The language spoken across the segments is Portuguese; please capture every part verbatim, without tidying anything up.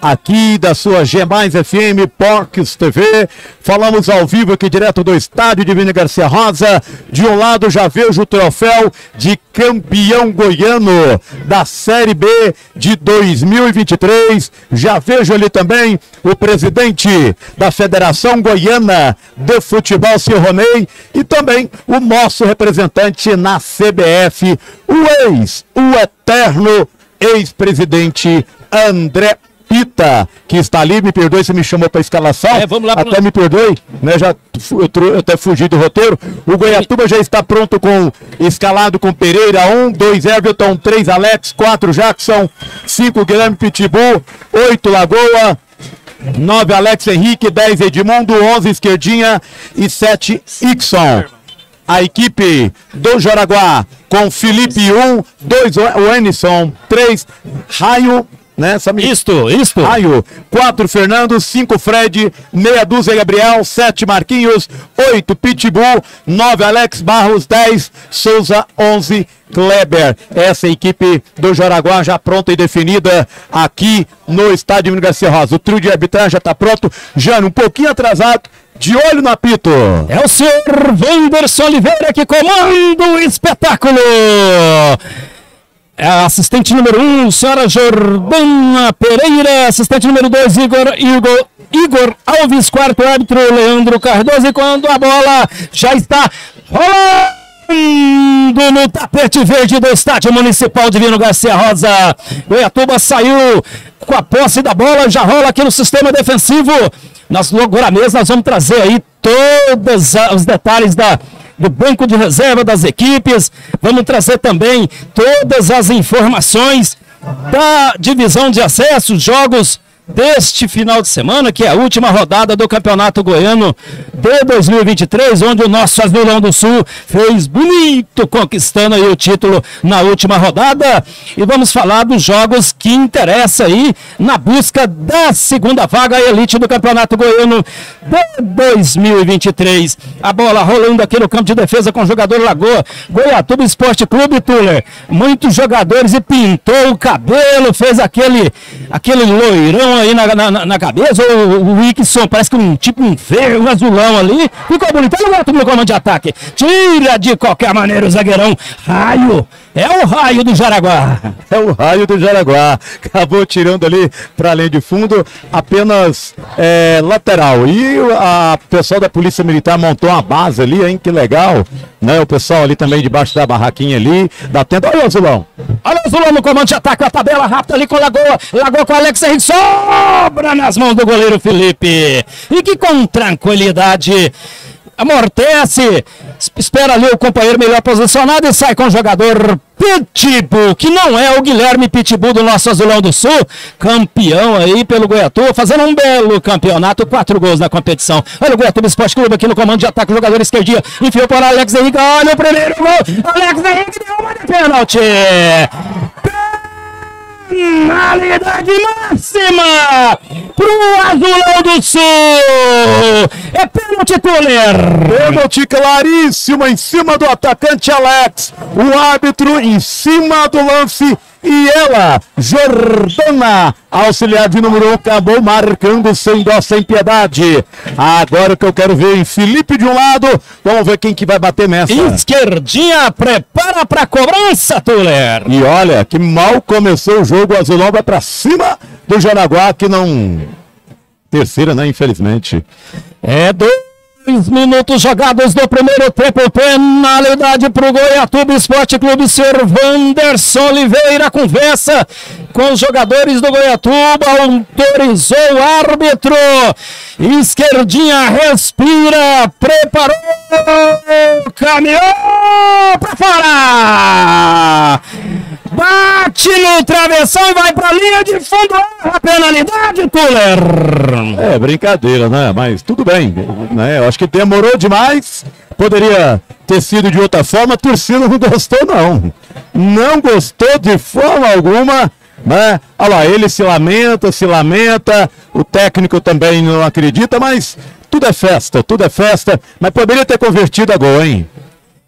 aqui da sua G mais F M, Porques T V. Falamos ao vivo aqui direto do estádio Divino Garcia Rosa. De um lado já vejo o troféu de campeão goiano da Série B de dois mil e vinte e três. Já vejo ali também o presidente da Federação Goiana de Futebol, senhor Ronei, e também o nosso representante na C B F, o ex, o eterno ex-presidente André Pita, que está ali. Me perdoe se me chamou para escalação, é, vamos lá, até vamos... me perdoe, né? Já eu, eu até fugi do roteiro. O Goiatuba já está pronto com escalado com Pereira, um, dois Everton, três Alex, quatro Jackson, cinco Guilherme Pitbull, oito Lagoa, nove Alex Henrique, dez Edmundo, onze Esquerdinha e sete Ixon. A equipe do Jaraguá com Felipe um, dois o Enison, três Raio, né? Isto, isto. Raio, quatro Fernando, cinco Fred, meia dúzia Gabriel, sete Marquinhos, oito Pitbull, nove Alex Barros, dez Souza, onze Kleber. Essa é a equipe do Jaraguá já pronta e definida aqui no estádio Divino Garcia Rosa. O trio de arbitragem já está pronto. Jânio, um pouquinho atrasado, de olho no apito. É o senhor Wanderson Oliveira que comanda o espetáculo. É a assistente número um, senhora Jordana Pereira. Assistente número dois, Igor, Igor, Igor Alves. Quarto árbitro, Leandro Cardoso. E quando a bola já está rolando no tapete verde do estádio municipal Divino Garcia Rosa, Goiatuba saiu com a posse da bola. Já rola aqui no sistema defensivo. Nós agora mesmo nós vamos trazer aí todos os detalhes da, do banco de reserva das equipes. Vamos trazer também todas as informações da divisão de acesso, jogos deste final de semana, que é a última rodada do Campeonato Goiano de dois mil e vinte e três, onde o nosso Azulão do Sul fez bonito, conquistando aí o título na última rodada. E vamos falar dos jogos que interessam aí na busca da segunda vaga, a elite do Campeonato Goiano de dois mil e vinte e três. A bola rolando aqui no campo de defesa com o jogador Lagoa, Goiatuba Esporte Clube, Tuller. Muitos jogadores e pintou o cabelo, fez aquele, aquele loirão aí na, na, na cabeça. O, o Ixon parece que um tipo um verde, um azulão ali. Ficou bonito. Olha o gato no comando de ataque. Tira de qualquer maneira o zagueirão. Raio. É o Raio do Jaraguá. É o Raio do Jaraguá. Acabou tirando ali para além de fundo, apenas é, lateral. E a pessoal da Polícia Militar montou uma base ali, hein? Que legal. Né? O pessoal ali também debaixo da barraquinha ali. Dá tempo. Olha o azulão. Olha o azulão no comando de ataque. A tabela rápida ali com o Lagoa. Lagoa com o Alex Henrique. Sobra nas mãos do goleiro Felipe. E que com tranquilidade amortece, espera ali o companheiro melhor posicionado e sai com o jogador Pitbull, que não é o Guilherme Pitbull do nosso Azulão do Sul, campeão aí pelo Goiatuba, fazendo um belo campeonato, quatro gols na competição. Olha o Goiatuba Esporte Clube aqui no comando de ataque, o jogador esquerdinha, enfiou para Alex Henrique, olha o primeiro gol, Alex Henrique deu uma de pênalti. Penalidade máxima pro Azulão do Sul. É pênalti, Tuller. Pênalti claríssimo em cima do atacante Alex. O árbitro em cima do lance. E ela, Jordana, auxiliar de número um, acabou marcando sem dó, sem piedade. Agora o que eu quero ver em Felipe de um lado, vamos ver quem que vai bater nessa. Esquerdinha, prepara pra cobrança, Tuller. E olha, que mal começou o jogo, o Azulão vai pra cima do Jaraguá, que não... Terceira, né, infelizmente. É do... Dois minutos jogados do primeiro tempo, penalidade para o Goiatuba Esporte Clube. Senhor Wanderson Oliveira conversa com os jogadores do Goiatuba, autorizou o árbitro. Esquerdinha respira, preparou, caminhou para fora. Bate no travessão e vai para a linha de fundo. A penalidade, Tuller. É brincadeira, né? Mas tudo bem, né? Eu acho que demorou demais. Poderia ter sido de outra forma. A torcida não gostou, não. Não gostou de forma alguma, né? Olha lá, ele se lamenta, se lamenta. O técnico também não acredita, mas tudo é festa, tudo é festa. Mas poderia ter convertido a gol, hein?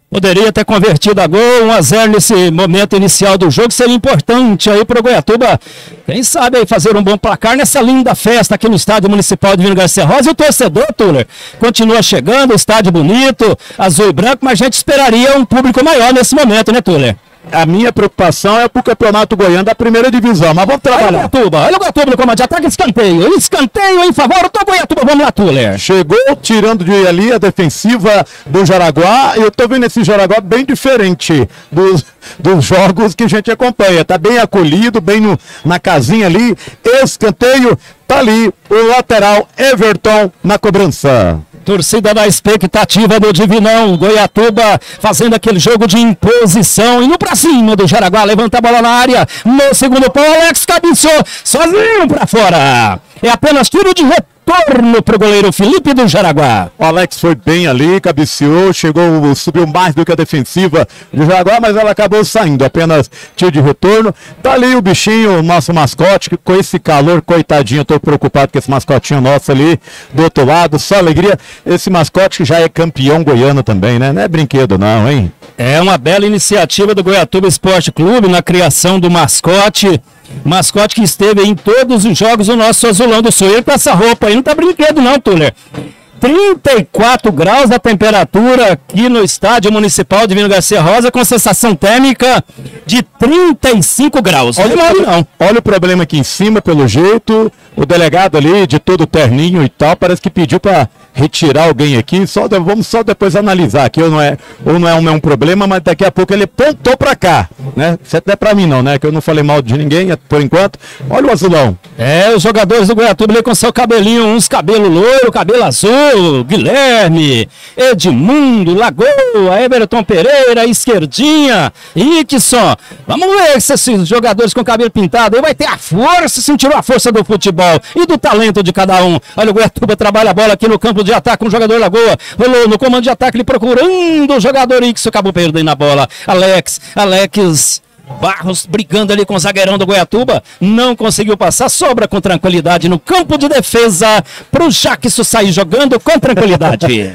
Poderia ter convertido a gol, um a zero nesse momento inicial do jogo, seria importante aí para o Goiatuba, quem sabe aí fazer um bom placar nessa linda festa aqui no Estádio Municipal de Divino Garcia Rosa. E o torcedor, Tuller, continua chegando, estádio bonito, azul e branco, mas a gente esperaria um público maior nesse momento, né, Tuller? A minha preocupação é pro Campeonato Goiano da primeira divisão, mas vamos trabalhar. Olha o Goiatuba, olha o Goiatuba no comando de ataque, escanteio, escanteio em favor do Goiatuba, vamos lá, Tuller. Chegou tirando de ali a defensiva do Jaraguá, e eu tô vendo esse Jaraguá bem diferente dos, dos jogos que a gente acompanha, tá bem acolhido, bem no, na casinha ali, escanteio, tá ali o lateral Everton na cobrança. Torcida na expectativa do Divinão, Goiatuba fazendo aquele jogo de imposição, indo pra cima do Jaraguá, levanta a bola na área, no segundo pau, Alex cabeceou, sozinho pra fora, é apenas tiro de retorno pro goleiro Felipe do Jaraguá. O Alex foi bem ali, cabeceou, chegou, subiu mais do que a defensiva do Jaraguá, mas ela acabou saindo, apenas tiro de retorno. Tá ali o bichinho, o nosso mascote, que com esse calor, coitadinho, eu tô preocupado com esse mascotinho nosso ali, do outro lado, só alegria. Esse mascote que já é campeão goiano também, né? Não é brinquedo não, hein? É uma bela iniciativa do Goiatuba Esporte Clube na criação do mascote. Mascote que esteve em todos os jogos do nosso Azulão do Sul. Ele com essa roupa aí não tá brinquedo não, Tuller. trinta e quatro graus da temperatura aqui no Estádio Municipal de Divino Garcia Rosa, com sensação térmica de trinta e cinco graus. Olha, não, não. Olha o problema aqui em cima, pelo jeito, o delegado ali, de todo terninho e tal, parece que pediu para retirar alguém aqui, só, vamos só depois analisar aqui, ou não é, ou não é um, é um problema, mas daqui a pouco ele apontou para cá, né? Isso não é para mim não, né? Que eu não falei mal de ninguém por enquanto. Olha o Azulão. É, os jogadores do Goiatuba ali com seu cabelinho, uns cabelo loiro, cabelo azul, Guilherme, Edmundo, Lagoa, Everton Pereira, Esquerdinha, Ickson. Vamos ver se esses jogadores com cabelo pintado aí vai ter a força, sentiu a força do futebol e do talento de cada um. Olha, o Goiatuba trabalha a bola aqui no campo de ataque com o jogador Lagoa, rolou no comando de ataque, ele procurando o jogador Ickson, acabou perdendo a bola. Alex, Alex Barros brigando ali com o zagueirão do Goiatuba, não conseguiu passar, sobra com tranquilidade no campo de defesa pro Jackson sair jogando com tranquilidade.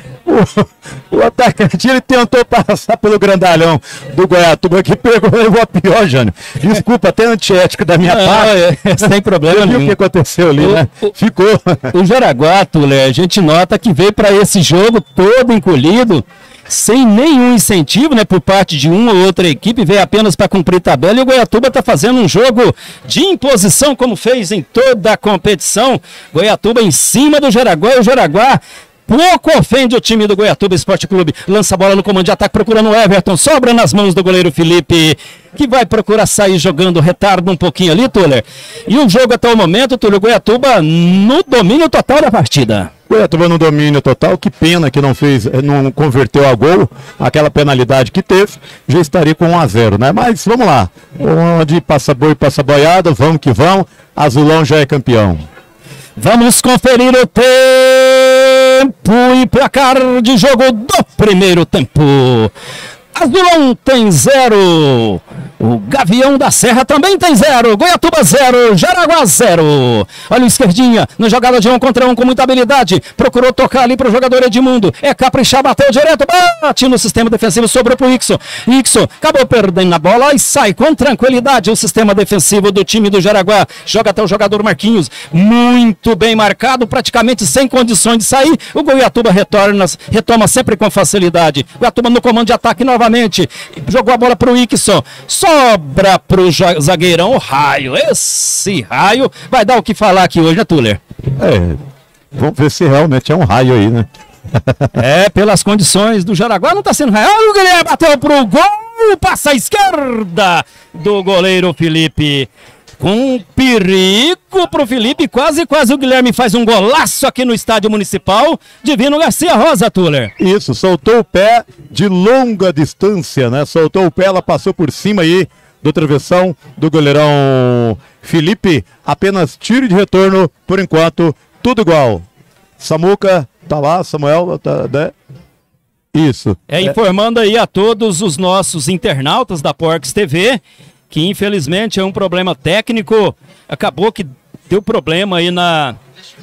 o, o atacante, ele tentou passar pelo grandalhão do Goiatuba, que pegou, levou a pior, Jânio. Desculpa, até antiético da minha não, parte. É, sem problema nenhum. Viu o que aconteceu ali, o, né? O, Ficou. O Jaraguá, Tuller, a gente nota que veio para esse jogo todo encolhido, sem nenhum incentivo, né, por parte de uma ou outra equipe, veio apenas para cumprir tabela, e o Goiatuba está fazendo um jogo de imposição, como fez em toda a competição. Goiatuba em cima do Jaraguá, e o Jaraguá pouco ofende o time do Goiatuba Esporte Clube. Lança a bola no comando de ataque, procurando o Everton, sobra nas mãos do goleiro Felipe, que vai procurar sair jogando, retarda um pouquinho ali, Tuller. E o jogo até o momento, Tuller, o Goiatuba no domínio total da partida. Goiatuba no domínio total, que pena que não fez, não converteu a gol, aquela penalidade que teve, já estaria com um a zero, né? Mas vamos lá, onde passa boi, passa boiada, vamos que vamos, Azulão já é campeão. Vamos conferir o tempo e placar de jogo do primeiro tempo. Azulão tem zero. O Gavião da Serra também tem zero. Goiatuba zero. Jaraguá zero. Olha o Esquerdinha na jogada de um contra um com muita habilidade. Procurou tocar ali para o jogador Edmundo. É caprichar, bateu direto. Bate no sistema defensivo. Sobrou para o Ickson. Ickson acabou perdendo a bola e sai com tranquilidade o sistema defensivo do time do Jaraguá. Joga até o jogador Marquinhos. Muito bem marcado. Praticamente sem condições de sair. O Goiatuba retorna, retoma sempre com facilidade. Goiatuba no comando de ataque novamente. Jogou a bola para o Ickson. Sobra pro zagueirão o Raio. Esse Raio vai dar o que falar aqui hoje, né, Tuller? É, vamos ver se realmente é um raio aí, né? É, pelas condições do Jaraguá não tá sendo raio. O Guilherme bateu pro gol, passa à esquerda do goleiro Felipe. Com perigo pro Felipe, quase, quase o Guilherme faz um golaço aqui no Estádio Municipal Divino Garcia Rosa, Tuller. Isso, soltou o pé de longa distância, né? Soltou o pé, ela passou por cima aí do travessão do goleirão Felipe. Apenas tiro de retorno, por enquanto, tudo igual. Samuca, tá lá, Samuel, tá, né? Isso. É, informando aí a todos os nossos internautas da Porcs T V, que infelizmente é um problema técnico, acabou que deu problema aí na,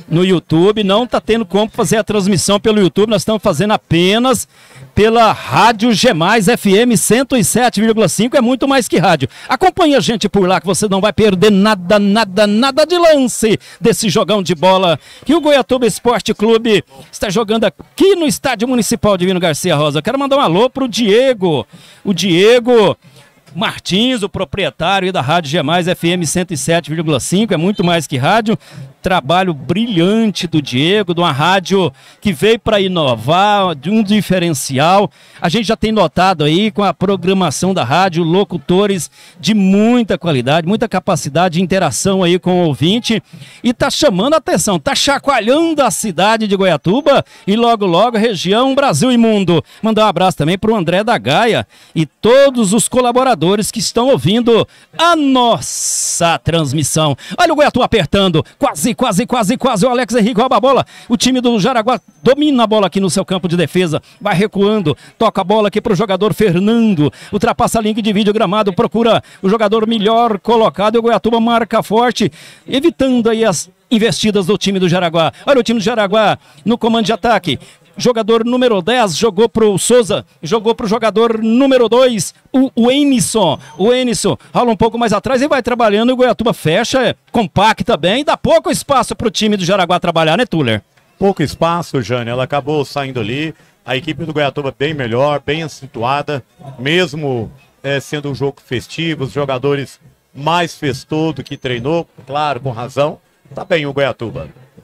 no YouTube, não está tendo como fazer a transmissão pelo YouTube, nós estamos fazendo apenas pela Rádio G mais F M cento e sete vírgula cinco, é muito mais que rádio. Acompanhe a gente por lá que você não vai perder nada, nada, nada de lance desse jogão de bola que o Goiatuba Esporte Clube está jogando aqui no Estádio Municipal Divino Garcia Rosa. Quero mandar um alô pro Diego, o Diego Martins, o proprietário da Rádio G mais F M cento e sete vírgula cinco, é muito mais que rádio. Trabalho brilhante do Diego, de uma rádio que veio para inovar, de um diferencial. A gente já tem notado aí com a programação da rádio, locutores de muita qualidade, muita capacidade de interação aí com o ouvinte. E tá chamando a atenção, tá chacoalhando a cidade de Goiatuba e logo logo região Brasil e mundo. Mandar um abraço também para o André da Gaia e todos os colaboradores que estão ouvindo a nossa transmissão. Olha o Goiatuba apertando, quase Quase, quase, quase, o Alex Henrique rouba a bola, o time do Jaraguá domina a bola aqui no seu campo de defesa, vai recuando, toca a bola aqui para o jogador Fernando, ultrapassa a linha de vídeo gramado, procura o jogador melhor colocado, e o Goiatuba marca forte, evitando aí as investidas do time do Jaraguá. Olha o time do Jaraguá no comando de ataque. Jogador número dez jogou pro Souza, jogou pro jogador número dois, o, o Enison. O Enison rola um pouco mais atrás e vai trabalhando. E o Goiatuba fecha, compacta bem, dá pouco espaço pro time do Jaraguá trabalhar, né, Tuller? Pouco espaço, Jânio. Ela acabou saindo ali. A equipe do Goiatuba bem melhor, bem acentuada, mesmo é, sendo um jogo festivo, os jogadores mais festou do que treinou, claro, com razão. Tá bem o Goiatuba.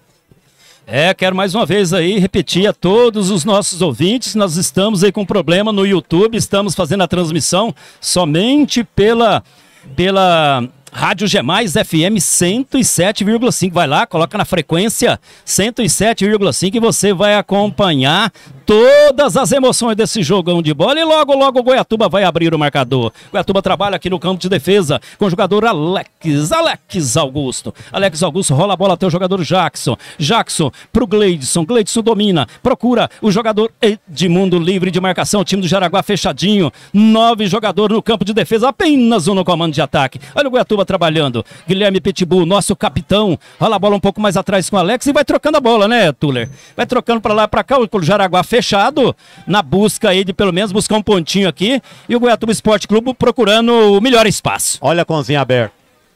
É, quero mais uma vez aí repetir a todos os nossos ouvintes, nós estamos aí com um problema no YouTube, estamos fazendo a transmissão somente pela, pela Rádio G mais F M cento e sete vírgula cinco, vai lá, coloca na frequência cento e sete vírgula cinco e você vai acompanhar todas as emoções desse jogão de bola e logo, logo o Goiatuba vai abrir o marcador. Goiatuba trabalha aqui no campo de defesa com o jogador Alex, Alex Augusto. Alex Augusto rola a bola até o jogador Jackson. Jackson pro Gleidson, Gleidson domina, procura o jogador Edmundo livre de marcação, o time do Jaraguá fechadinho, nove jogadores no campo de defesa, apenas um no comando de ataque. Olha o Goiatuba trabalhando, Guilherme Pitbull, nosso capitão, rola a bola um pouco mais atrás com o Alex e vai trocando a bola, né, Tuller? Vai trocando pra lá, pra cá, o Jaraguá fechado, na busca aí de pelo menos buscar um pontinho aqui, e o Goiatuba Esporte Clube procurando o melhor espaço. Olha a conzinha aberta.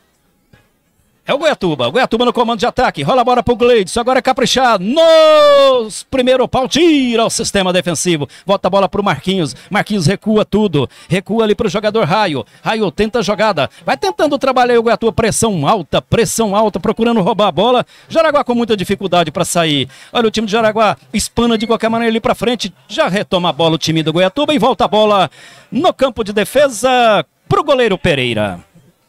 É o Goiatuba, o Goiatuba no comando de ataque, rola a bola pro Gleidson, agora é caprichar, nos primeiro pau, tira o sistema defensivo, volta a bola pro Marquinhos, Marquinhos recua tudo, recua ali pro jogador Raio, Raio tenta a jogada, vai tentando trabalhar aí o Goiatuba, pressão alta, pressão alta, procurando roubar a bola, Jaraguá com muita dificuldade para sair, olha o time de Jaraguá, espana de qualquer maneira ali pra frente, já retoma a bola o time do Goiatuba e volta a bola no campo de defesa pro goleiro Pereira.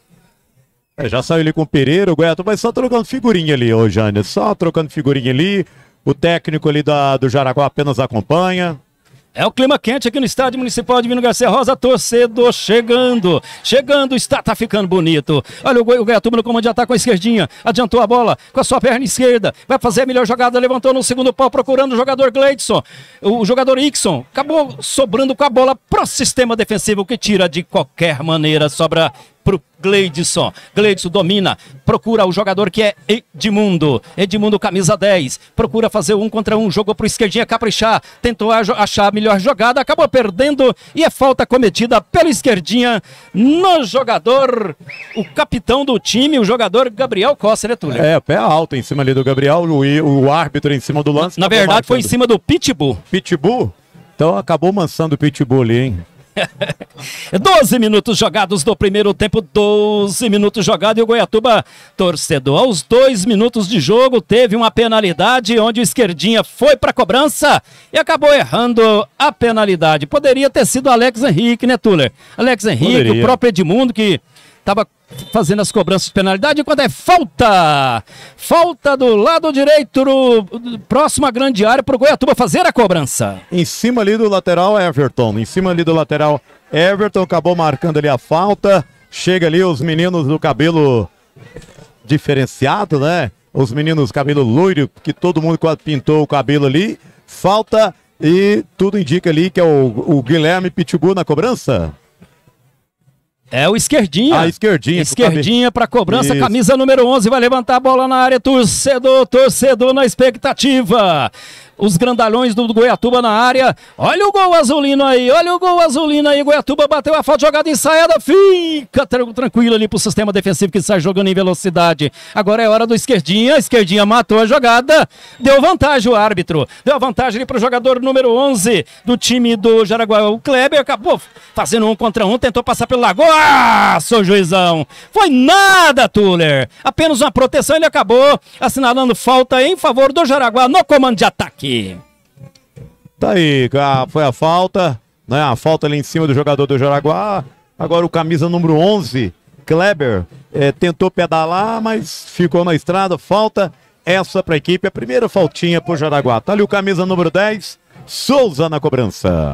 É, já saiu ali com o Pereira, o Goiatuba vai só trocando figurinha ali, ô Jânio, só trocando figurinha ali, o técnico ali da, do Jaraguá apenas acompanha. É o clima quente aqui no Estádio Municipal Divino Garcia Rosa, torcedor chegando, chegando, está, tá ficando bonito. Olha o, Goi, o Goiatuba no comando de ataque com a esquerdinha, adiantou a bola com a sua perna esquerda, vai fazer a melhor jogada, levantou no segundo pau procurando o jogador Gleidson, o jogador Ixon, acabou sobrando com a bola pro sistema defensivo que tira de qualquer maneira, sobra pro Gleidson, Gleidson domina, procura o jogador que é Edmundo, Edmundo camisa dez, procura fazer um contra um, jogou pro esquerdinha caprichar, tentou achar a melhor jogada, acabou perdendo e é falta cometida pela esquerdinha no jogador, o capitão do time, o jogador Gabriel Costa, né, Túlio? É, pé alto em cima ali do Gabriel, o, o árbitro em cima do lance. Na verdade marcando. Foi em cima do Pitbull. Pitbull? Então acabou mansando o Pitbull ali, hein? doze minutos jogados do primeiro tempo, doze minutos jogados e o Goiatuba, torcedor, aos dois minutos de jogo teve uma penalidade onde o esquerdinha foi para cobrança e acabou errando a penalidade. Poderia ter sido Alex Henrique, né, Tuller? Alex Henrique, Poderia. O próprio Edmundo que estava fazendo as cobranças de penalidade, quando é falta, falta do lado direito, no, próximo à grande área para o Goiatuba fazer a cobrança. Em cima ali do lateral Everton, em cima ali do lateral Everton, acabou marcando ali a falta, chega ali os meninos do cabelo diferenciado, né? Os meninos cabelo loiro, que todo mundo quase pintou o cabelo ali, falta e tudo indica ali que é o, o Guilherme Pitbull na cobrança. É o esquerdinha. A esquerdinha. Esquerdinha para cobrança, isso. Camisa número onze, vai levantar a bola na área, torcedor, torcedor na expectativa. Os grandalhões do Goiatuba na área. Olha o gol azulino aí, olha o gol azulino aí. Goiatuba bateu a falta, jogada ensaiada. Fica tranquilo ali pro sistema defensivo que sai jogando em velocidade. Agora é hora do esquerdinha. Esquerdinha matou a jogada. Deu vantagem o árbitro. Deu vantagem ali pro jogador número onze do time do Jaraguá. O Kleber acabou fazendo um contra um. Tentou passar pelo lago. Ah, seu juizão. Foi nada, Tuller. Apenas uma proteção. Ele acabou assinalando falta em favor do Jaraguá no comando de ataque. Tá aí, foi a falta, né? A falta ali em cima do jogador do Jaraguá. Agora o camisa número onze, Kleber, é, tentou pedalar, mas ficou na estrada. Falta essa para a equipe, a primeira faltinha pro Jaraguá. Tá ali o camisa número dez, Souza na cobrança.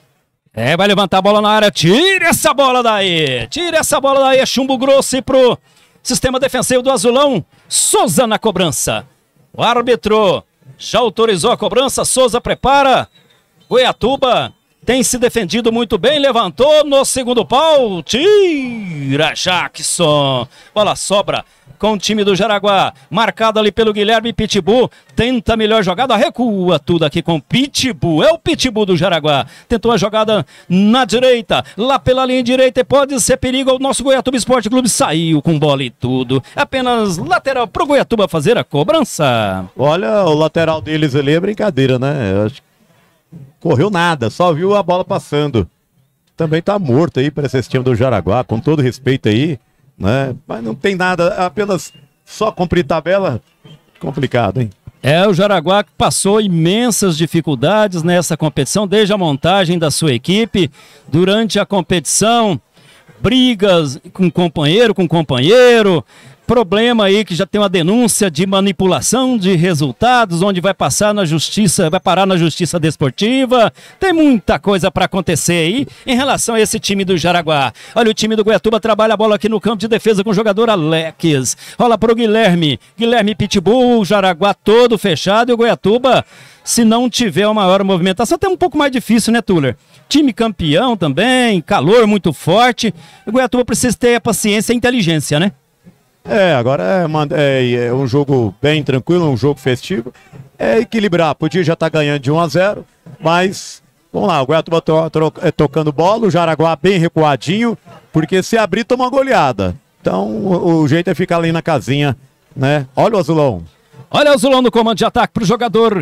É, vai levantar a bola na área. Tira essa bola daí. Tira essa bola daí. É chumbo grosso pro sistema defensivo do Azulão. Souza na cobrança. O árbitro já autorizou a cobrança, Souza prepara, Goiatuba tem se defendido muito bem, levantou no segundo pau, tira Jackson, bola sobra com o time do Jaraguá, marcado ali pelo Guilherme Pitbull, tenta a melhor jogada, recua tudo aqui com Pitbull, é o Pitbull do Jaraguá, tentou a jogada na direita, lá pela linha direita, e pode ser perigo, o nosso Goiatuba Esporte Clube saiu com bola e tudo, apenas lateral pro Goiatuba fazer a cobrança. Olha, o lateral deles ali é brincadeira, né? Eu acho que correu nada, só viu a bola passando. Também tá morto aí para esse time do Jaraguá, com todo respeito aí, né? Mas não tem nada, apenas só cumprir tabela, complicado, hein? É, o Jaraguá que passou imensas dificuldades nessa competição, desde a montagem da sua equipe, durante a competição, brigas com companheiro, com companheiro, problema aí que já tem uma denúncia de manipulação de resultados, onde vai passar na justiça, vai parar na justiça desportiva. Tem muita coisa para acontecer aí em relação a esse time do Jaraguá. Olha, o time do Goiatuba trabalha a bola aqui no campo de defesa com o jogador Alex. Rola pro Guilherme. Guilherme Pitbull, o Jaraguá todo fechado e o Goiatuba, se não tiver uma maior movimentação, até um pouco mais difícil, né, Tuller? Time campeão também, calor muito forte. O Goiatuba precisa ter a paciência e a inteligência, né? É, agora é, uma, é, é um jogo bem tranquilo, um jogo festivo. É equilibrar, podia já estar tá ganhando de um a zero, mas vamos lá, o Goiatuba to, to, é, tocando bola, o Jaraguá bem recuadinho, porque se abrir toma uma goleada. Então o, o jeito é ficar ali na casinha, né? Olha o Azulão. Olha o Azulão no comando de ataque para o jogador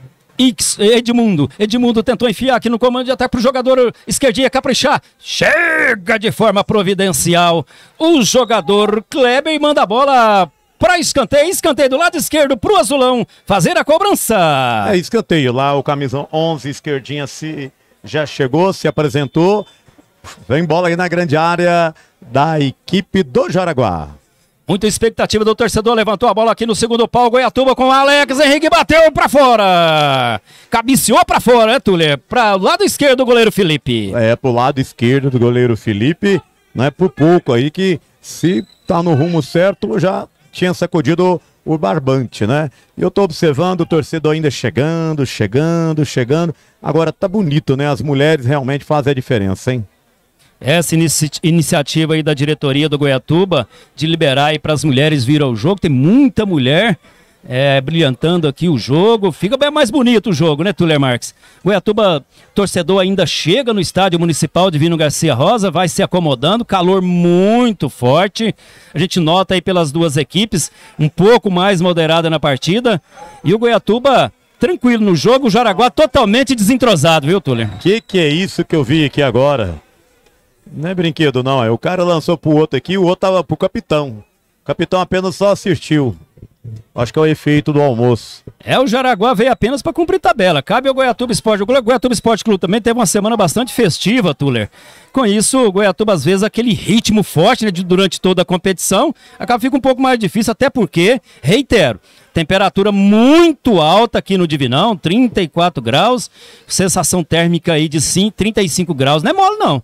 X, Edmundo. Edmundo tentou enfiar aqui no comando de ataque para o jogador esquerdinha caprichar. Chega de forma providencial o jogador Kleber e manda a bola para escanteio. Escanteio do lado esquerdo para o Azulão fazer a cobrança. É escanteio lá, o camisão onze esquerdinha se já chegou, se apresentou. Vem bola aí na grande área da equipe do Jaraguá. Muita expectativa do torcedor, levantou a bola aqui no segundo pau, Goiatuba com o Alex Henrique, bateu pra fora, cabeceou pra fora, né, Tuller? Pra o lado esquerdo do goleiro Felipe. É, pro lado esquerdo do goleiro Felipe, não é por pouco aí que se tá no rumo certo, já tinha sacudido o barbante, né? E eu tô observando o torcedor ainda chegando, chegando, chegando, agora tá bonito, né? As mulheres realmente fazem a diferença, hein? Essa inici iniciativa aí da diretoria do Goiatuba de liberar aí para as mulheres vir ao jogo, tem muita mulher é, brilhantando aqui o jogo, fica bem mais bonito o jogo, né, Tuller Marques? Goiatuba, torcedor ainda chega no estádio municipal Divino Garcia Rosa, vai se acomodando, calor muito forte, a gente nota aí pelas duas equipes, um pouco mais moderada na partida, e o Goiatuba tranquilo no jogo, o Jaraguá totalmente desentrosado, viu, Tuller? Que que é isso que eu vi aqui agora? Não é brinquedo, não. É o cara lançou pro outro aqui, o outro tava pro capitão. O capitão apenas só assistiu. Acho que é o efeito do almoço. É, o Jaraguá veio apenas para cumprir tabela. Cabe ao Goiatuba Esporte. O Goiatuba Esporte Clube também teve uma semana bastante festiva, Tuller. Com isso, o Goiatuba, às vezes, aquele ritmo forte, né, de, durante toda a competição, acaba fica um pouco mais difícil, até porque, reitero, temperatura muito alta aqui no Divinão, trinta e quatro graus, sensação térmica aí de trinta e cinco graus. Não é mole, não.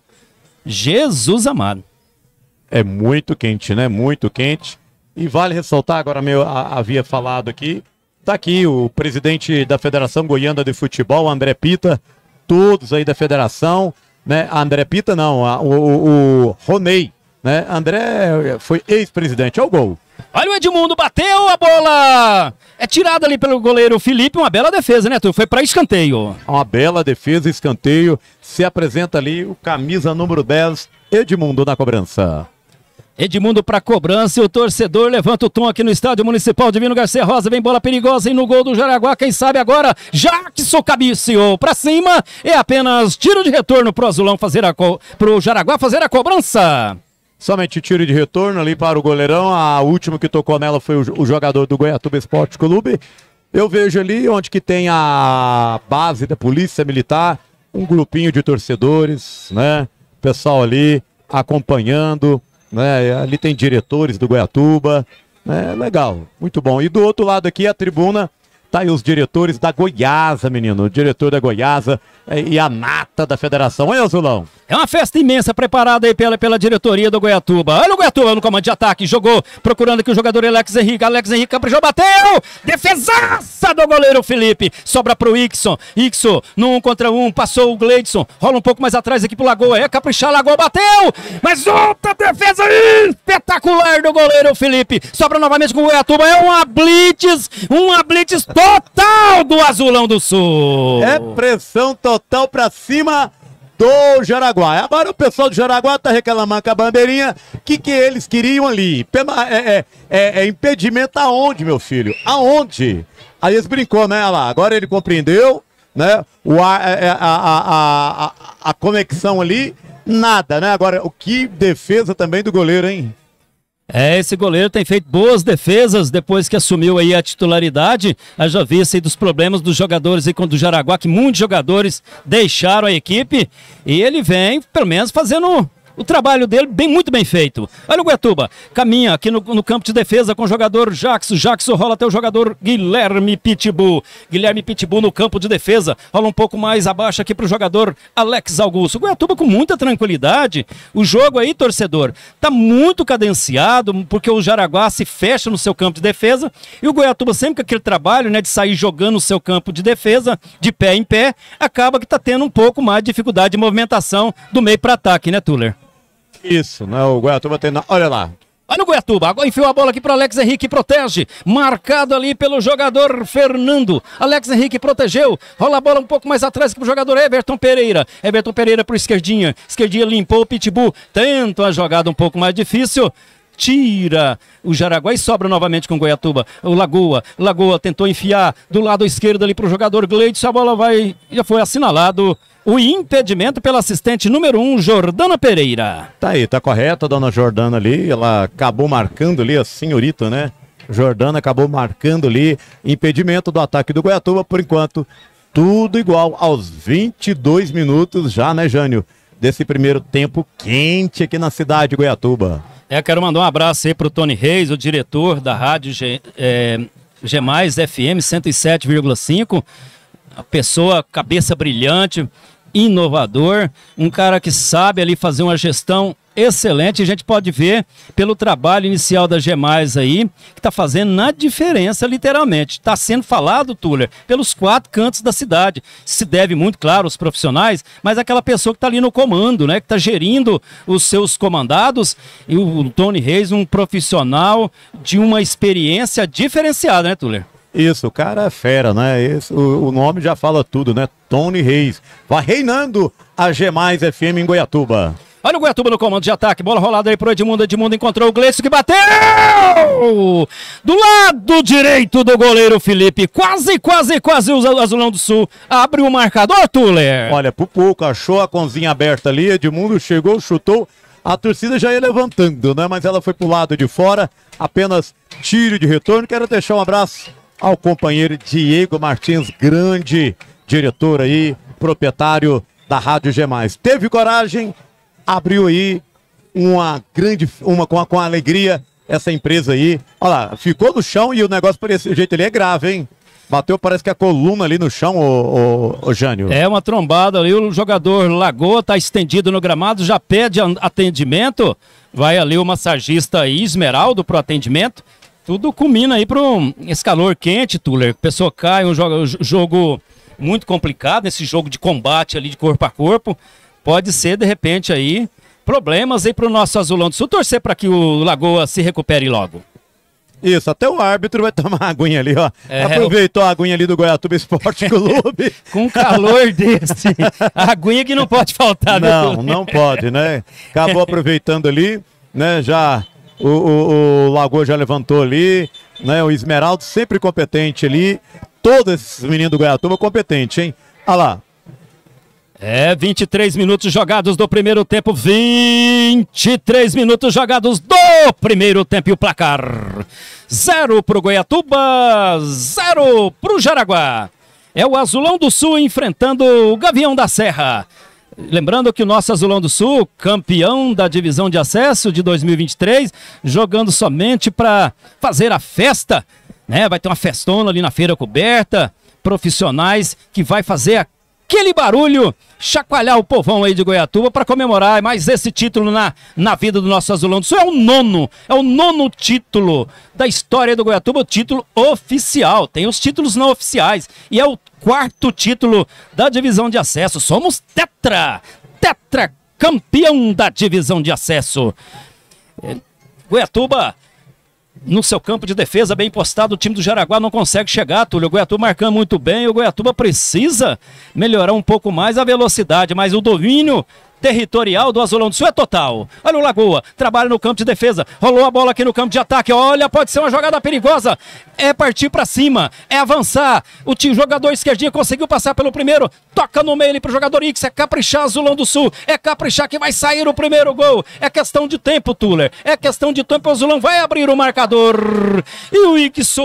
Jesus amado. É muito quente, né? Muito quente. E vale ressaltar, agora meu a, havia falado aqui, tá aqui o presidente da Federação Goiana de Futebol, André Pita, todos aí da federação, né? André Pita não, a, o, o, o Roney, né? André foi ex-presidente. Olha o gol. Olha o Edmundo, bateu a bola! É tirada ali pelo goleiro Felipe, uma bela defesa, né, tu? Foi para escanteio. Uma bela defesa, escanteio. Se apresenta ali o camisa número dez, Edmundo na cobrança. Edmundo para cobrança e o torcedor levanta o tom aqui no estádio municipal Divino Garcia Rosa. Vem bola perigosa e no gol do Jaraguá, quem sabe agora, Jackson cabeceou para cima. É apenas tiro de retorno pro Azulão fazer a co... pro Jaraguá fazer a cobrança. Somente tiro de retorno ali para o goleirão. A última que tocou nela foi o, o jogador do Goiatuba Esporte Clube. Eu vejo ali onde que tem a base da Polícia Militar, um grupinho de torcedores, né? Pessoal ali acompanhando. Né, ali tem diretores do Goiatuba, né, legal, muito bom. E do outro lado aqui a tribuna, tá aí os diretores da Goiasa, menino, o diretor da Goiasa é, e a nata da federação. Olha, Azulão. É uma festa imensa preparada aí pela, pela diretoria do Goiatuba. Olha o Goiatuba no comando de ataque, jogou, procurando aqui o jogador Alex Henrique. Alex Henrique caprichou, bateu! Defesaça do goleiro Felipe. Sobra pro Ixon. Ixon, no um contra um, passou o Gleidson. Rola um pouco mais atrás aqui pro Lagoa. É caprichar, Lagoa bateu! Mas outra defesa espetacular do goleiro Felipe. Sobra novamente com o Goiatuba. É uma blitz, uma blitz total do Azulão do Sul. É pressão total pra cima do Jaraguá. Agora o pessoal do Jaraguá tá reclamando com a bandeirinha. O que que eles queriam ali? É, é, é, é impedimento aonde, meu filho? Aonde? Aí eles brincou, né? Olha lá, agora ele compreendeu, né? O, a, a, a, a, a conexão ali, nada, né? Agora, o que defesa também do goleiro, hein? É, esse goleiro tem feito boas defesas depois que assumiu aí a titularidade. Haja vista aí dos problemas dos jogadores aí com do Jaraguá, que muitos jogadores deixaram a equipe. E ele vem, pelo menos, fazendo o trabalho dele bem, muito bem feito. Olha o Goiatuba, caminha aqui no, no campo de defesa com o jogador Jackson. Jackson rola até o jogador Guilherme Pitbull. Guilherme Pitbull no campo de defesa. Rola um pouco mais abaixo aqui para o jogador Alex Augusto. O Goiatuba com muita tranquilidade. O jogo aí, torcedor, tá muito cadenciado, porque o Jaraguá se fecha no seu campo de defesa. E o Goiatuba sempre com aquele trabalho, né, de sair jogando no seu campo de defesa, de pé em pé, acaba que tá tendo um pouco mais de dificuldade de movimentação do meio para ataque, né, Tuller? Isso, né? O Goiatuba tem... Olha lá. Olha o Goiatuba, agora enfiou a bola aqui para Alex Henrique, protege, marcado ali pelo jogador Fernando. Alex Henrique protegeu, rola a bola um pouco mais atrás para o jogador Everton Pereira. Everton Pereira para o esquerdinha, esquerdinha limpou o Pitbull, tenta a jogada um pouco mais difícil. Tira o Jaraguá e sobra novamente com o Goiatuba. O Lagoa, Lagoa tentou enfiar do lado esquerdo ali para o jogador Gleidson. A bola vai, já foi assinalado o impedimento pela assistente número um, Jordana Pereira. Tá aí, tá correta a dona Jordana ali. Ela acabou marcando ali, a senhorita, né? Jordana acabou marcando ali impedimento do ataque do Goiatuba. Por enquanto, tudo igual aos vinte e dois minutos já, né, Jânio? Desse primeiro tempo quente aqui na cidade de Goiatuba. É, quero mandar um abraço aí pro Tony Reis, o diretor da rádio G, é, G mais F M cento e sete vírgula cinco. A pessoa, cabeça brilhante, inovador, um cara que sabe ali fazer uma gestão excelente. A gente pode ver pelo trabalho inicial da G mais aí, que está fazendo na diferença, literalmente. Está sendo falado, Tuller, pelos quatro cantos da cidade. Se deve muito, claro, aos profissionais, mas aquela pessoa que está ali no comando, né, que está gerindo os seus comandados. E o Tony Reis, um profissional de uma experiência diferenciada, né, Tuller? Isso, o cara é fera, né? Esse, o, o nome já fala tudo, né? Tony Reis. Vai reinando a G mais F M em Goiatuba. Olha o Goiatuba no comando de ataque, bola rolada aí pro Edmundo, Edmundo encontrou o Gleidson que bateu! Do lado direito do goleiro Felipe, quase, quase, quase o Azulão do Sul abre o marcador, Tuller. Olha, por pouco, achou a conzinha aberta ali, Edmundo chegou, chutou, a torcida já ia levantando, né? Mas ela foi pro lado de fora, apenas tiro de retorno. Quero deixar um abraço ao companheiro Diego Martins, grande diretor aí, proprietário da Rádio G mais. Teve coragem, abriu aí uma grande, uma com, com alegria essa empresa aí. Olha lá, ficou no chão e o negócio por esse jeito ali é grave, hein? Bateu, parece que a coluna ali no chão, ô, ô, ô Jânio. É uma trombada ali, o jogador Lagoa tá estendido no gramado, já pede atendimento. Vai ali o massagista aí, Esmeraldo, pro atendimento. Tudo culmina aí para esse calor quente, Tuller. A pessoa cai, um jogo, um jogo muito complicado, esse jogo de combate ali de corpo a corpo. pode ser, de repente, aí, problemas aí para o nosso Azulão do Sul. Torcer para que o Lagoa se recupere logo. Isso, até o árbitro vai tomar uma aguinha ali, ó. É, Aproveitou a aguinha ali do Goiatuba Esporte Clube. Com calor desse, a aguinha que não pode faltar. Não, não pode, né? Acabou aproveitando ali, né? Já o, o, o Lagoa já levantou ali, né? O Esmeraldo sempre competente ali. Todos esses meninos do Goiatuba competentes, hein? Olha lá. É, vinte e três minutos jogados do primeiro tempo, vinte e três minutos jogados do primeiro tempo e o placar. Zero pro Goiatuba, zero pro Jaraguá. É o Azulão do Sul enfrentando o Gavião da Serra. Lembrando que o nosso Azulão do Sul, campeão da divisão de acesso de dois mil e vinte e três, jogando somente para fazer a festa, né? Vai ter uma festona ali na feira coberta, profissionais que vai fazer a aquele barulho, chacoalhar o povão aí de Goiatuba para comemorar mais esse título na, na vida do nosso Azulão do Sul. É o nono, é o nono título da história do Goiatuba, o título oficial. Tem os títulos não oficiais e é o quarto título da divisão de acesso. Somos tetra, tetra campeão da divisão de acesso. Goiatuba, no seu campo de defesa, bem postado, o time do Jaraguá não consegue chegar, Túlio. O Goiatuba marcando muito bem, o Goiatuba precisa melhorar um pouco mais a velocidade, mas o domínio territorial do Azulão do Sul é total. Olha o Lagoa, trabalha no campo de defesa, rolou a bola aqui no campo de ataque, olha, pode ser uma jogada perigosa, é partir pra cima, é avançar, o time, jogador esquerdinho conseguiu passar pelo primeiro, toca no meio ali pro jogador Ix, é caprichar Azulão do Sul, é caprichar que vai sair o primeiro gol, é questão de tempo, Tuller, é questão de tempo, o Azulão vai abrir o marcador, e o Ix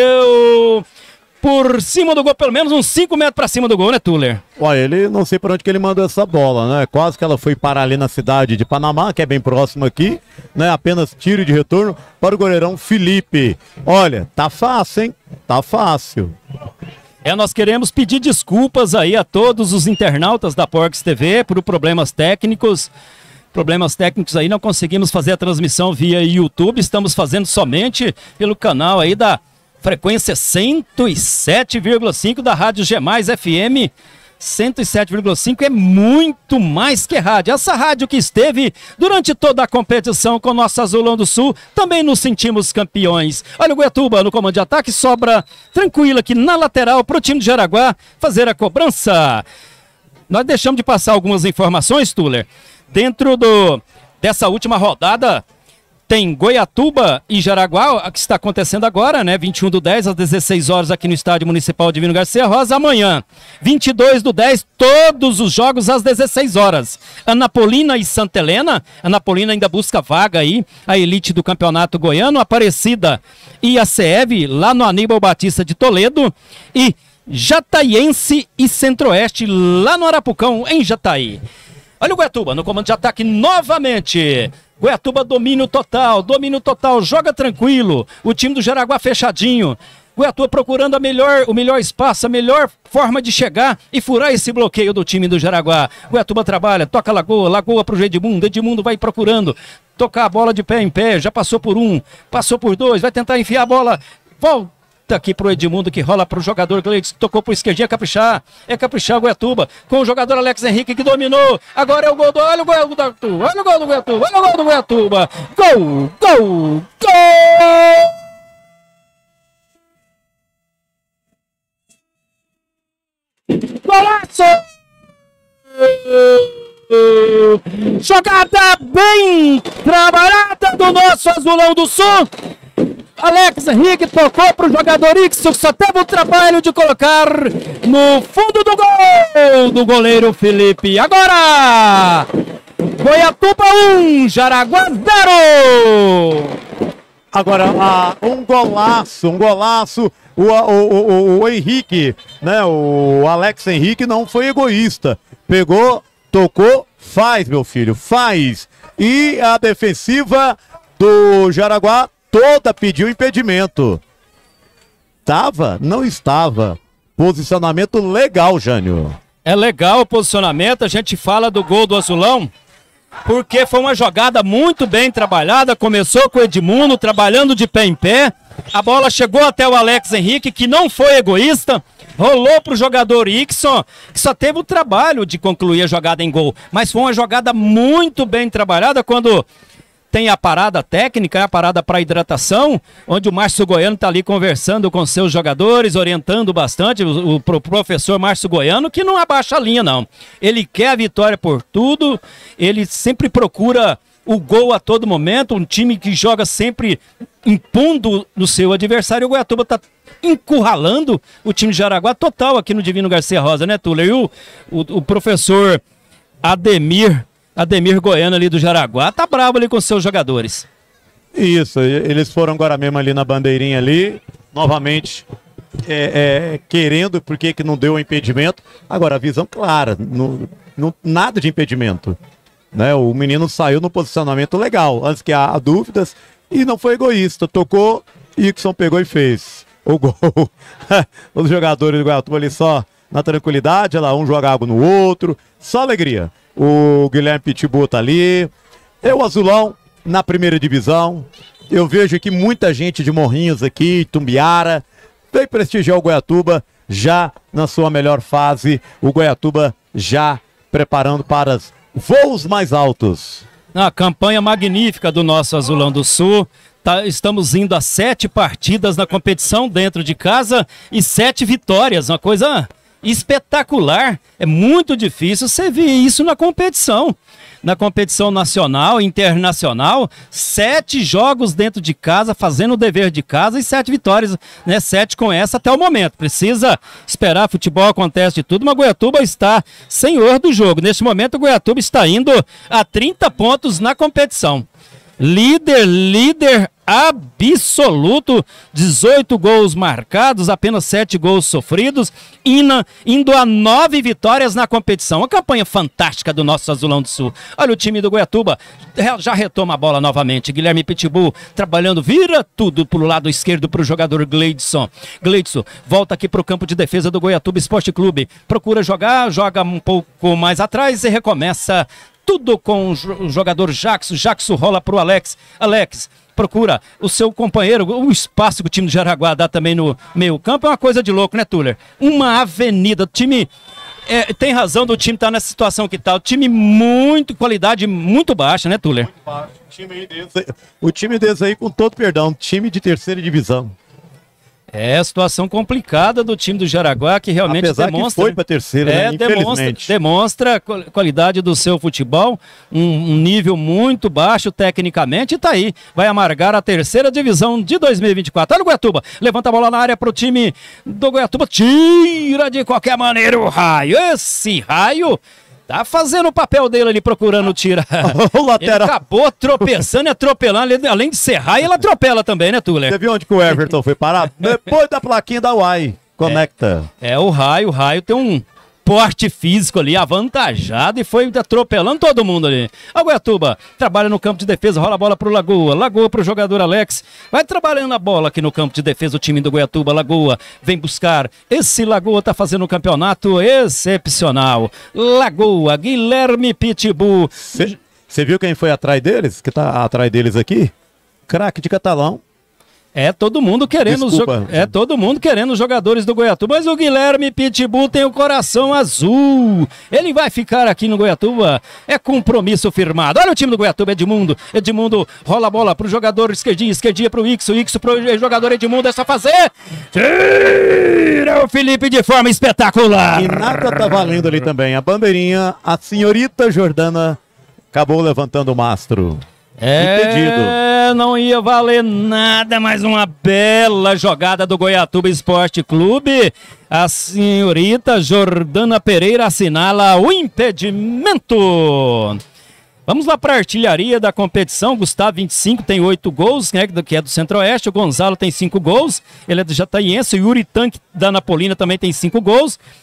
bateu por cima do gol, pelo menos uns cinco metros pra cima do gol, né, Tuller? Olha, ele, não sei por onde que ele mandou essa bola, né? Quase que ela foi parar ali na cidade de Panamá, que é bem próximo aqui, né? Apenas tiro de retorno para o goleirão Felipe. Olha, tá fácil, hein? Tá fácil. É, nós queremos pedir desculpas aí a todos os internautas da Porcs T V por problemas técnicos. Problemas técnicos aí, não conseguimos fazer a transmissão via YouTube, estamos fazendo somente pelo canal aí da frequência cento e sete vírgula cinco da Rádio G mais F M. cento e sete vírgula cinco é muito mais que rádio. Essa rádio que esteve durante toda a competição com o nosso Azulão do Sul, também nos sentimos campeões. Olha o Goiatuba no comando de ataque, sobra tranquilo aqui na lateral para o time de Jaraguá fazer a cobrança. Nós deixamos de passar algumas informações, Tuller. Dentro do, dessa última rodada, tem Goiatuba e Jaraguá, que está acontecendo agora, né? vinte e um do dez às dezesseis horas aqui no Estádio Municipal Divino Garcia Rosa. Amanhã, vinte e dois do dez, todos os jogos às dezesseis horas. Anapolina e Santa Helena. Anapolina ainda busca vaga aí, a elite do Campeonato Goiano. Aparecida e a C E V lá no Aníbal Batista de Toledo. E Jataiense e Centro-Oeste lá no Arapucão, em Jataí. Olha o Goiatuba no comando de ataque novamente. Goiatuba domínio total, domínio total, joga tranquilo. O time do Jaraguá fechadinho. Goiatuba procurando a melhor, o melhor espaço, a melhor forma de chegar e furar esse bloqueio do time do Jaraguá. Goiatuba trabalha, toca Lagoa, Lagoa pro Edmundo, Edmundo vai procurando tocar a bola de pé em pé, já passou por um, passou por dois, vai tentar enfiar a bola, volta aqui pro Edmundo, que rola pro jogador que tocou pro esquerdinha, é caprichar, é caprichar o Goiatuba, com o jogador Alex Henrique que dominou, agora é o gol do, olha o gol do Goiatuba, olha o gol do Goiatuba, olha o gol do Goiatuba, gol, gol, gol! Golaço! Jogada bem trabalhada do nosso Azulão do Sul. Alex Henrique tocou para o jogador Ix, só teve o trabalho de colocar no fundo do gol do goleiro Felipe. Agora, Goiatuba um, Jaraguá zero. Agora, ah, um golaço, um golaço. O, o, o, o Henrique, né? O Alex Henrique não foi egoísta. Pegou, tocou, faz, meu filho, faz. E a defensiva do Jaraguá toda pediu impedimento. Tava? Não estava. Posicionamento legal, Jânio. É legal o posicionamento, a gente fala do gol do Azulão, porque foi uma jogada muito bem trabalhada, começou com o Edmundo trabalhando de pé em pé, A bola chegou até o Alex Henrique, que não foi egoísta. Rolou para o jogador Ixon, que só teve o trabalho de concluir a jogada em gol. Mas foi uma jogada muito bem trabalhada quando tem a parada técnica, a parada para hidratação, onde o Márcio Goiano está ali conversando com seus jogadores, orientando bastante o, o, o professor Márcio Goiano, que não abaixa a linha, não. Ele quer a vitória por tudo, ele sempre procura o gol a todo momento, um time que joga sempre impondo no seu adversário. O Goiatuba está encurralando o time de Jaraguá total aqui no Divino Garcia Rosa, né, Tuller? E o, o, o professor Ademir Ademir Goiano ali do Jaraguá tá bravo ali com seus jogadores. Isso, eles foram agora mesmo ali na bandeirinha ali, novamente é, é, querendo, porque que não deu o impedimento. Agora, a visão clara, no, no, nada de impedimento, né? O menino saiu no posicionamento legal, antes que há dúvidas, e não foi egoísta, tocou, Ixon pegou e fez o gol. Os jogadores do Goiatuba ali só na tranquilidade, lá um jogava no outro, só alegria. O Guilherme Pitbull tá ali. É o Azulão na primeira divisão. Eu vejo aqui muita gente de Morrinhos aqui, Tumbiara. Vem prestigiar o Goiatuba já na sua melhor fase. O Goiatuba já preparando para os voos mais altos. A campanha magnífica do nosso Azulão do Sul. Tá, estamos indo a sete partidas na competição dentro de casa e sete vitórias. Uma coisa espetacular. É muito difícil você ver isso na competição. Na competição nacional, internacional, sete jogos dentro de casa, fazendo o dever de casa e sete vitórias, né? Sete com essa até o momento. Precisa esperar, futebol acontece de tudo, mas Goiatuba está senhor do jogo. Neste momento o Goiatuba está indo a trinta pontos na competição. Líder, líder absoluto, dezoito gols marcados, apenas sete gols sofridos, Ina indo a nove vitórias na competição. Uma campanha fantástica do nosso Azulão do Sul. Olha o time do Goiatuba, já retoma a bola novamente. Guilherme Pitbull trabalhando, vira tudo pro lado esquerdo para o jogador Gleidson. Gleidson volta aqui para o campo de defesa do Goiatuba Esporte Clube. Procura jogar, joga um pouco mais atrás e recomeça tudo com o jogador Jackson. Jackson rola para o Alex. Alex procura o seu companheiro, o espaço que o time do Jaraguá dá também no meio campo é uma coisa de louco, né, Tuller? Uma avenida, o time, é, tem razão do time estar tá nessa situação que tá, o time muito, qualidade muito baixa, né, Tuller? Muito baixo, o time desse, o time desse aí, com todo perdão, time de terceira divisão. É a situação complicada do time do Jaraguá, que realmente Apesar demonstra... que foi para terceira, é, né? demonstra, demonstra a qualidade do seu futebol, um, um nível muito baixo tecnicamente, e tá aí, vai amargar a terceira divisão de dois mil e vinte e quatro. Olha o Goiatuba, levanta a bola na área pro time do Goiatuba, tira de qualquer maneira o raio, esse raio... Tá fazendo o papel dele ali, procurando tirar. O lateral. Ele acabou tropeçando e atropelando. Além de serrar, ele atropela também, né, Tuller? Você viu onde que o Everton foi parar? Depois da plaquinha da Uai. Conecta. É, é o raio. O raio tem um porte físico ali, avantajado, e foi atropelando todo mundo ali. A Goiatuba trabalha no campo de defesa, rola a bola pro Lagoa. Lagoa pro jogador Alex. Vai trabalhando a bola aqui no campo de defesa o time do Goiatuba. Lagoa vem buscar. Esse Lagoa tá fazendo um campeonato excepcional. Lagoa, Guilherme Pitbull. Você viu quem foi atrás deles? Que tá atrás deles aqui? Craque de Catalão. É todo mundo querendo os é todo mundo querendo os jogadores do Goiatuba, mas o Guilherme Pitbull tem o coração azul. Ele vai ficar aqui no Goiatuba. É compromisso firmado. Olha o time do Goiatuba, Edmundo. Edmundo rola a bola pro jogador esquerdinha, esquerdinha pro Ixo, Ixo pro jogador Edmundo, é só fazer. Tira o Felipe de forma espetacular. E nada tá valendo ali também. A bandeirinha, a senhorita Jordana acabou levantando o mastro. É, não ia valer nada, mas uma bela jogada do Goiatuba Esporte Clube. A senhorita Jordana Pereira assinala o impedimento. Vamos lá para a artilharia da competição. Gustavo, vinte e cinco, tem oito gols, né, que é do Centro-Oeste. O Gonzalo tem cinco gols, ele é do Jataiense. O Yuri Tanque da Napolina também tem cinco gols.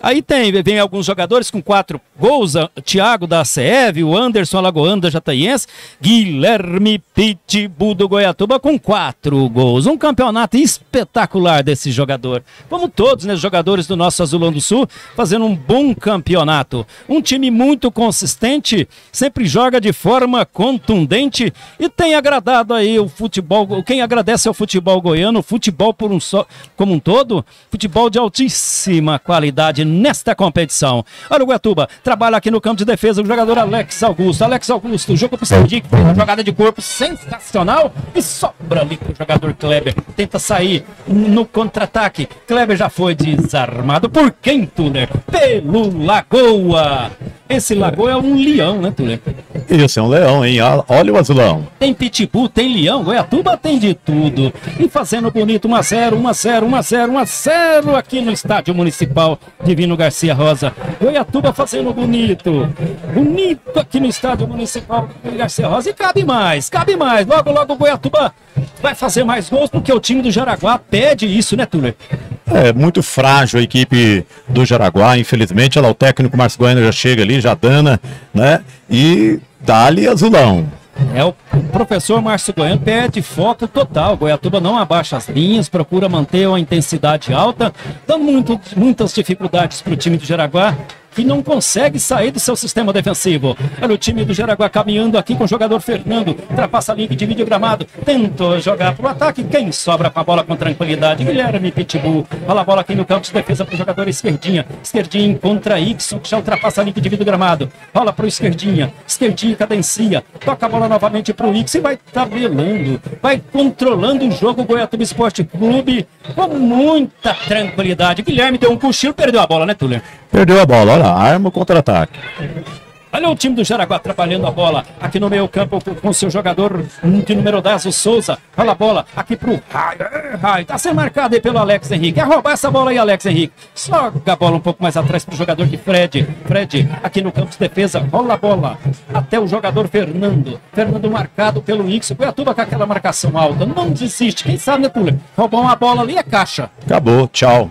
Aí tem, vem alguns jogadores com quatro gols, a, Thiago da C E V, o Anderson Alagoano da Jataiense, Guilherme Pitbull do Goiatuba com quatro gols. Um campeonato espetacular desse jogador. Como todos, né, jogadores do nosso Azulão do Sul, fazendo um bom campeonato. Um time muito consistente, sempre joga de forma contundente e tem agradado aí o futebol. Quem agradece ao futebol goiano, futebol por um só, como um todo, futebol de altíssima qualidade nesta competição. Olha o Goiatuba, trabalha aqui no campo de defesa o jogador Alex Augusto. Alex Augusto, o jogo para o Serginho, que fez uma jogada de corpo sensacional e sobra ali para o jogador Kleber. Tenta sair no contra-ataque. Kleber já foi desarmado. Por quem, Tuller? Pelo Lagoa. Esse Lagoa é um leão, né, Tuller? Isso, é um leão, hein? Olha o Azulão. Tem pitbull, tem leão, Goiatuba tem de tudo. E fazendo bonito, um a zero, um a zero, um a zero, um a zero aqui no Estádio Municipal Divino Garcia Rosa. Goiatuba fazendo bonito. Bonito aqui no Estádio Municipal Divino Garcia Rosa. E cabe mais, cabe mais. Logo, logo o Goiatuba vai fazer mais gols, porque o time do Jaraguá pede isso, né, Tuller? É muito frágil a equipe do Jaraguá, infelizmente. Olha lá, o técnico Márcio Goiano já chega ali, já dana, né? E dá-lhe Azulão. É, o professor Márcio Goiano pede foco total. Goiatuba não abaixa as linhas, procura manter uma intensidade alta, dando muito, muitas dificuldades para o time do Jaraguá, que não consegue sair do seu sistema defensivo. Olha o time do Jaraguá caminhando aqui com o jogador Fernando, ultrapassa a linha que divide o gramado, tentou jogar para o ataque, quem sobra com a bola com tranquilidade? Guilherme Pitbull. Olha a bola aqui no campo de defesa para o jogador Esquerdinha. Esquerdinha contra Ixon, que já ultrapassa a linha que divide o gramado. Rola para o Esquerdinha. Esquerdinha cadencia. Toca a bola novamente para o Ixon e vai tabelando, vai controlando o jogo. O Goiatuba Esporte Clube com muita tranquilidade. Guilherme deu um cochilo, perdeu a bola, né, Tuller? Perdeu a bola, olha, arma o contra-ataque. Olha o time do Jaraguá trabalhando a bola aqui no meio campo com o seu jogador de número dez, o Souza. Olha a bola aqui pro Raio. Raio tá sendo marcado aí pelo Alex Henrique. Quer roubar essa bola aí, Alex Henrique? Joga a bola um pouco mais atrás pro jogador de Fred. Fred aqui no campo de defesa. Rola a bola até o jogador Fernando. Fernando marcado pelo Ix. O Goiatuba com aquela marcação alta. Não desiste. Quem sabe, né, Tuller? Roubou uma bola ali, é caixa. Acabou, tchau.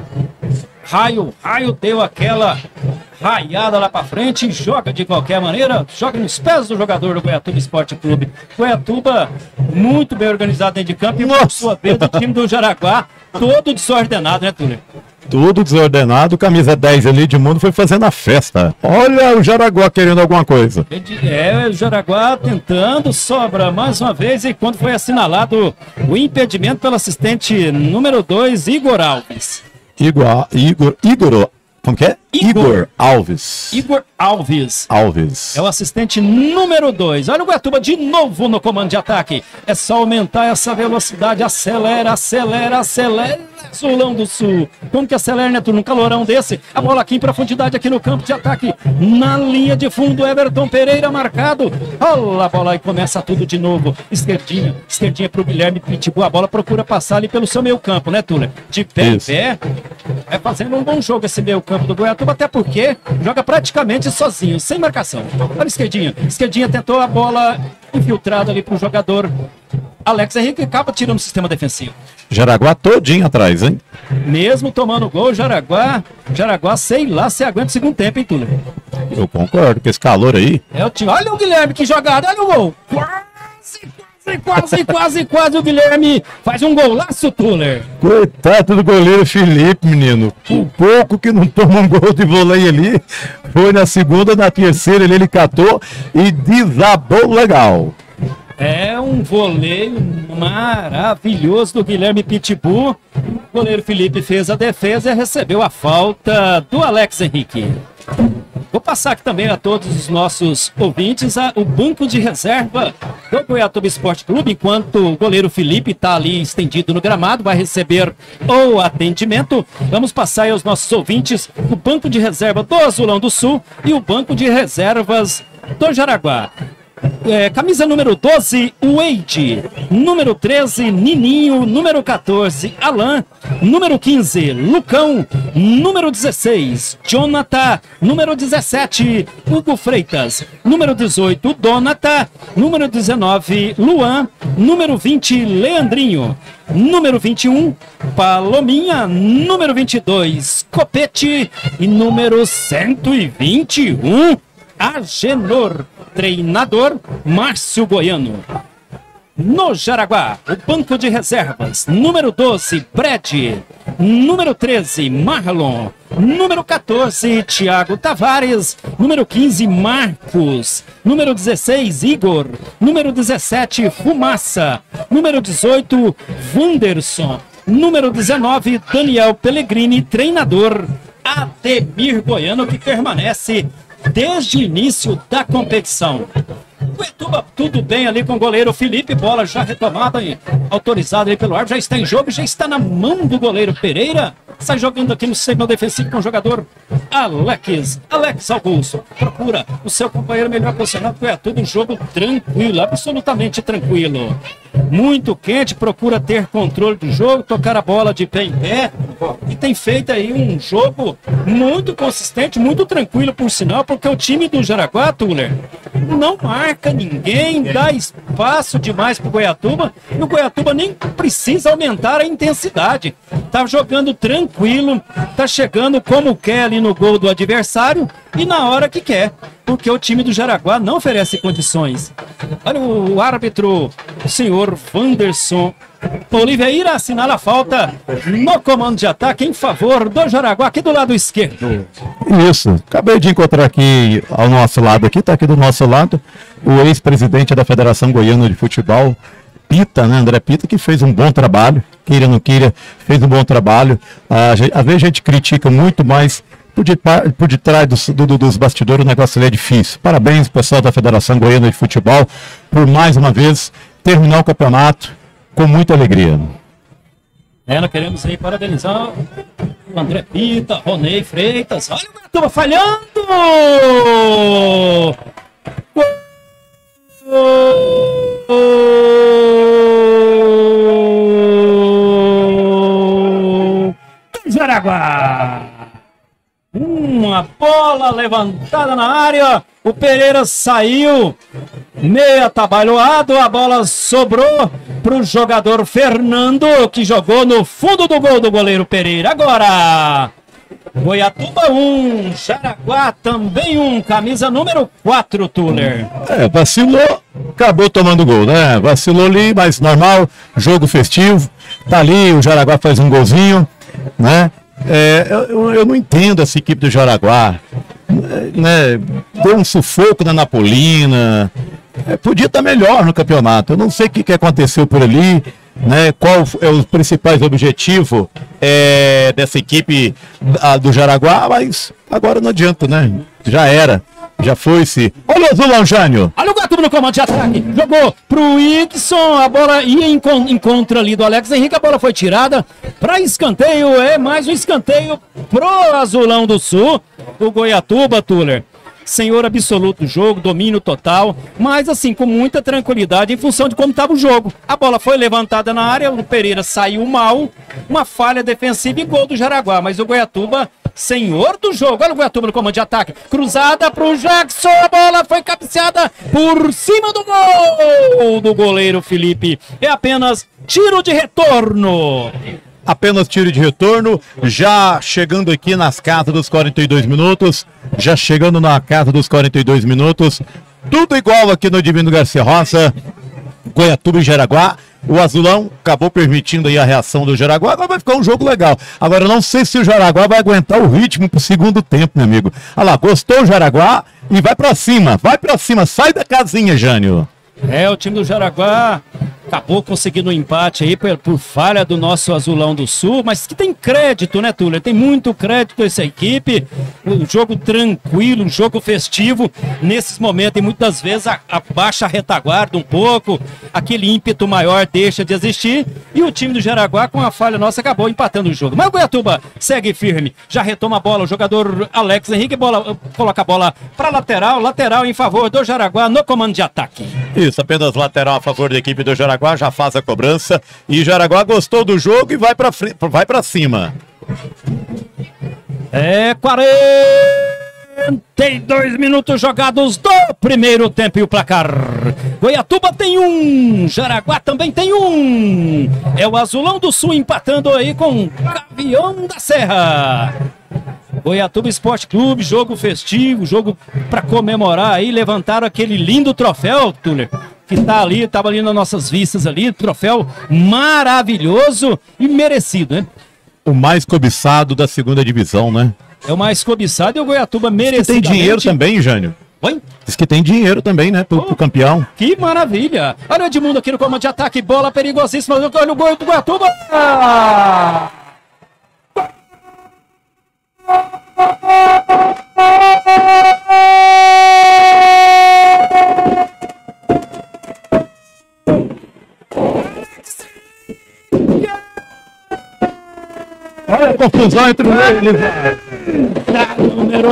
Raio, Raio deu aquela raiada lá pra frente e joga de qualquer maneira, joga nos pés do jogador do Goiatuba Esporte Clube. Goiatuba muito bem organizado dentro de campo e, por sua vez, o time do Jaraguá todo desordenado, né, Túlio? Tudo desordenado, camisa dez ali de mundo foi fazendo a festa. Olha o Jaraguá querendo alguma coisa. É, o Jaraguá tentando, sobra mais uma vez, e quando foi assinalado o impedimento pelo assistente número dois, Igor Alves. Igor, Igor, Igor, como que é? Igor, Igor Alves. Igor Alves. Alves. É o assistente número dois. Olha o Goiatuba de novo no comando de ataque. É só aumentar essa velocidade. Acelera, acelera, acelera. Azulão do Sul. Como que acelera, né, Num calorão desse. A bola aqui em profundidade aqui no campo de ataque. Na linha de fundo, Everton Pereira marcado. Olha a bola e começa tudo de novo. Esquerdinha, esquerdinha pro Guilherme Pitbull. A bola procura passar ali pelo seu meio campo, né, Túlio? De pé em pé. É fazendo um bom jogo esse meio campo do Goiatuba, até porque joga praticamente sozinho, sem marcação. Olha a esquerdinha. Esquerdinha tentou a bola infiltrada ali pro jogador Alex Henrique, acaba tirando o sistema defensivo. Jaraguá todinho atrás, hein? Mesmo tomando gol, Jaraguá, Jaraguá, sei lá se aguenta o segundo tempo, hein, Túlio? Eu concordo com esse calor aí. É o time. Olha o Guilherme, que jogada, olha o gol. Quase, quase, quase, quase, quase o Guilherme faz um golaço, Tuller. Coitado do goleiro Felipe, menino. Um pouco que não toma um gol de voleio ali. Foi na segunda, na terceira ele, ele catou e desabou legal. É um voleio maravilhoso do Guilherme Pitbull. O goleiro Felipe fez a defesa e recebeu a falta do Alex Henrique. Vou passar aqui também a todos os nossos ouvintes a, o banco de reserva do Goiatuba Esporte Clube, enquanto o goleiro Felipe está ali estendido no gramado, vai receber o atendimento. Vamos passar aí aos nossos ouvintes o banco de reserva do Azulão do Sul e o banco de reservas do Jaraguá. É, camisa número doze, Wade. Número treze, Nininho. Número quatorze, Alan. Número quinze, Lucão. Número dezesseis, Jonathan. Número dezessete, Hugo Freitas. Número dezoito, Donata. Número dezenove, Luan. Número vinte, Leandrinho. Número vinte e um, Palominha. Número vinte e dois, Copete. E número cento e vinte e um, Agenor. Treinador, Márcio Goiano. No Jaraguá, o banco de reservas. Número doze, Brad. Número treze, Marlon. Número quatorze, Thiago Tavares. Número quinze, Marcos. Número dezesseis, Igor. Número dezessete, Fumaça. Número dezoito, Wanderson. Número dezenove, Daniel Pellegrini. Treinador, Ademir Goiano, que permanece desde o início da competição. Goiatuba, tudo bem ali com o goleiro Felipe, bola já retomada e autorizada ali pelo árbitro, já está em jogo, já está na mão do goleiro Pereira, sai jogando aqui no sistema defensivo com o jogador Alex, Alex Augusto, procura o seu companheiro melhor posicionado. Goiatuba, um jogo tranquilo, absolutamente tranquilo, muito quente, procura ter controle do jogo, tocar a bola de pé em pé, e tem feito aí um jogo muito consistente, muito tranquilo por sinal, porque o time do Jaraguá, Tuller, não marca ninguém, dá espaço demais pro Goiatuba, e o Goiatuba nem precisa aumentar a intensidade, tá jogando tranquilo, tá chegando como quer ali no gol do adversário e na hora que quer, porque o time do Jaraguá não oferece condições. Olha o árbitro, o senhor Wanderson Oliveira, assinala a falta no comando de ataque em favor do Jaraguá, aqui do lado esquerdo. Isso, acabei de encontrar aqui ao nosso lado, aqui, tá aqui do nosso lado, o ex-presidente da Federação Goiana de Futebol, Pita, né, André Pita, que fez um bom trabalho, queira ou não queira, fez um bom trabalho. Ah, às vezes a gente critica muito, mas por, de, por detrás dos, do, dos bastidores o negócio ali é difícil. Parabéns, pessoal da Federação Goiana de Futebol, por mais uma vez terminar o campeonato com muita alegria. É, nós queremos aí parabenizar o André Pita, Ronei Freitas. Olha o Goiatuba falhando! Jaraguá! Uma bola levantada na área, o Pereira saiu meio atabalhoado, a bola sobrou para o jogador Fernando, que jogou no fundo do gol do goleiro Pereira. Agora, Goiatuba um, Jaraguá também um, camisa número quatro, Tuller. É, vacilou, acabou tomando gol, né? Vacilou ali, mas normal, jogo festivo, tá ali, o Jaraguá faz um golzinho, né? É, eu, eu não entendo essa equipe do Jaraguá, né? Deu um sufoco na Napolina, é, podia estar melhor no campeonato. Eu não sei o que, que aconteceu por ali, né? Qual é o principal objetivo é, dessa equipe a, do Jaraguá, mas agora não adianta, né? Já era. Já foi-se. Olha o Zulão, Jânio. Olha o Goiatuba no comando de ataque. Jogou pro Ixon. A bola ia em, em contra ali do Alex Henrique. A bola foi tirada para escanteio. É mais um escanteio pro Azulão do Sul. O Goiatuba, Tuller. Senhor absoluto do jogo, domínio total. Mas assim, com muita tranquilidade em função de como estava o jogo. A bola foi levantada na área. O Pereira saiu mal. Uma falha defensiva e gol do Jaraguá. Mas o Goiatuba, senhor do jogo. Olha o Goiatuba no comando de ataque. Cruzada pro Jackson. A bola foi cabeceada por cima do gol do goleiro Felipe. É apenas tiro de retorno. Apenas tiro de retorno. Já chegando aqui nas casas dos quarenta e dois minutos. Já chegando na casa dos quarenta e dois minutos. Tudo igual aqui no Divino Garcia Roça. Goiatuba e Jaraguá. O Azulão acabou permitindo aí a reação do Jaraguá, agora vai ficar um jogo legal. Agora eu não sei se o Jaraguá vai aguentar o ritmo pro segundo tempo, meu amigo. Olha lá, gostou o Jaraguá e vai pra cima, vai pra cima, sai da casinha, Jânio. É, o time do Jaraguá acabou conseguindo um empate aí por, por falha do nosso Azulão do Sul, mas que tem crédito, né, Túlio? Tem muito crédito essa equipe, um jogo tranquilo, um jogo festivo, nesses momentos, e muitas vezes a, a baixa retaguarda um pouco, aquele ímpeto maior deixa de existir, e o time do Jaraguá, com a falha nossa, acabou empatando o jogo. Mas o Goiatuba segue firme, já retoma a bola, o jogador Alex Henrique bola, coloca a bola para lateral, lateral em favor do Jaraguá no comando de ataque. Isso, apenas lateral a favor da equipe do Jaraguá. Já faz a cobrança e Jaraguá gostou do jogo e vai para vai para cima. É quarenta e dois minutos jogados do primeiro tempo e o placar. Goiatuba tem um, Jaraguá também tem um. É o Azulão do Sul empatando aí com o Gavião da Serra. Goiatuba Esporte Clube, jogo festivo, jogo para comemorar aí, levantaram aquele lindo troféu, Túlio, que tá ali, tava ali nas nossas vistas ali, troféu maravilhoso e merecido, né? O mais cobiçado da segunda divisão, né? É o mais cobiçado e o Goiatuba merecidamente... Tem dinheiro também, Jânio. Oi? Diz que tem dinheiro também, né, pro, oh, pro campeão. Que maravilha! Olha o Edmundo aqui no comando de ataque, bola perigosíssima, olha o gol do Goiatuba! Ah! Olha a confusão entre eles. Número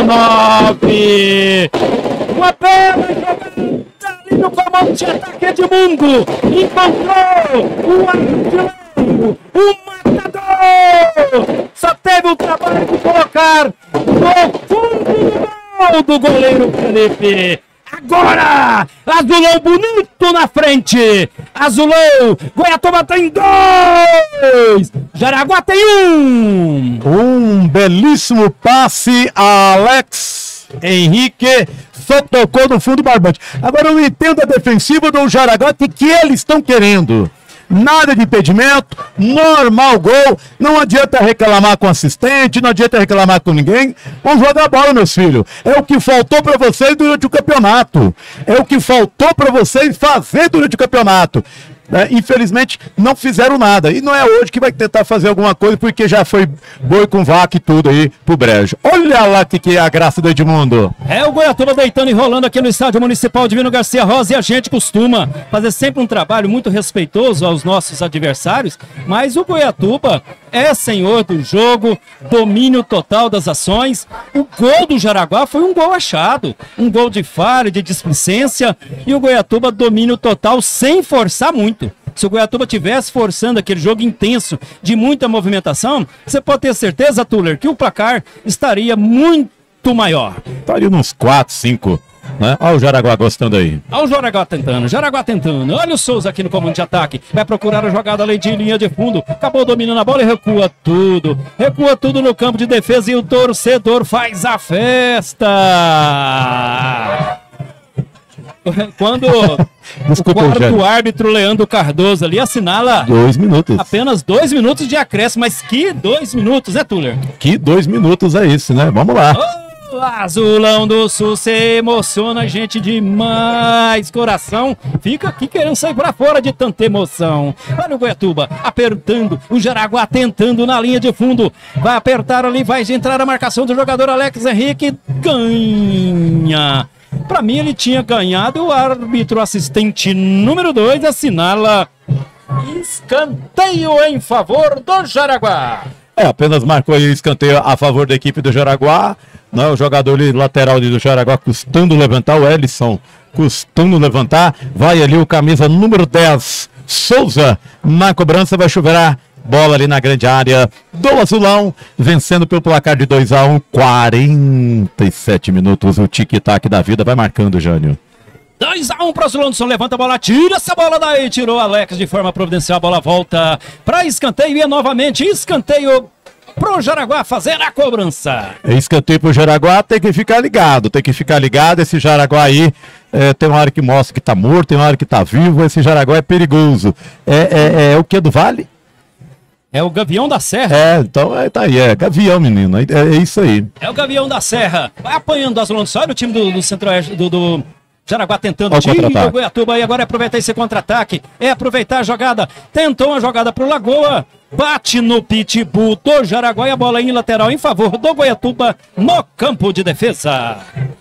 nove. Uma bela jogada ali no comando de ataque, Edmundo. Encontrou o artilheiro, o matador. Só teve o trabalho de colocar no fundo do gol do goleiro Felipe. Agora, Azulão bonito na frente. Azulão, Goiatuba tem dois. Jaraguá tem um. Um belíssimo passe a Alex Henrique. Só tocou no fundo barbante. Agora eu não entendo a defensiva do Jaraguá, que que eles estão querendo. Nada de impedimento, normal gol, não adianta reclamar com o assistente, não adianta reclamar com ninguém, vamos jogar a bola, meus filhos, é o que faltou para vocês durante o campeonato, é o que faltou para vocês fazer durante o campeonato. É, infelizmente não fizeram nada, e não é hoje que vai tentar fazer alguma coisa, porque já foi boi com vaca e tudo aí pro brejo. Olha lá que, que é a graça do Edmundo. É o Goiatuba deitando e rolando aqui no Estádio Municipal Divino Garcia Rosa, e a gente costuma fazer sempre um trabalho muito respeitoso aos nossos adversários, mas o Goiatuba é senhor do jogo, domínio total das ações. O gol do Jaraguá foi um gol achado, um gol de falha, de displicência, e o Goiatuba domínio total sem forçar muito. Se o Goiatuba tivesse forçando aquele jogo intenso, de muita movimentação, você pode ter certeza, Tuller, que o placar estaria muito maior. Estaria uns quatro, cinco, né? Olha o Jaraguá gostando aí. Olha o Jaraguá tentando, Jaraguá tentando. Olha o Souza aqui no comando de ataque. Vai procurar a jogada ali de linha de fundo. Acabou dominando a bola e recua tudo. Recua tudo no campo de defesa e o torcedor faz a festa. Quando Desculpa, o quarto árbitro Leandro Cardoso ali assinala dois minutos. Apenas dois minutos de acréscimo, mas que dois minutos, né, Tuller? Que dois minutos é isso, né? Vamos lá. Oh, Azulão do Sul, você emociona a gente demais, coração. Fica aqui querendo sair pra fora de tanta emoção. Olha o Goiatuba apertando, o Jaraguá tentando na linha de fundo. Vai apertar ali, vai entrar a marcação do jogador Alex Henrique. Ganha. Para mim ele tinha ganhado, o árbitro assistente número dois assinala escanteio em favor do Jaraguá. É, apenas marcou aí o escanteio a favor da equipe do Jaraguá, né? O jogador ali, lateral ali do Jaraguá custando levantar, o Ellison custando levantar, vai ali o camisa número dez, Souza, na cobrança, vai chover bola ali na grande área do Azulão, vencendo pelo placar de dois a um, quarenta e sete minutos, o tic-tac da vida vai marcando, Jânio. dois a um para o Azulão do Sul, levanta a bola, tira essa bola daí, tirou Alex de forma providencial, a bola volta para escanteio e é novamente escanteio pro Jaraguá fazer a cobrança. Escanteio pro Jaraguá, tem que ficar ligado, tem que ficar ligado, esse Jaraguá aí é, tem uma hora que mostra que tá morto, tem uma hora que tá vivo, esse Jaraguá é perigoso. É, é, é o que do Vale? É o Gavião da Serra. É, então é, tá aí, é Gavião, menino, é, é isso aí. É o Gavião da Serra, vai apanhando o Azulão do Sul, olha o time do, do Centro-Oeste, do, do, Jaraguá tentando tiro, o Goiatuba aí agora é aproveitar esse contra-ataque, é aproveitar a jogada, tentou uma jogada pro Lagoa, bate no pitbull do Jaraguá e a bola em lateral em favor do Goiatuba no campo de defesa.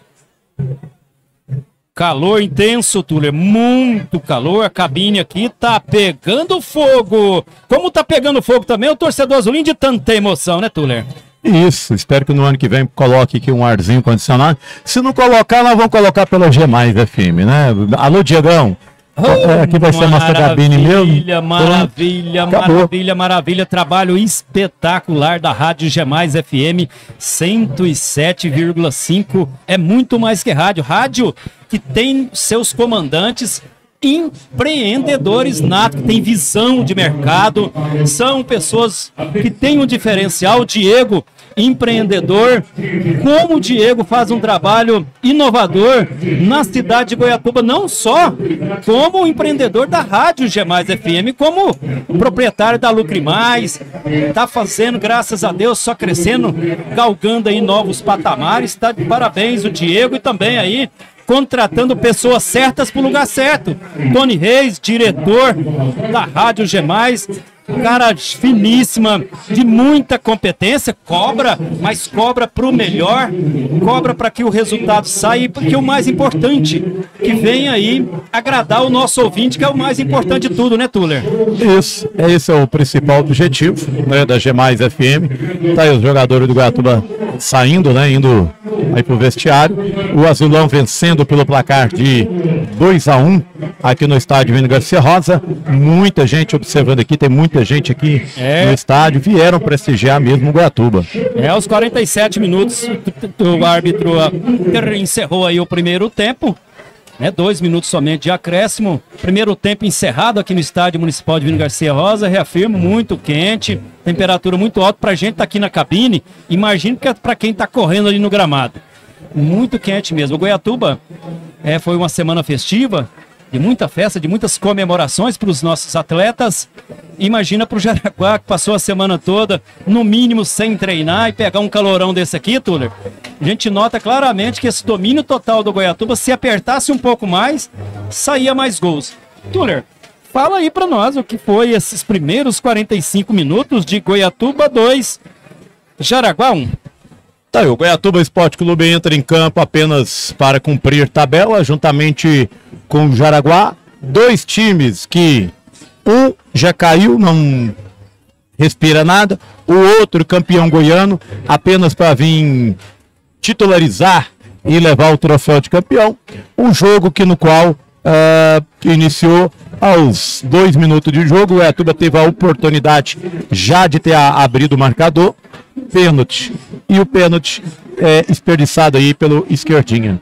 Calor intenso, Túlio, muito calor, a cabine aqui tá pegando fogo. Como tá pegando fogo também o torcedor azulinho de tanta emoção, né, Túlio? Isso, espero que no ano que vem coloque aqui um arzinho condicionado. Se não colocar, nós vamos colocar pela G mais F M, né? Alô, Diegão. Oh, é, aqui vai ser a nossa cabine mesmo. Maravilha, maravilha, Acabou. maravilha, maravilha. Trabalho espetacular da Rádio G mais F M cento e sete vírgula cinco. É muito mais que rádio. Rádio que tem seus comandantes empreendedores natos, que têm visão de mercado, são pessoas que têm um diferencial. O Diego, empreendedor, como o Diego faz um trabalho inovador na cidade de Goiatuba, não só como empreendedor da Rádio G mais F M, como proprietário da Lucre Mais, está fazendo, graças a Deus, só crescendo, galgando aí novos patamares. Está de parabéns o Diego, e também aí contratando pessoas certas para o lugar certo. Tony Reis, diretor da Rádio G mais, cara finíssima, de muita competência, cobra, mas cobra para o melhor, cobra para que o resultado saia, porque o mais importante, que vem aí agradar o nosso ouvinte, que é o mais importante de tudo, né, Tuller? Isso, esse é o principal objetivo, né, da G mais F M. Tá aí os jogadores do Goiatuba saindo, né, indo aí pro vestiário. O Azulão vencendo pelo placar de dois a um aqui no estádio Vini Garcia Rosa. Muita gente observando aqui, tem muita gente aqui é. no estádio, vieram prestigiar mesmo o Goiatuba. É, aos quarenta e sete minutos, o árbitro encerrou aí o primeiro tempo, né, dois minutos somente de acréscimo. Primeiro tempo encerrado aqui no estádio municipal de Vini Garcia Rosa, reafirmo, muito quente, temperatura muito alta. Pra gente tá aqui na cabine, imagino que é pra quem tá correndo ali no gramado. Muito quente mesmo. O Goiatuba é, foi uma semana festiva, de muita festa, de muitas comemorações para os nossos atletas. Imagina para o Jaraguá, que passou a semana toda, no mínimo, sem treinar, e pegar um calorão desse aqui, Tuller. A gente nota claramente que esse domínio total do Goiatuba, se apertasse um pouco mais, saía mais gols. Tuller, fala aí para nós o que foi esses primeiros quarenta e cinco minutos de Goiatuba dois, Jaraguá um. Tá aí, o Goiatuba Esporte Clube entra em campo apenas para cumprir tabela, juntamente com o Jaraguá. Dois times que um já caiu, não respira nada. O outro, campeão goiano, apenas para vir titularizar e levar o troféu de campeão. Um jogo que no qual uh, iniciou aos dois minutos de jogo. O Goiatuba teve a oportunidade já de ter a, abrido o marcador. Pênalti. E o pênalti é desperdiçado aí pelo esquerdinha.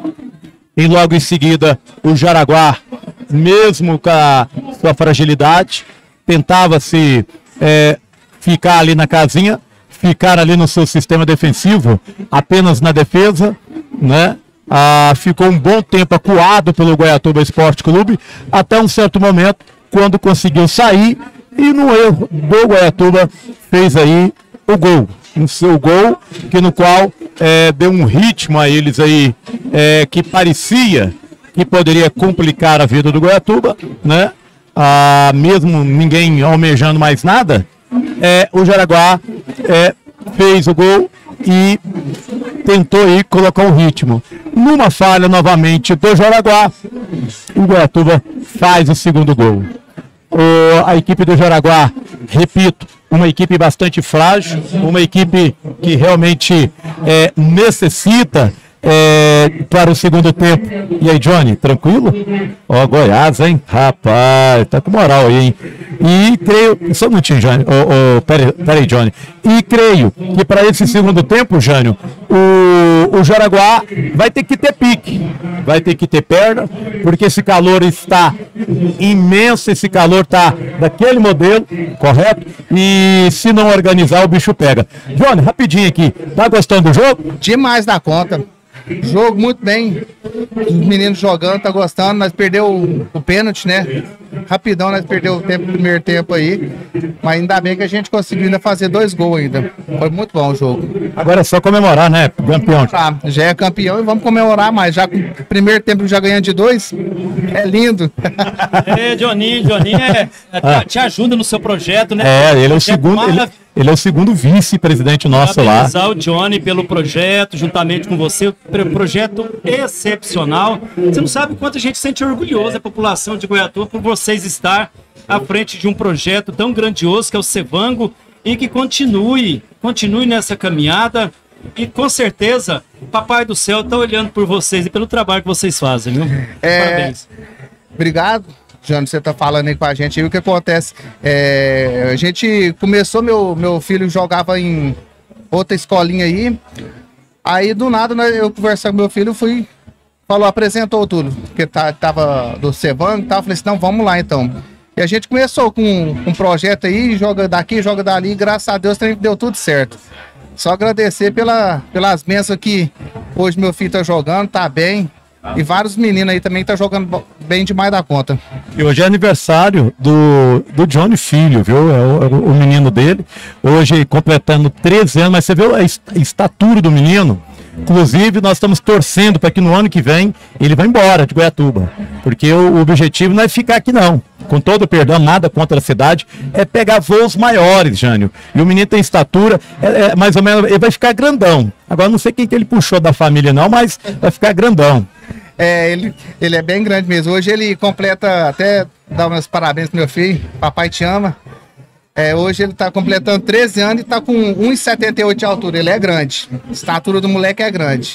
E logo em seguida, o Jaraguá, mesmo com a sua fragilidade, tentava se é, ficar ali na casinha, ficar ali no seu sistema defensivo, apenas na defesa, né? Ah, ficou um bom tempo acuado pelo Goiatuba Esporte Clube, até um certo momento, quando conseguiu sair, e no erro do Goiatuba fez aí o gol, o seu gol, que no qual é, deu um ritmo a eles aí, é, que parecia que poderia complicar a vida do Goiatuba, né? Ah, mesmo ninguém almejando mais nada, é, o Jaraguá é, fez o gol e tentou aí colocar um ritmo. Numa falha novamente do Jaraguá, o Goiatuba faz o segundo gol. O, a equipe do Jaraguá, repito, uma equipe bastante frágil, uma equipe que realmente é, necessita é, para o segundo tempo. E aí, Johnny, tranquilo? Ó, Goiás, hein? Rapaz, tá com moral aí, hein? E creio... Só um minutinho, Johnny. Oh, oh, pera, pera aí, Johnny. E creio que para esse segundo tempo, Jânio, o, o Jaraguá vai ter que ter pique, vai ter que ter perna, porque esse calor está imenso, esse calor tá daquele modelo, correto? E se não organizar, o bicho pega. Johnny, rapidinho aqui, tá gostando do jogo? Demais da conta. Jogo muito bem os meninos jogando, tá gostando. Nós perdeu o, o pênalti, né? Rapidão, nós perdeu o tempo, o primeiro tempo aí. Mas ainda bem que a gente conseguiu ainda fazer dois gols ainda. Foi muito bom o jogo. Agora é só comemorar, né? Campeão. Ah, já é campeão e vamos comemorar mais. Já com o primeiro tempo já ganhando de dois, é lindo. É, Johnny, Johnny é, é, ah. te ajuda no seu projeto, né? É, ele é o segundo, ele, ele é o segundo vice-presidente nosso lá. Parabenizar o Johnny pelo projeto, juntamente com você, um projeto excepcional. Você não sabe quanto a gente sente orgulhoso, a população de Goiatuba, por vocês estar à frente de um projeto tão grandioso que é o Cevango e que continue, continue nessa caminhada. E com certeza, Papai do Céu está olhando por vocês e pelo trabalho que vocês fazem, viu? É... Parabéns. Obrigado, Jânio, você tá falando aí com a gente. E o que acontece? É, a gente começou, meu, meu filho jogava em outra escolinha aí. Aí do nada, né, eu conversando com meu filho, fui, falou, apresentou tudo. Porque tá, tava do Cevango e tal. Falei assim, não, vamos lá então. E a gente começou com um projeto aí, joga daqui, joga dali, e graças a Deus deu tudo certo. Só agradecer pela, pelas bênçãos que hoje meu filho tá jogando, tá bem. E vários meninos aí também tá jogando bem demais da conta. E hoje é aniversário do, do Johnny Filho, viu? É o, é o menino dele. Hoje completando treze anos, mas você viu a estatura do menino? Inclusive, nós estamos torcendo para que no ano que vem ele vá embora de Goiatuba. Porque o, o objetivo não é ficar aqui, não. Com todo o perdão, nada contra a cidade, é pegar voos maiores, Jânio. E o menino tem estatura, é, é, mais ou menos, ele vai ficar grandão. Agora, não sei quem que ele puxou da família, não, mas vai ficar grandão. É, ele, ele é bem grande mesmo. Hoje ele completa, até dar meus parabéns pro meu filho, papai te ama. É, hoje ele tá completando treze anos e tá com um e setenta e oito de altura. Ele é grande. A estatura do moleque é grande.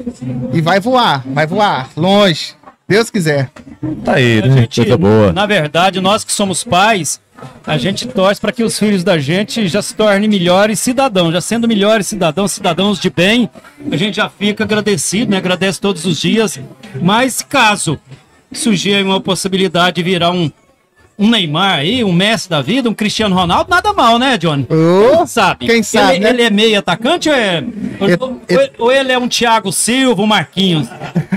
E vai voar, vai voar, longe. Deus quiser. Tá aí, A né? gente, Coisa boa. Na verdade, nós que somos pais, a gente torce para que os filhos da gente já se tornem melhores cidadãos. Já sendo melhores cidadãos, cidadãos de bem, a gente já fica agradecido, né? Agradece todos os dias. Mas caso surgir uma possibilidade de virar um um Neymar aí, um Messi da vida, um Cristiano Ronaldo, nada mal, né, Johnny? Oh, quem sabe? Quem sabe, ele, né? ele é meio atacante ou é... It, ou, it... ou ele é um Thiago Silva, um Marquinhos?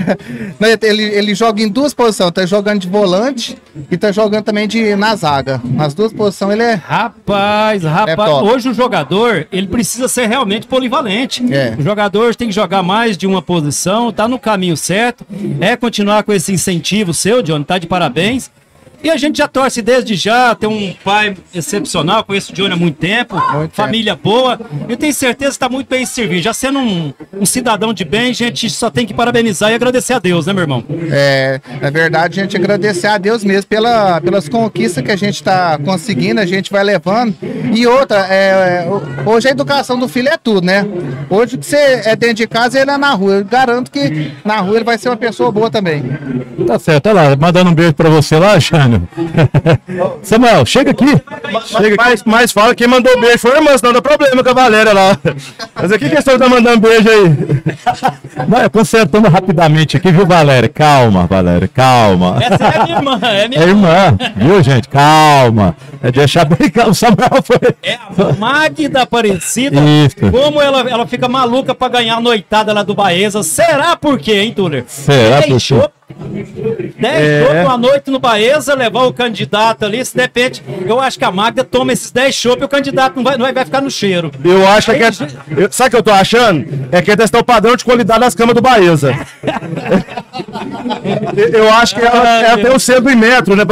Não, ele, ele joga em duas posições, tá jogando de volante e tá jogando também de, na zaga. Nas duas posições ele é... Rapaz, rapaz, é hoje o jogador, ele precisa ser realmente polivalente. É. O jogador tem que jogar mais de uma posição, tá no caminho certo, é continuar com esse incentivo seu, Johnny, tá de parabéns. E a gente já torce desde já, tem um pai excepcional, conheço o Johnny há muito tempo, muito família tempo. boa. Eu tenho certeza que está muito bem servido. Já sendo um, um cidadão de bem, a gente só tem que parabenizar e agradecer a Deus, né, meu irmão? É, na verdade, a gente agradecer a Deus mesmo pela, pelas conquistas que a gente está conseguindo, a gente vai levando. E outra, é, hoje a educação do filho é tudo, né? Hoje que você é dentro de casa e ele é na rua. Eu garanto que na rua ele vai ser uma pessoa boa também. Tá certo, olha lá, mandando um beijo pra você lá, Jânio. Samuel, chega aqui. Chega aqui. Mas, mas fala que quem mandou beijo foi a irmã, senão dá problema com a Valéria lá. Mas aqui que você tá mandando beijo aí? Não, consertando rapidamente aqui, viu, Valéria? Calma, Valéria, calma. Essa é minha irmã, é minha É irmã, viu, gente? Calma. É deixar bem calmo. O Samuel foi. É a Magda Aparecida. Isso. Como ela, ela fica maluca pra ganhar a noitada lá do Baeza. Será por quê, hein, Tuller? Será por quê? dez chopp uma noite no Baeza, levar o candidato ali, se de repente, eu acho que a Magda toma esses dez chopp e o candidato não vai, não vai, vai ficar no cheiro. Eu acho que é, eu, sabe o que eu tô achando? É que é testar o padrão de qualidade das camas do Baeza. Eu acho que ela, ela tem o selo do metro, né?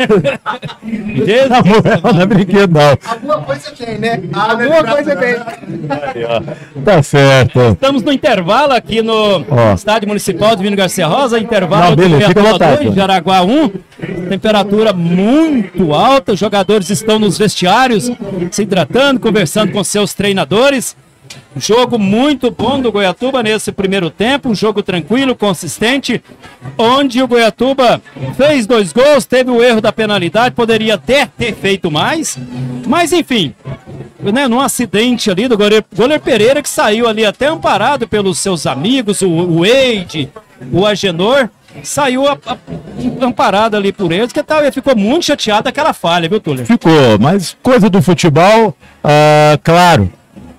Não, não é brinquedo, não. Alguma coisa tem, né? Alguma coisa tem. Tá certo. Estamos no intervalo aqui no Ó. Estádio Municipal de Divino Garcia Rosa, intervalo Não, beleza, do fica à vontade. dois, Jaraguá um, temperatura muito alta, os jogadores estão nos vestiários, se hidratando, conversando com seus treinadores. Jogo muito bom do Goiatuba nesse primeiro tempo, um jogo tranquilo, consistente, onde o Goiatuba fez dois gols, teve o erro da penalidade, poderia até ter feito mais, mas enfim, né, num acidente ali do goleiro, goleiro Pereira, que saiu ali até amparado pelos seus amigos, o, o Wade, o Agenor, saiu a, a, amparado ali por eles, que tal, ele ficou muito chateado daquela falha, viu, Túlio? Ficou, mas coisa do futebol, ah, claro,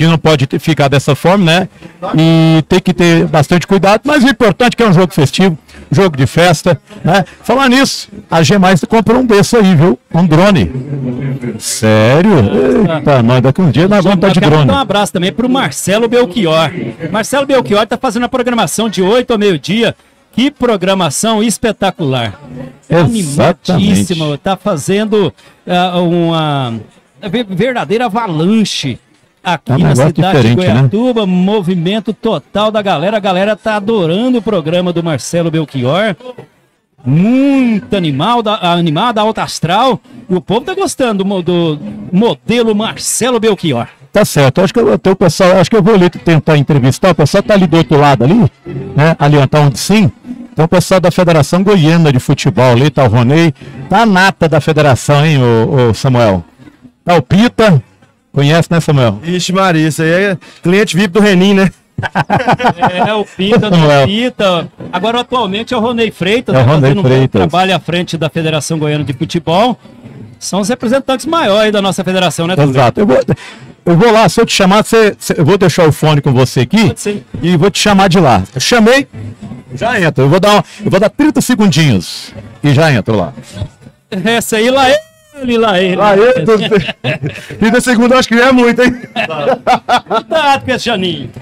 que não pode ter, ficar dessa forma, né? E tem que ter bastante cuidado, mas o importante é que é um jogo festivo, jogo de festa, né? Falar nisso, a G mais comprou um desse aí, viu? Um drone. Sério? Eita, nós daqui um dia nós vamos estar de drone. Um abraço também pro Marcelo Belchior. Marcelo Belchior tá fazendo a programação de oito ao meio-dia. Que programação espetacular. Animadíssima. Tá fazendo uh, uma verdadeira avalanche aqui é um na cidade de Goiatuba. Né? Movimento total da galera. A galera tá adorando o programa do Marcelo Belchior. Muito animal, da, animada, alta astral. E o povo tá gostando do, do modelo Marcelo Belchior. Tá certo, acho que eu, o pessoal, acho que eu vou ali tentar entrevistar, o pessoal tá ali do outro lado ali, né, ali tá onde sim, então o pessoal da Federação Goiana de Futebol ali, tá o Ronei, tá a nata da federação, hein, o, o Samuel, tá o Pita, conhece, né, Samuel? Ixi Maria, isso aí é cliente V I P do Renin, né? É, o Pita, do Pita, agora atualmente é o Ronei Freitas, é o Ronei fazendo Freitas. Um trabalho à frente da Federação Goiana de Futebol, são os representantes maiores da nossa federação, né? Exato, eu vou... Eu vou lá, se eu te chamar, você, você, eu vou deixar o fone com você aqui e vou te chamar de lá. Eu chamei, já entra. Eu vou dar, uma, eu vou dar trinta segundinhos e já entro lá. Essa aí, lá ele, lá ele. Lá ele. trinta segundos, acho que já é muito, hein? Cuidado com esse Janinho.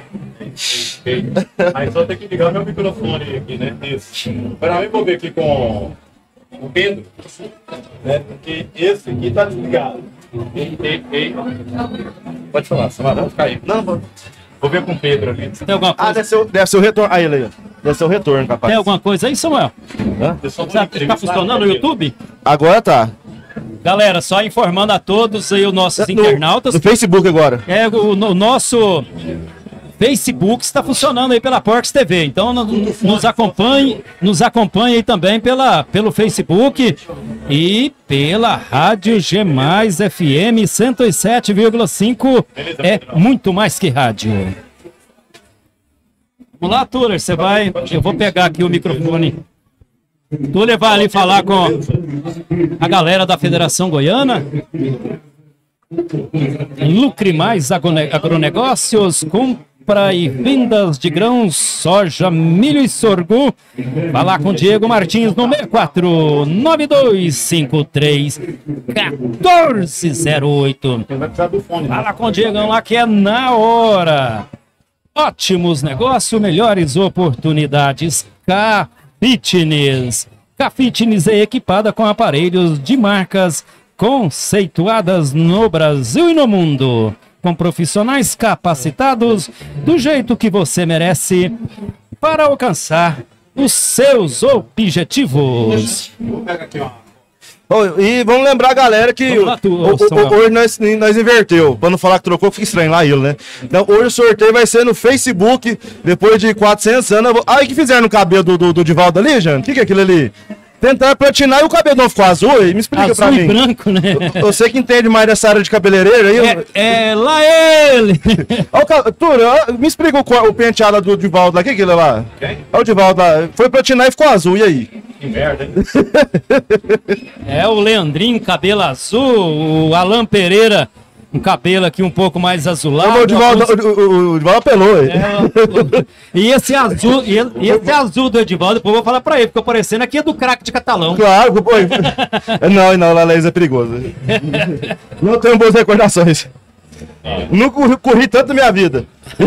Aí só tem que ligar meu microfone aqui, né? Isso. Para mim, vou ver aqui com o Pedro, né? Porque esse aqui tá desligado. Ei, ei, ei. Pode falar, Samara, vamos ficar aí. Não, vou. Vou ver com o Pedro ali. Tem alguma coisa? Ah, deve ser, deve ser o retorno. Aí, ele aí. Deve ser o retorno, capaz. Tem alguma coisa aí, Samuel? Hã? Sabe, tá funcionando no YouTube? Agora tá. Galera, só informando a todos aí, os nossos no, internautas. No Facebook agora. É, o, o nosso Facebook está funcionando aí pela Porcs T V. Então nos, nos acompanhe, nos acompanhe aí também pela, pelo Facebook e pela Rádio G mais F M cento e sete vírgula cinco. É muito mais que rádio. Vamos lá, Tuller, você vai. Eu vou pegar aqui o microfone. Tuller vai ali falar com a galera da Federação Goiana. Lucre Mais Agronegócios, compra e vendas de grãos, soja, milho e sorgo. Falar com Diego Martins no seis quatro nove dois cinco três um quatro zero oito. Fala com o Diego lá que é na hora. Ótimos negócios, melhores oportunidades. K Fitness. K Fitness é equipada com aparelhos de marcas conceituadas no Brasil e no mundo, com profissionais capacitados do jeito que você merece para alcançar os seus objetivos. Vou pegar aqui, ó. Oh, e vamos lembrar, galera, que lá, tu, o, o, o, hoje nós, nós inverteu. Pra não falar que trocou, fica estranho lá ele, né? Então, hoje o sorteio vai ser no Facebook, depois de quatrocentos anos. Vou... Ah, e que fizeram no cabelo do, do, do Divaldo ali, Jane? O que, que é aquilo ali? Tentaram platinar e o cabelo não ficou azul? E me explica azul pra mim. E branco, né? Você que entende mais dessa área de cabeleireiro aí. É, é lá ele! Ó, Tura, me explica o, o penteado do Divaldo lá. O que é aquilo lá? Quem? Olha o Divaldo lá. Foi platinar e ficou azul, e aí? Que merda, hein? É o Leandrinho, cabelo azul, o Alan Pereira, um cabelo aqui um pouco mais azulado. O Divaldo, alguns... o, o, o Divaldo apelou. É, o... E esse azul, e esse azul do Edivaldo, depois eu vou falar pra ele, ficou parecendo aqui é do craque de Catalão. Claro, pô. Não, não, Lalés é perigoso. Não tenho boas recordações. Nunca corri tanto na minha vida.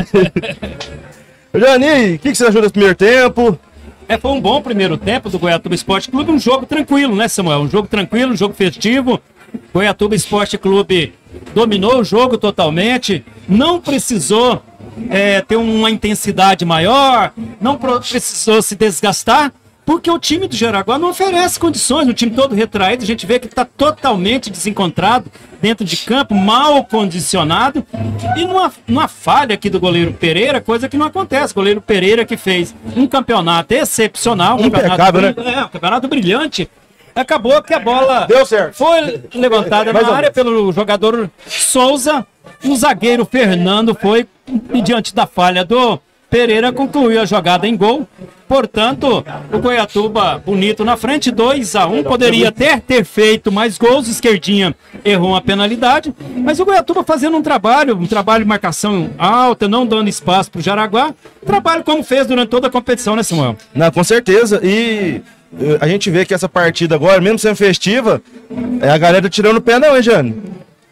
Jani, o que, que você achou desse primeiro tempo? É, foi um bom primeiro tempo do Goiatuba Esporte Clube, um jogo tranquilo, né, Samuel? Um jogo tranquilo, um jogo festivo. Goiatuba Esporte Clube dominou o jogo totalmente, não precisou é, ter uma intensidade maior, não precisou se desgastar, porque o time do Jaraguá não oferece condições, o time todo retraído, a gente vê que está totalmente desencontrado dentro de campo, mal condicionado, e numa, numa falha aqui do goleiro Pereira, coisa que não acontece, o goleiro Pereira que fez um campeonato excepcional, um campeonato, né? é, um campeonato brilhante, acabou que a bola deu certo. Foi levantada na área pelo jogador Souza, o zagueiro Fernando foi, e diante da falha do Pereira concluiu a jogada em gol. Portanto, o Goiatuba bonito na frente, dois a um, poderia até ter feito mais gols, Esquerdinha errou uma penalidade, mas o Goiatuba fazendo um trabalho, um trabalho de marcação alta, não dando espaço para o Jaraguá, trabalho como fez durante toda a competição, né, Samuel? Não, com certeza, e a gente vê que essa partida agora, mesmo sendo festiva, é a galera tirando o pé não, hein, Jânio?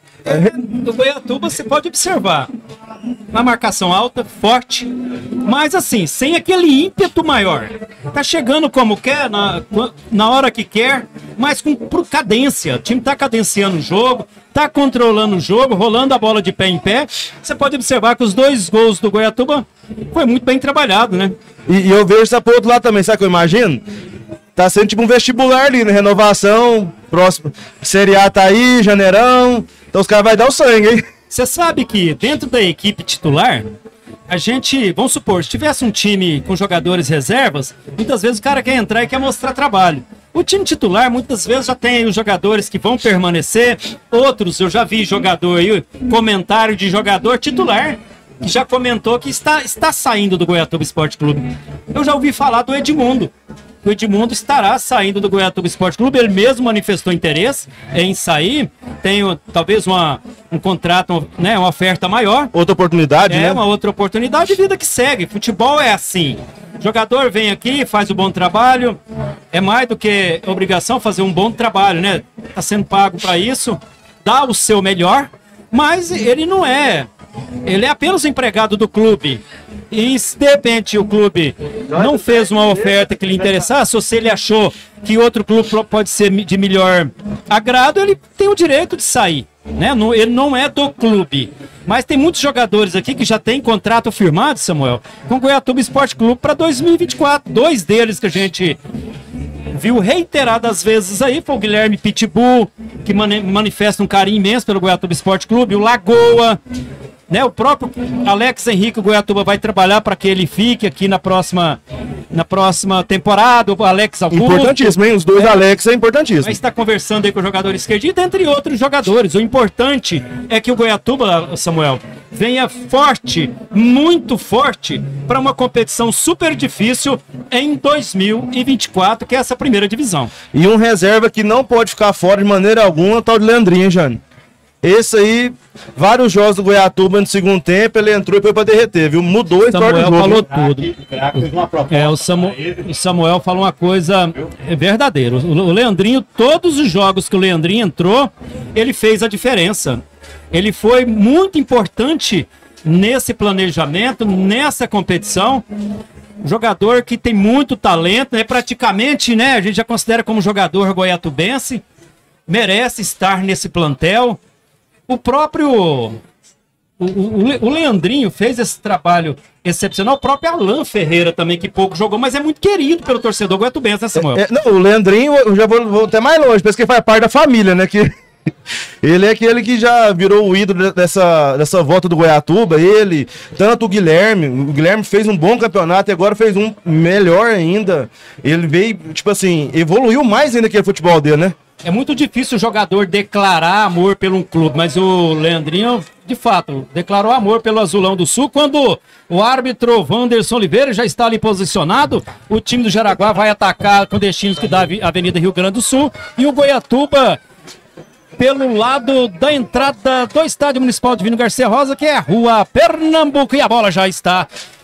É, do Goiatuba você pode observar uma marcação alta, forte, mas assim, sem aquele ímpeto maior. Tá chegando como quer, na, na hora que quer, mas com por cadência. O time tá cadenciando o jogo, tá controlando o jogo, rolando a bola de pé em pé. Você pode observar que os dois gols do Goiatuba foi muito bem trabalhado, né? E, e eu vejo essa pro outro lado também, sabe o que eu imagino? Tá sendo tipo um vestibular ali, né? Renovação, próximo. Série A tá aí, janeirão. Então os caras vão dar o sangue, hein? Você sabe que dentro da equipe titular, a gente, vamos supor, se tivesse um time com jogadores reservas, muitas vezes o cara quer entrar e quer mostrar trabalho. O time titular, muitas vezes, já tem os jogadores que vão permanecer, outros, eu já vi jogador aí, comentário de jogador titular, que já comentou que está, está saindo do Goiatuba Esporte Clube. Eu já ouvi falar do Edmundo. O Edmundo estará saindo do Goiatuba Esporte Clube, ele mesmo manifestou interesse em sair, tem talvez uma, um contrato, né, uma oferta maior. Outra oportunidade, é, né? É uma outra oportunidade, vida que segue. Futebol é assim. O jogador vem aqui, faz o bom trabalho, é mais do que obrigação fazer um bom trabalho, né? Está sendo pago para isso, dá o seu melhor, mas ele não é, ele é apenas empregado do clube. E se de repente o clube não fez uma oferta que lhe interessasse, ou se ele achou que outro clube pode ser de melhor agrado, ele tem o direito de sair, né? Ele não é do clube. Mas tem muitos jogadores aqui que já tem contrato firmado, Samuel, com o Goiatuba Esporte Clube para dois mil e vinte e quatro. Dois deles que a gente viu reiteradas vezes aí, foi o Guilherme Pitbull, que mani manifesta um carinho imenso pelo Goiatuba Esporte Clube, o Lagoa, né, o próprio Alex Henrique, o Goiatuba vai trabalhar para que ele fique aqui na próxima, na próxima temporada, o Alex Augusto. Importantíssimo, hein? Os dois é, Alex é importantíssimo. Vai estar conversando aí com o jogador esquerdinho, dentre outros jogadores. O importante é que o Goiatuba, Samuel, venha forte, muito forte, para uma competição super difícil em dois mil e vinte e quatro, que é essa primeira divisão. E um reserva que não pode ficar fora de maneira alguma, o tal de Leandrinho, hein, Jânio? Esse aí, vários jogos do Goiatuba no segundo tempo, ele entrou e foi pra derreter, viu? Mudou a história do jogo. Samuel falou tudo. É, o, Samu, o Samuel falou uma coisa verdadeira. O Leandrinho, todos os jogos que o Leandrinho entrou, ele fez a diferença. Ele foi muito importante nesse planejamento, nessa competição. Jogador que tem muito talento, né? Praticamente, né? A gente já considera como jogador goiatubense. Merece estar nesse plantel. O próprio o, o, o Leandrinho fez esse trabalho excepcional. O próprio Alan Ferreira também, que pouco jogou, mas é muito querido pelo torcedor goiatubense, né, Samuel? É, é, não, o Leandrinho, eu já vou, vou até mais longe, parece que ele faz parte da família, né? Que ele é aquele que já virou o ídolo dessa, dessa volta do Goiatuba. Ele, tanto o Guilherme, o Guilherme fez um bom campeonato e agora fez um melhor ainda. Ele veio, tipo assim, evoluiu mais ainda que o futebol dele, né? É muito difícil o jogador declarar amor pelo um clube, mas o Leandrinho, de fato, declarou amor pelo Azulão do Sul. Quando o árbitro Wanderson Oliveira já está ali posicionado, o time do Jaraguá vai atacar com destinos que dá a Avenida Rio Grande do Sul. E o Goiatuba, pelo lado da entrada do Estádio Municipal Divino Garcia Rosa, que é a Rua Pernambuco. E a bola já está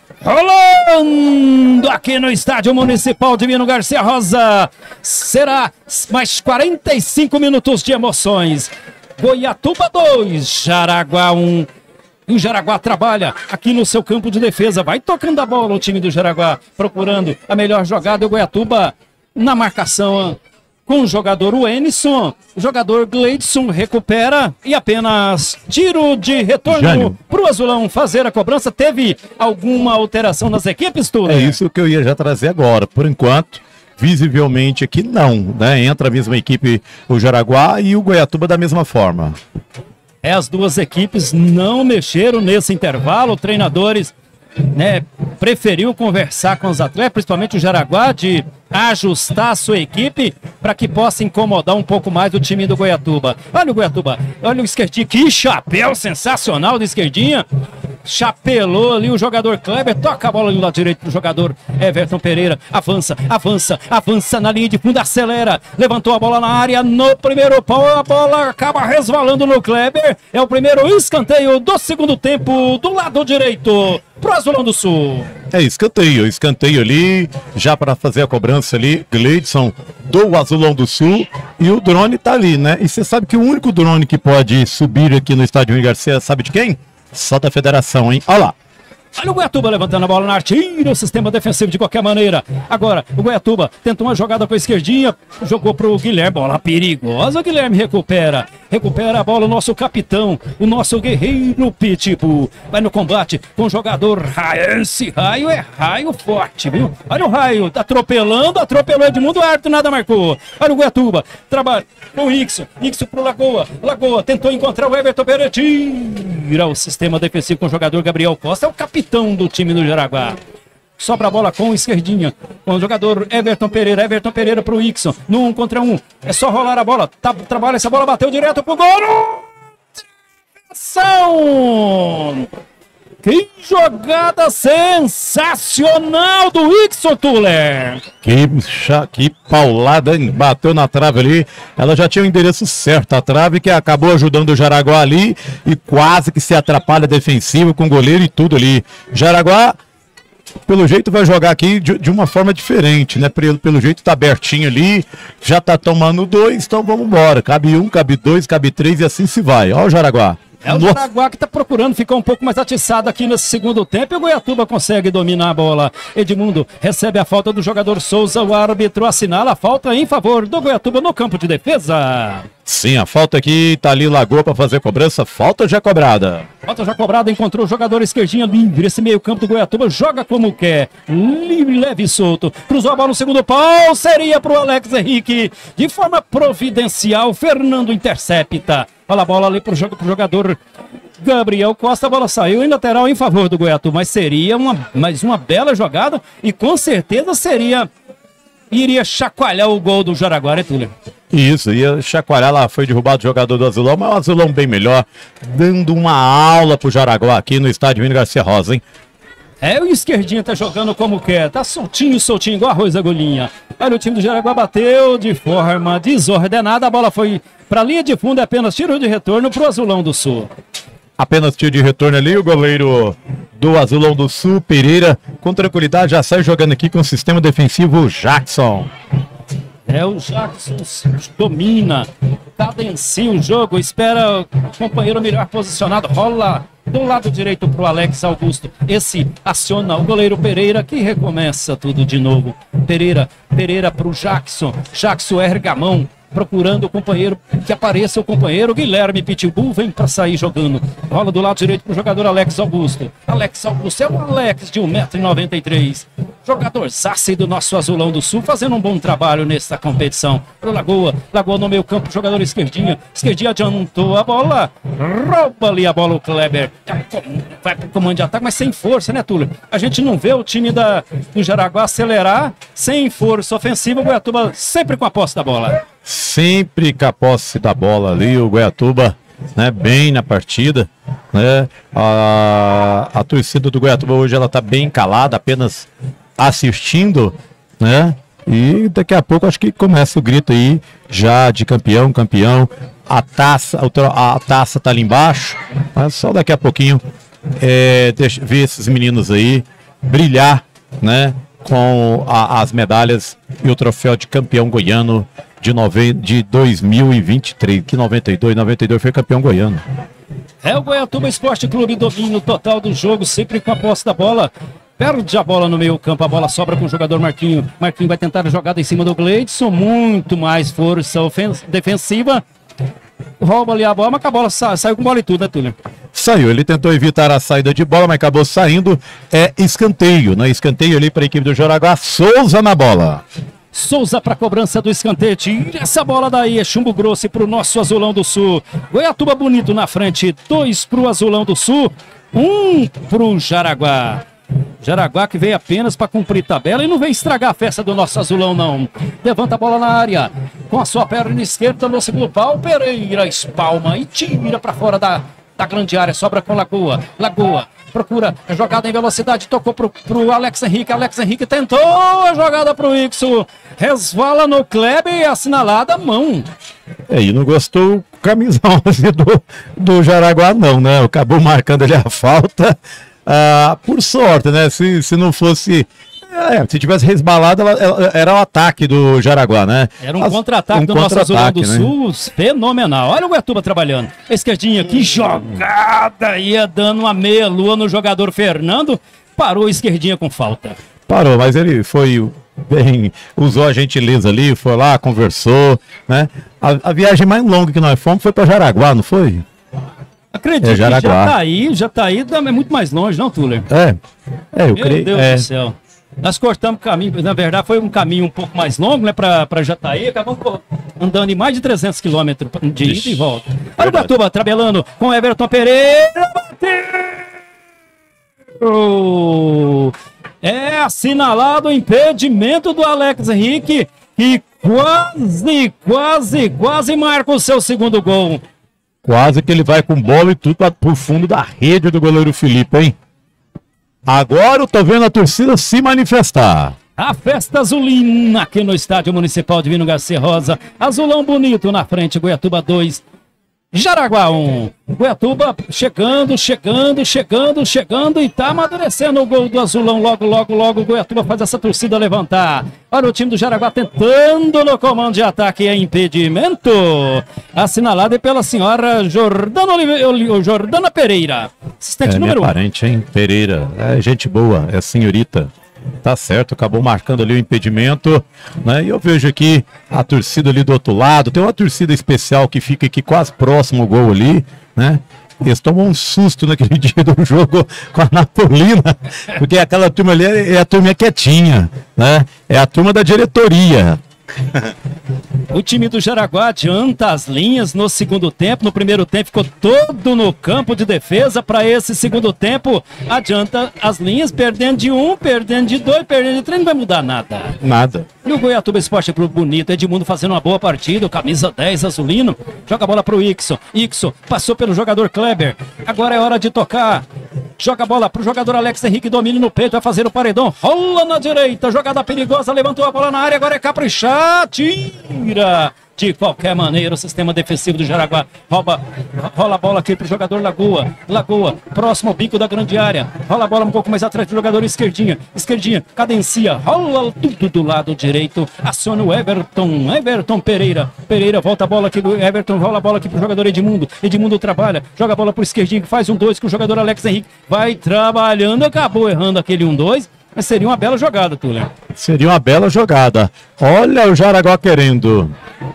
rolando aqui no Estádio Municipal Divino Garcia Rosa. Será mais quarenta e cinco minutos de emoções. Goiatuba dois, Jaraguá um. E o Jaraguá trabalha aqui no seu campo de defesa. Vai tocando a bola o time do Jaraguá, procurando a melhor jogada. O Goiatuba na marcação com o jogador Wenison. O jogador Gleidson recupera e apenas tiro de retorno para o Azulão fazer a cobrança. Teve alguma alteração nas equipes, Túlio? É isso que eu ia já trazer agora. Por enquanto, visivelmente aqui não, né? Entra a mesma equipe, o Jaraguá e o Goiatuba da mesma forma. É, as duas equipes não mexeram nesse intervalo. Treinadores, né, preferiu conversar com os atletas, principalmente o Jaraguá, de ajustar a sua equipe para que possa incomodar um pouco mais o time do Goiatuba. Olha o Goiatuba, olha o Esquerdinha, que chapéu sensacional do Esquerdinha. chapelou ali o jogador Kleber, toca a bola no lado direito pro jogador Everton Pereira, avança, avança, avança na linha de fundo, acelera, levantou a bola na área, no primeiro pau, a bola acaba resvalando no Kleber, é o primeiro escanteio do segundo tempo, do lado direito, pro Azulão do Sul. É escanteio, escanteio ali, já para fazer a cobrança ali, Gleidson do Azulão do Sul, e o drone tá ali, né? E você sabe que o único drone que pode subir aqui no estádio Rui Garcia, sabe de quem? Só da federação, hein? Olha lá. Olha o Goiatuba levantando a bola na área, tira o sistema defensivo de qualquer maneira. Agora, o Goiatuba tentou uma jogada com a esquerdinha, jogou pro Guilherme, bola perigosa, o Guilherme recupera. Recupera a bola o nosso capitão, o nosso guerreiro Pitbull. Vai no combate com o jogador Raio. Esse raio é raio forte, viu? Olha o raio, tá atropelando, atropelou Edmundo, o árbitro nada marcou. Olha o Goiatuba, trabalha com o Ixo, Ixo pro Lagoa. Lagoa tentou encontrar o Everton Pereira, tira o sistema defensivo com o jogador Gabriel Costa, é o capitão do time do Jaraguá. Sobra a bola com esquerdinha, com o jogador Everton Pereira, Everton Pereira pro Ixon, no um contra um, é só rolar a bola, tá, trabalha essa bola, bateu direto pro gol, ação! Que jogada sensacional do Ixon Tuller! Que, que paulada, hein? Bateu na trave ali, ela já tinha o endereço certo, a trave que acabou ajudando o Jaraguá ali e quase que se atrapalha defensivo com o goleiro e tudo ali. Jaraguá, pelo jeito vai jogar aqui de, de uma forma diferente, né? Pelo, pelo jeito tá abertinho ali, já tá tomando dois, então vamos embora. Cabe um, cabe dois, cabe três e assim se vai. Ó o Jaraguá. É o Jaraguá que tá procurando ficar um pouco mais atiçado aqui nesse segundo tempo e o Goiatuba consegue dominar a bola. Edmundo recebe a falta do jogador Souza, o árbitro assinala a falta em favor do Goiatuba no campo de defesa. Sim, a falta aqui, tá ali Lagoa para fazer a cobrança, falta já cobrada. Falta já cobrada, encontrou o jogador esquerdinha livre, esse meio campo do Goiatuba joga como quer, livre, leve e solto, cruzou a bola no segundo pau, seria pro Alex Henrique, de forma providencial, Fernando intercepta. Olha a bola ali pro, pro jogador Gabriel Costa, a bola saiu em lateral em favor do Goiatuba, mas seria uma, mais uma bela jogada e com certeza seria, iria chacoalhar o gol do Jaraguá, né, Túlio? Isso, ia chacoalhar lá, foi derrubado o jogador do Azulão, mas o Azulão bem melhor, dando uma aula pro Jaraguá aqui no estádio Vini Garcia Rosa, hein? É, o esquerdinho tá jogando como quer, tá soltinho, soltinho, igual arroz agulhinha. Olha, o time do Jaraguá bateu de forma desordenada, a bola foi pra linha de fundo, é apenas tiro de retorno pro Azulão do Sul. Apenas tiro de retorno ali, o goleiro do Azulão do Sul, Pereira, com tranquilidade, já sai jogando aqui com o sistema defensivo Jackson. É, o Jackson domina, cadencia o jogo, espera o companheiro melhor posicionado, rola do lado direito pro Alex Augusto. Esse aciona o goleiro Pereira, que recomeça tudo de novo. Pereira, Pereira pro Jackson, Jackson erga a mão, procurando o companheiro, que apareça o companheiro, Guilherme Pitbull vem para sair jogando, rola do lado direito pro jogador Alex Augusto, Alex Augusto é o Alex de um metro e noventa e três, jogador Sassi do nosso Azulão do Sul, fazendo um bom trabalho nessa competição, pro Lagoa, Lagoa no meio campo, jogador esquerdinha, esquerdinha adiantou a bola, rouba ali a bola o Kleber, vai pro comando de ataque, mas sem força, né, Túlio? A gente não vê o time da, do Jaraguá acelerar, sem força ofensiva, o Goiatuba sempre com a posse da bola. Sempre com a posse da bola ali, o Goiatuba, né, bem na partida, né, a, a torcida do Goiatuba hoje ela tá bem calada, apenas assistindo, né, e daqui a pouco acho que começa o grito aí, já de campeão, campeão, a taça, a taça tá ali embaixo, mas só daqui a pouquinho, é, deixa, ver esses meninos aí brilhar, né, com a, as medalhas e o troféu de campeão goiano de, nove, de dois mil e vinte e três, que noventa e dois, noventa e dois foi campeão goiano. É o Goiatuba Esporte Clube, domínio total do jogo, sempre com a posse da bola. Perde a bola no meio campo, a bola sobra com o jogador Marquinho. Marquinho vai tentar a jogada em cima do Gleidson, muito mais força defensiva. Rouba ali a bola, mas a bola sa saiu com bola e tudo, né, Túlio? Saiu, ele tentou evitar a saída de bola, mas acabou saindo. É escanteio, né? Escanteio ali para a equipe do Jaraguá. Souza na bola. Souza para cobrança do escanteio, tira essa bola daí, é chumbo grosso para o nosso Azulão do Sul. Goiatuba bonito na frente, dois para o Azulão do Sul, um para o Jaraguá. Jaraguá que veio apenas para cumprir tabela e não veio estragar a festa do nosso Azulão, não. Levanta a bola na área, com a sua perna esquerda no segundo pau, Pereira espalma e tira para fora da, da grande área, sobra com Lagoa. Lagoa procura a jogada em velocidade, tocou pro, pro Alex Henrique, Alex Henrique tentou a jogada pro Ixo, resvala no Kleber e assinalada a mão. É, e não gostou o camisão do, do Jaraguá não, né? Acabou marcando ali a falta, ah, por sorte, né? Se, se não fosse... É, se tivesse resbalado, ela, ela, era o ataque do Jaraguá, né? Era um contra-ataque um do contra nosso Azulão do né? Sul, fenomenal. Olha o Goiatuba trabalhando. Esquerdinha, que jogada! Ia dando uma meia-lua no jogador Fernando. Parou esquerdinha com falta. Parou, mas ele foi bem, usou a gentileza ali, foi lá, conversou, né? A, a viagem mais longa que nós fomos foi para Jaraguá, não foi? Acredito é, que já tá aí, já tá aí, é muito mais longe, não, Tuller? É, é eu Meu creio. Deus é. do céu. Nós cortamos o caminho, na verdade foi um caminho um pouco mais longo, né, para Jataí, acabamos andando em mais de trezentos quilômetros de ida e volta. Olha o Goiatuba tabelando com Everton Pereira, bateu! É assinalado o impedimento do Alex Henrique, que quase, quase, quase marca o seu segundo gol. Quase que ele vai com bola e tudo para o fundo da rede do goleiro Felipe, hein? Agora eu tô vendo a torcida se manifestar. A festa azulina aqui no Estádio Municipal Divino Garcia Rosa. Azulão bonito na frente, Goiatuba dois, Jaraguá um. Goiatuba chegando, chegando, chegando, chegando e tá amadurecendo o gol do Azulão. Logo, logo, logo o Goiatuba faz essa torcida levantar. Olha o time do Jaraguá tentando no comando de ataque, é impedimento. Assinalado pela senhora Jordana, Olive... Jordana Pereira. Assistente é, número minha parente, hein? Pereira. É gente boa, é senhorita. Tá certo, acabou marcando ali o impedimento, né? E eu vejo aqui a torcida ali do outro lado. Tem uma torcida especial que fica aqui quase próximo ao gol ali, né? Eles tomam um susto naquele dia do jogo com a Napolina, porque aquela turma ali é a turma quietinha, né? É a turma da diretoria. O time do Jaraguá adianta as linhas no segundo tempo. No primeiro tempo ficou todo no campo de defesa. Para esse segundo tempo, adianta as linhas, perdendo de um, perdendo de dois, perdendo de três, não vai mudar nada. Nada. E o Goiatuba Esporte Clube bonito, Edmundo fazendo uma boa partida, o camisa dez azulino, joga a bola pro Ixo. Ixo passou pelo jogador Kleber. Agora é hora de tocar. Joga a bola pro jogador Alex Henrique, domínio no peito, vai fazer o paredão, rola na direita, jogada perigosa, levantou a bola na área, agora é caprichar, tira! De qualquer maneira, o sistema defensivo do Jaraguá rouba, rola a bola aqui pro jogador Lagoa. Lagoa, próximo ao bico da grande área. Rola a bola um pouco mais atrás do jogador esquerdinha. Esquerdinha, cadencia, rola tudo do lado direito. Aciona o Everton, Everton Pereira. Pereira volta a bola aqui do Everton, rola a bola aqui pro jogador Edmundo. Edmundo trabalha, joga a bola pro esquerdinho, que faz um dois com o jogador Alex Henrique. Vai trabalhando, acabou errando aquele um dois. Mas seria uma bela jogada, Túlio. Seria uma bela jogada. Olha o Jaraguá querendo.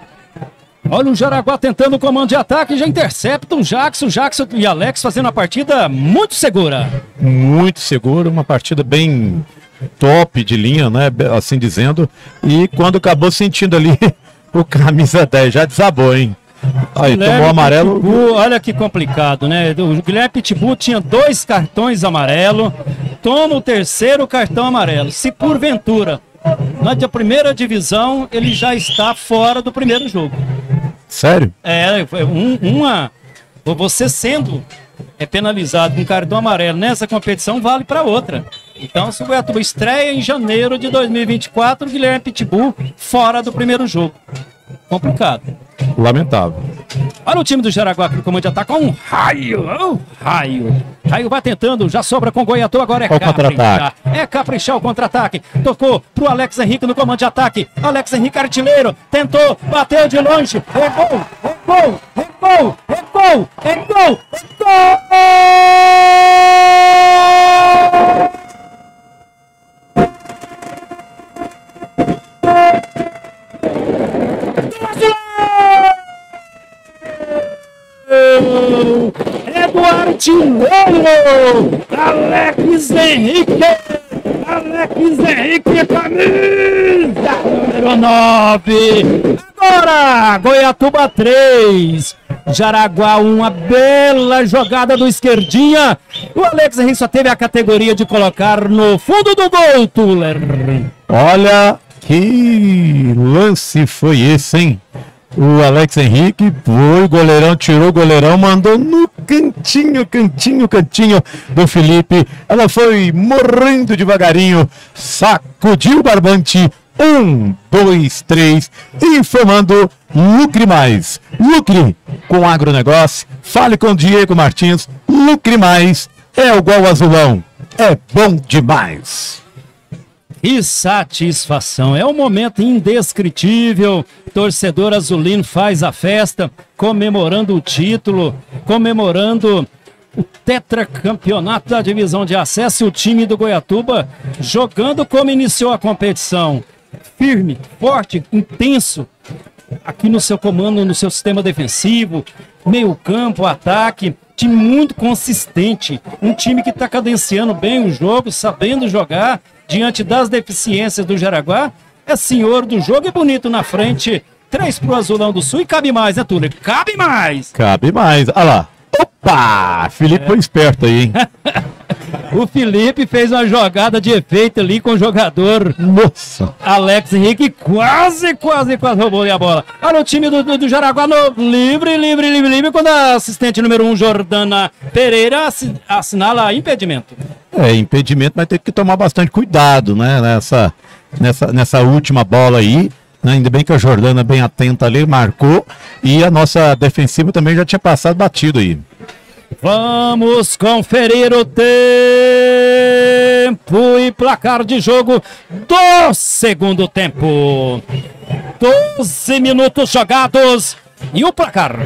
Olha o Jaraguá tentando o comando de ataque, já intercepta o Jackson, Jackson e Alex fazendo uma partida muito segura. Muito segura, uma partida bem top de linha, né, assim dizendo. E quando acabou sentindo ali o camisa dez, já desabou, hein. Aí, Guilherme tomou amarelo. Pitbull, olha que complicado, né? O Guilherme Pitbull tinha dois cartões amarelos, toma o terceiro cartão amarelo. Se porventura na primeira divisão, ele já está fora do primeiro jogo. Sério? É, um, uma. Você sendo é penalizado com cartão amarelo nessa competição, vale para outra. Então, se o Goiatuba estreia em janeiro de dois mil e vinte e quatro, o Guilherme Pitbull fora do primeiro jogo. Complicado. Lamentável. Olha o time do Jaraguá que o comando de ataque, um raio, um raio. Raio vai tentando, já sobra com o Goiatuba, agora é Qual caprichar. É caprichar o contra-ataque. Tocou pro Alex Henrique no comando de ataque. Alex Henrique artilheiro, tentou, bateu de longe. É gol, é gol, é gol, é gol, é gol, é gol! É do artilheiro Alex Henrique. Alex Henrique, camisa número nove. Agora, Goiatuba três, Jaraguá um, uma bela jogada do esquerdinha. O Alex Henrique só teve a categoria de colocar no fundo do gol, Tuller. Olha que lance foi esse, hein? O Alex Henrique foi, o goleirão tirou o goleirão, mandou no cantinho, cantinho, cantinho do Felipe. Ela foi morrendo devagarinho, sacudiu o barbante. Um, dois, três, informando Lucre Mais. Lucre com agronegócio, fale com Diego Martins. Lucre Mais é igual azulão, é bom demais. Que satisfação, é um momento indescritível. Torcedor azulino faz a festa, comemorando o título, comemorando o tetracampeonato da divisão de acesso. O time do Goiatuba jogando como iniciou a competição. Firme, forte, intenso, aqui no seu comando, no seu sistema defensivo, meio campo, ataque, time muito consistente, um time que está cadenciando bem o jogo, sabendo jogar diante das deficiências do Jaraguá, é senhor do jogo e bonito na frente, três pro Azulão do Sul e cabe mais, né, Túlio? Cabe mais! Cabe mais, olha lá, opa, Felipe é. Foi esperto aí, hein? O Felipe fez uma jogada de efeito ali com o jogador Nossa. Alex Henrique, quase, quase, quase roubou ali a bola. Olha o time do, do, do Jaraguá no livre, livre, livre, livre, quando a assistente número um, Jordana Pereira, assinala impedimento. É, impedimento, mas tem que tomar bastante cuidado, né, nessa, nessa, nessa última bola aí. Né? Ainda bem que a Jordana, bem atenta ali, marcou, e a nossa defensiva também já tinha passado batido aí. Vamos conferir o tempo e placar de jogo do segundo tempo. doze minutos jogados e o placar.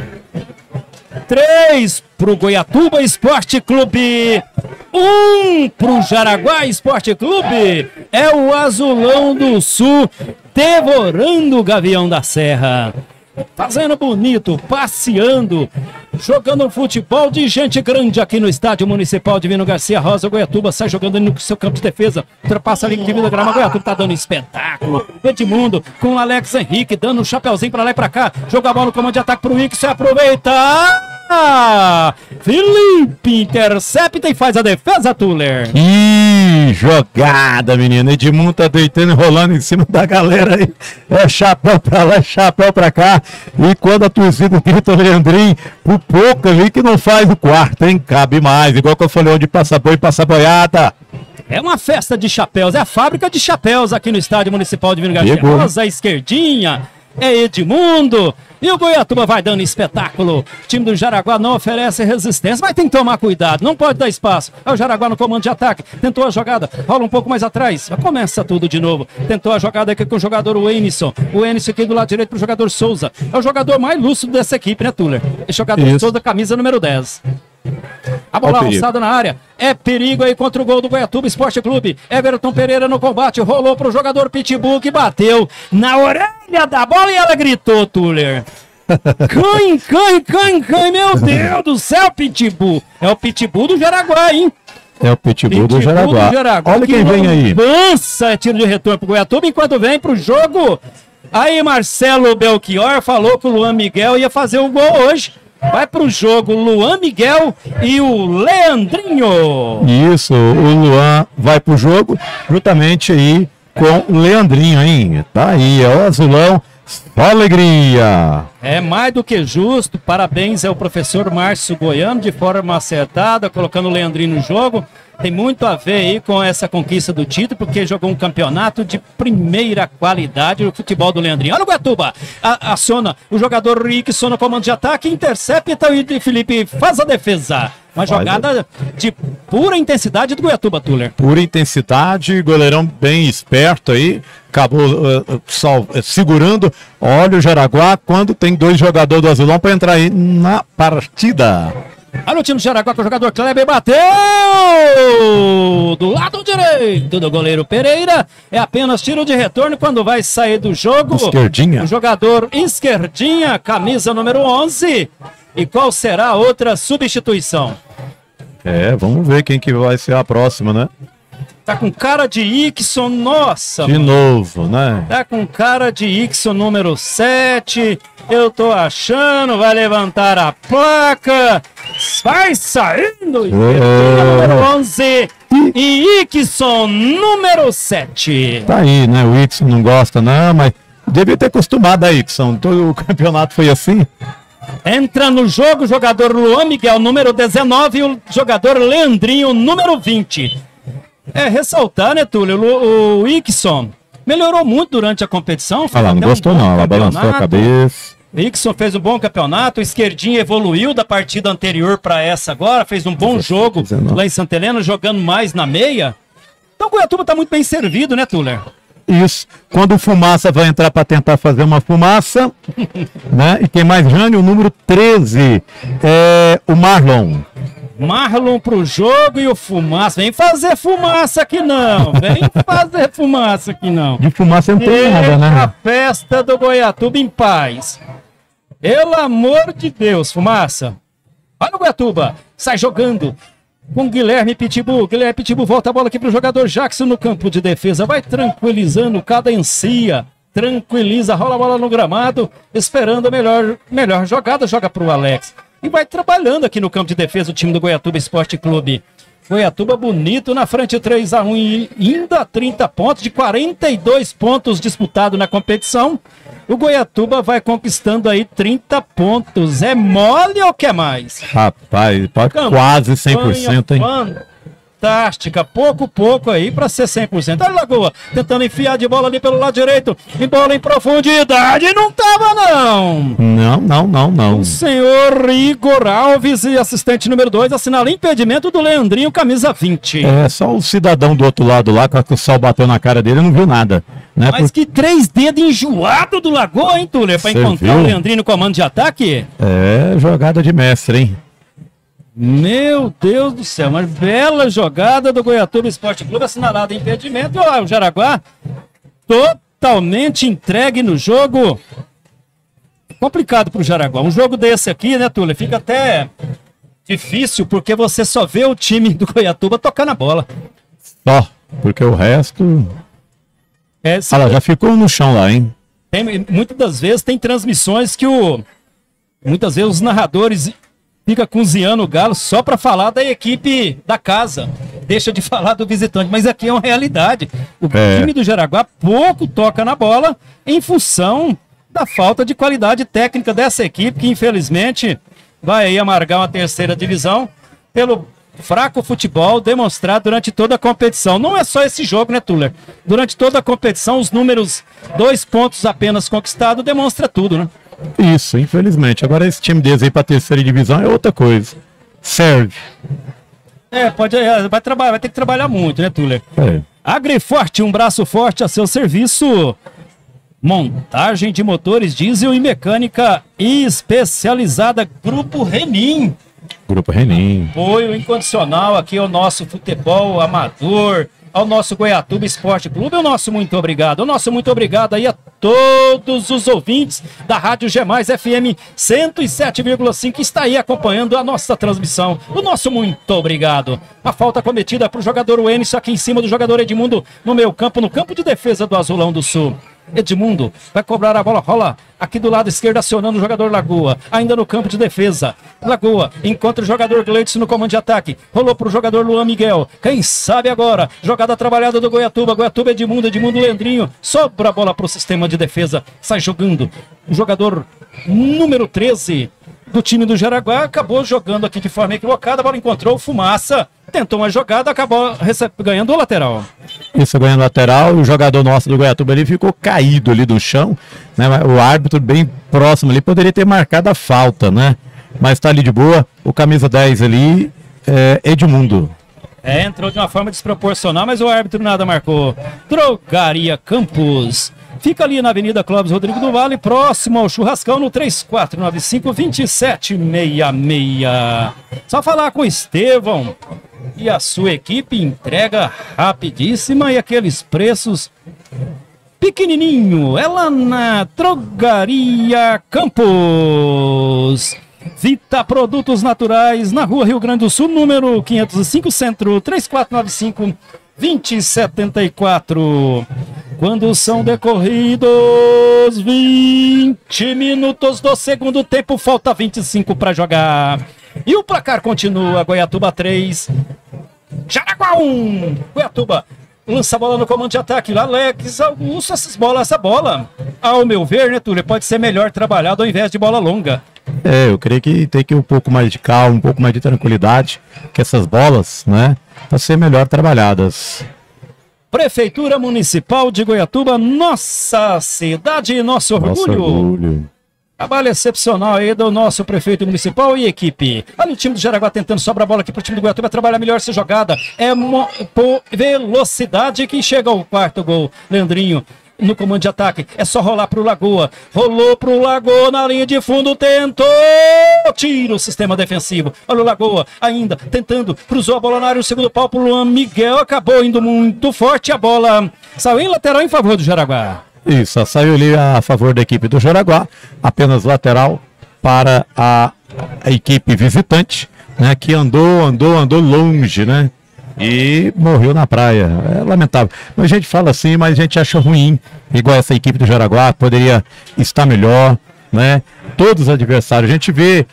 três para o Goiatuba Esporte Clube, um para o Jaraguá Esporte Clube. É o Azulão do Sul devorando o Gavião da Serra. Fazendo bonito, passeando, jogando um futebol de gente grande aqui no Estádio Municipal Divino Garcia Rosa. O Goiatuba sai jogando no seu campo de defesa, ultrapassa a linha de vida grama. O Goiatuba tá dando espetáculo. Edmundo com o Alex Henrique, dando um chapeuzinho pra lá e pra cá. Joga a bola no comando de ataque pro Ix, aproveita. Ah, Felipe intercepta e faz a defesa, Tuller. Que jogada, menino. Edmundo tá deitando e rolando em cima da galera aí. É chapéu pra lá, é chapéu pra cá. E quando a torcida grita Leandrinho, por pouco ali que não faz o quarto, hein? Cabe mais, igual que eu falei, onde passa boi, passa boiada. É uma festa de chapéus, é a fábrica de chapéus aqui no Estádio Municipal Divino Garcia Rosa, a esquerdinha. É Edmundo, e o Goiatuba vai dando espetáculo. O time do Jaraguá não oferece resistência, mas tem que tomar cuidado, não pode dar espaço. É o Jaraguá no comando de ataque, tentou a jogada, rola um pouco mais atrás, começa tudo de novo. Tentou a jogada aqui com o jogador Wenison, o Wenison aqui do lado direito pro jogador Souza. É o jogador mais lúcido dessa equipe, né, Tuller? O jogador Isso. Souza, camisa número dez. A bola alçada na área, é perigo aí contra o gol do Goiatuba Esporte Clube. Everton Pereira no combate, rolou pro jogador Pitbull que bateu na orelha da bola e ela gritou, Tuller. Cãe, cãe, cãe, cãe, meu Deus do céu, Pitbull. É o Pitbull do Jaraguá, hein? É o Pitbull, Pitbull do, Jaraguá. do Jaraguá. Olha que quem vem aí. Avança, é tiro de retorno pro Goiatuba enquanto vem pro jogo. Aí Marcelo Belchior falou que o Luan Miguel ia fazer o gol hoje. Vai pro jogo Luan Miguel e o Leandrinho. Isso, o Luan vai pro jogo juntamente aí com o Leandrinho, hein? Tá aí, é o Azulão, só alegria. É mais do que justo, parabéns ao professor Márcio Goiano, de forma acertada, colocando o Leandrinho no jogo. Tem muito a ver aí com essa conquista do título, porque jogou um campeonato de primeira qualidade no futebol do Leandrinho. Olha o Goiatuba, a, aciona o jogador Rickson no comando de ataque, intercepta e Felipe faz a defesa. Uma jogada de pura intensidade do Goiatuba, Tuller. Pura intensidade, goleirão bem esperto aí, acabou uh, só, uh, segurando. Olha o Jaraguá quando tem dois jogadores do Azulão para entrar aí na partida. Olha o time do Jaraguá com o jogador Kleber, bateu do lado direito do goleiro Pereira. É apenas tiro de retorno quando vai sair do jogo. Esquerdinha. O jogador Esquerdinha, camisa número onze. E qual será a outra substituição? É, vamos ver quem que vai ser a próxima, né? Tá com cara de Ixon, nossa. De mano. novo, né? Tá com cara de Ixon número sete. Eu tô achando, vai levantar a placa. Vai saindo. É. Número onze. E Ixon número sete. Tá aí, né? O Ixon não gosta, não, mas devia ter acostumado a Ixon. Todo o campeonato foi assim. Entra no jogo o jogador Luan Miguel, número dezenove, e o jogador Leandrinho, número vinte. É, ressaltar, né, Túlio? O, o Ixon melhorou muito durante a competição. Ah lá, não gostou um não, ela balançou a cabeça. O Ixon fez um bom campeonato, o Esquerdinha evoluiu da partida anterior para essa agora, fez um bom jogo lá em Santa Helena, jogando mais na meia. Então o Goiatuba tá muito bem servido, né, Tuller? Isso. Quando o Fumaça vai entrar para tentar fazer uma fumaça, né? E tem mais Jânio, o número treze, é o Marlon. Marlon pro jogo e o Fumaça. Vem fazer fumaça aqui não. Vem fazer fumaça aqui não. De fumaça não tem nada, né? A festa do Goiatuba em paz. Pelo amor de Deus, Fumaça. Olha o Goiatuba. Sai jogando com Guilherme Pitbull. Guilherme Pitbull volta a bola aqui pro jogador Jackson no campo de defesa. Vai tranquilizando, cadencia. Tranquiliza, rola a bola no gramado. Esperando a melhor, melhor jogada. Joga pro Alex. E vai trabalhando aqui no campo de defesa o time do Goiatuba Esporte Clube. Goiatuba bonito na frente, três a um e ainda trinta pontos de quarenta e dois pontos disputados na competição. O Goiatuba vai conquistando aí trinta pontos. É mole ou quer mais? Rapaz, pode quase cem por cento, hein? Fantástica, pouco pouco aí para ser cem por cento. Olha o Lagoa, tentando enfiar de bola ali pelo lado direito, e bola em profundidade, não tava não. Não, não, não, não. O senhor Igor Alves e assistente número dois assinala impedimento do Leandrinho, camisa vinte. É, só o cidadão do outro lado lá, com o sol bateu na cara dele, não viu nada. Né? Mas Por... que três dedos enjoado do Lagoa, hein, Túlio, para encontrar viu? O Leandrinho no comando de ataque? É, jogada de mestre, hein? Meu Deus do céu, uma bela jogada do Goiatuba Esporte Clube, assinalado impedimento. Olha o Jaraguá totalmente entregue no jogo. Complicado pro Jaraguá. Um jogo desse aqui, né, Túlio? Fica até difícil, porque você só vê o time do Goiatuba tocar na bola. Só, porque o resto... É, Olha lá, já ficou no chão lá, hein? Tem, muitas das vezes tem transmissões que o... Muitas vezes os narradores... Fica cozinhando o galo só para falar da equipe da casa. Deixa de falar do visitante. Mas aqui é uma realidade. O é. time do Jaraguá pouco toca na bola em função da falta de qualidade técnica dessa equipe, que infelizmente vai aí amargar uma terceira divisão pelo fraco futebol demonstrado durante toda a competição. Não é só esse jogo, né, Tuller? Durante toda a competição, os números, dois pontos apenas conquistados, demonstra tudo, né? Isso, infelizmente. Agora esse time deles aí pra terceira divisão é outra coisa. Serve. É, pode, vai, trabalhar, vai ter que trabalhar muito, né, Tuller? É. Agriforte, um braço forte a seu serviço. Montagem de motores diesel e mecânica especializada. Grupo Renim. Grupo Renim. Apoio incondicional aqui ao nosso futebol amador, ao nosso Goiatuba Esporte Clube. O nosso muito obrigado. O nosso muito obrigado aí a todos os ouvintes da Rádio G Mais F M cento e sete vírgula cinco que está aí acompanhando a nossa transmissão. O nosso muito obrigado. A falta cometida para o jogador Wenison aqui em cima do jogador Edmundo no meio campo, no campo de defesa do Azulão do Sul. Edmundo vai cobrar a bola, rola aqui do lado esquerdo, acionando o jogador Lagoa, ainda no campo de defesa. Lagoa encontra o jogador Gleidson no comando de ataque, rolou para o jogador Luan Miguel, quem sabe agora, jogada trabalhada do Goiatuba, Goiatuba Edmundo, Edmundo Leandrinho, sobra a bola para o sistema de defesa, sai jogando o jogador número treze do time do Jaraguá, acabou jogando aqui de forma equivocada, a bola encontrou o Fumaça, tentou uma jogada, acabou ganhando o lateral. Isso, ganhando lateral, o jogador nosso do Goiatuba ali ficou caído ali do chão, né? O árbitro bem próximo ali poderia ter marcado a falta, né? Mas tá ali de boa, o camisa dez ali é Edmundo. É, entrou de uma forma desproporcional, mas o árbitro nada marcou. Drogaria Campos. Fica ali na Avenida Clóvis Rodrigo do Vale, próximo ao Churrascão, no três quatro nove cinco, dois sete seis seis. Só falar com o Estevão e a sua equipe, entrega rapidíssima e aqueles preços pequenininho. É lá na Drogaria Campos. Vita Produtos Naturais, na Rua Rio Grande do Sul, número quinhentos e cinco, Centro, três quatro nove cinco, dois sete quatro. Quando são decorridos vinte minutos do segundo tempo, falta vinte e cinco para jogar. E o placar continua, Goiatuba três, Jaraguá um. Goiatuba lança a bola no comando de ataque, Alex Augusto, essas bolas, essa bola, ao meu ver, né, Túlio, pode ser melhor trabalhado ao invés de bola longa. É, eu creio que tem que ir um pouco mais de calma, um pouco mais de tranquilidade, que essas bolas, né, para ser melhor trabalhadas. Prefeitura Municipal de Goiatuba, nossa cidade, nosso orgulho. Nosso orgulho. Trabalho excepcional aí do nosso prefeito municipal e equipe. Olha o time do Jaraguá tentando sobrar a bola aqui pro time do Goiatuba. Trabalha melhor essa jogada. É por velocidade que chega ao quarto gol. Leandrinho no comando de ataque. É só rolar pro Lagoa. Rolou pro Lagoa na linha de fundo. Tentou. Tira o sistema defensivo. Olha o Lagoa ainda tentando. Cruzou a bola na área. O segundo pau pro Luan Miguel. Acabou indo muito forte. A bola saiu em lateral em favor do Jaraguá. Isso, saiu ali a favor da equipe do Jaraguá, apenas lateral para a, a equipe visitante, né, que andou, andou, andou longe, né, e morreu na praia. É lamentável. Mas a gente fala assim, mas a gente acha ruim, igual essa equipe do Jaraguá, poderia estar melhor, né, todos os adversários. A gente vê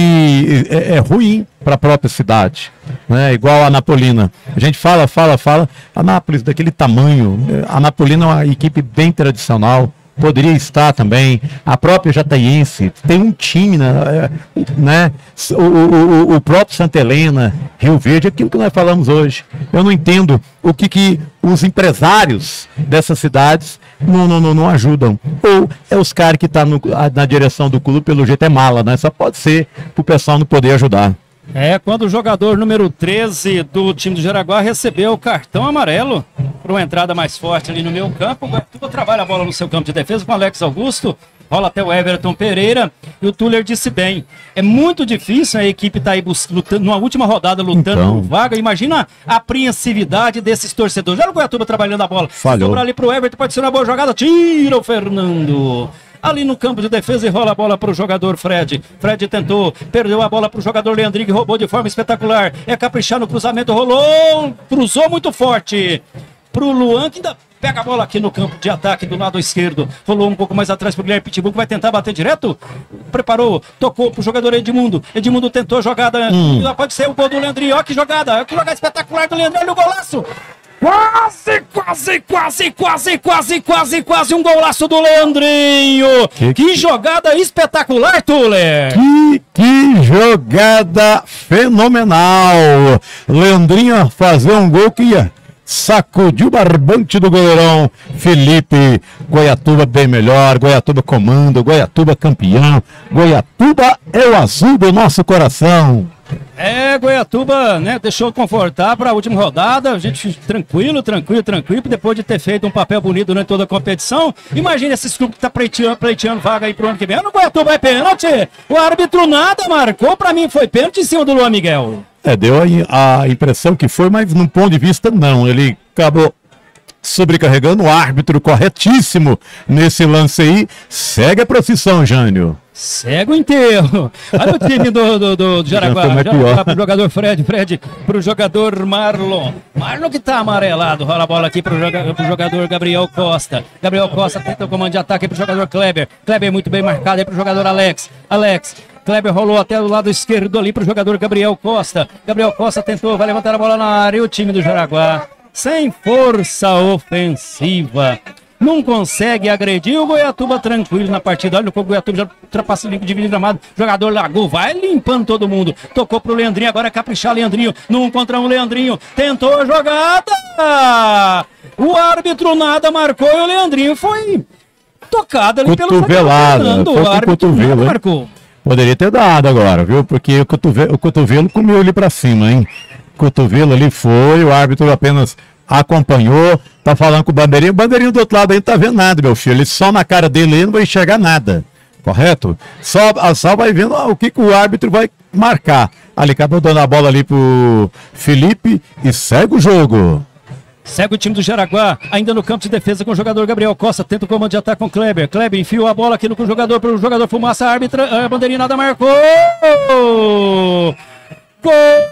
que é, é ruim para a própria cidade, né? Igual a Anapolina. A gente fala, fala, fala. Anápolis daquele tamanho. A Anapolina é uma equipe bem tradicional. Poderia estar também. A própria Jataiense tem um time, né? né? O, o, o próprio Santa Helena, Rio Verde, aquilo que nós falamos hoje. Eu não entendo o que, que os empresários dessas cidades não, não, não, não ajudam. Ou é os caras que estão tá na direção do clube, pelo jeito é mala, né? Só pode ser para o pessoal não poder ajudar. É, quando o jogador número treze do time do Jaraguá recebeu o cartão amarelo para uma entrada mais forte ali no meio campo, o Goiatuba trabalha a bola no seu campo de defesa com o Alex Augusto, rola até o Everton Pereira, e o Tuller disse bem, é muito difícil a equipe estar tá aí lutando, numa última rodada lutando então, por vaga, imagina a apreensividade desses torcedores. Olha o Goiatuba trabalhando a bola, falhou. Sobra ali pro Everton, pode ser uma boa jogada, tira o Fernando. Ali no campo de defesa e rola a bola para o jogador Fred. Fred tentou, perdeu a bola para o jogador Leandrinho, que roubou de forma espetacular. É caprichar no cruzamento, rolou, cruzou muito forte para o Luan, que ainda pega a bola aqui no campo de ataque do lado esquerdo. Rolou um pouco mais atrás para o Guilherme Pitbull, que vai tentar bater direto. Preparou, tocou para o jogador Edmundo. Edmundo tentou a jogada, hum. pode ser o gol do Leandrinho. Olha que jogada, olha que jogada espetacular do Leandrinho, olha o golaço. Quase, quase, quase, quase, quase, quase, quase um golaço do Leandrinho. Que, que jogada espetacular, Tuller. Que, que jogada fenomenal. Leandrinho a fazer um gol que ia sacudiu o barbante do goleirão Felipe. Goiatuba bem melhor, Goiatuba comanda, Goiatuba campeão. Goiatuba é o azul do nosso coração. É, Goiatuba, né, deixou confortar para a última rodada, a gente tranquilo, tranquilo, tranquilo, depois de ter feito um papel bonito durante toda a competição. Imagina esses clubes que tá pleiteando, pleiteando vaga aí pro ano que vem. No Goiatuba é pênalti, o árbitro nada marcou, para mim foi pênalti em cima do Luan Miguel. É, deu a, a impressão que foi, mas num ponto de vista não, ele acabou sobrecarregando o árbitro corretíssimo nesse lance aí. Segue a profissão, Jânio. Segue o enterro. Olha o time do, do, do, do Jaraguá. Jaraguá pro jogador Fred, Fred pro jogador Marlon. Marlon que tá amarelado. Rola a bola aqui pro, joga, pro jogador Gabriel Costa. Gabriel Costa tenta o comando de ataque pro jogador Kleber. Kleber muito bem marcado aí pro jogador Alex. Alex. Kleber rolou até o lado esquerdo ali pro jogador Gabriel Costa. Gabriel Costa tentou, vai levantar a bola na área. E o time do Jaraguá, sem força ofensiva, não consegue agredir o Goiatuba tranquilo na partida. Olha o Goiatuba já ultrapassa o limpo de gramado. Jogador Lagoa vai limpando todo mundo. Tocou pro Leandrinho, agora é caprichar Leandrinho. Num contra um, Leandrinho tentou a jogada. O árbitro nada marcou e o Leandrinho foi tocado ali pelo Fernando. O árbitro nada marcou. Poderia ter dado agora, viu? Porque o cotovelo, o cotovelo comeu ele pra cima, hein? O cotovelo ali foi, o árbitro apenas acompanhou, tá falando com o bandeirinho, o bandeirinho do outro lado aí não tá vendo nada, meu filho, ele só na cara dele aí não vai enxergar nada, correto? Só, só vai vendo ah, o que, que o árbitro vai marcar. Ali acabou dando a bola ali pro Felipe e segue o jogo. Segue o time do Jaraguá, ainda no campo de defesa com o jogador Gabriel Costa, tenta o comando de ataque com o Kleber. Kleber enfiou a bola aqui no jogador, para o jogador Fumaça, a árbitra, a bandeirinha nada marcou. Gol!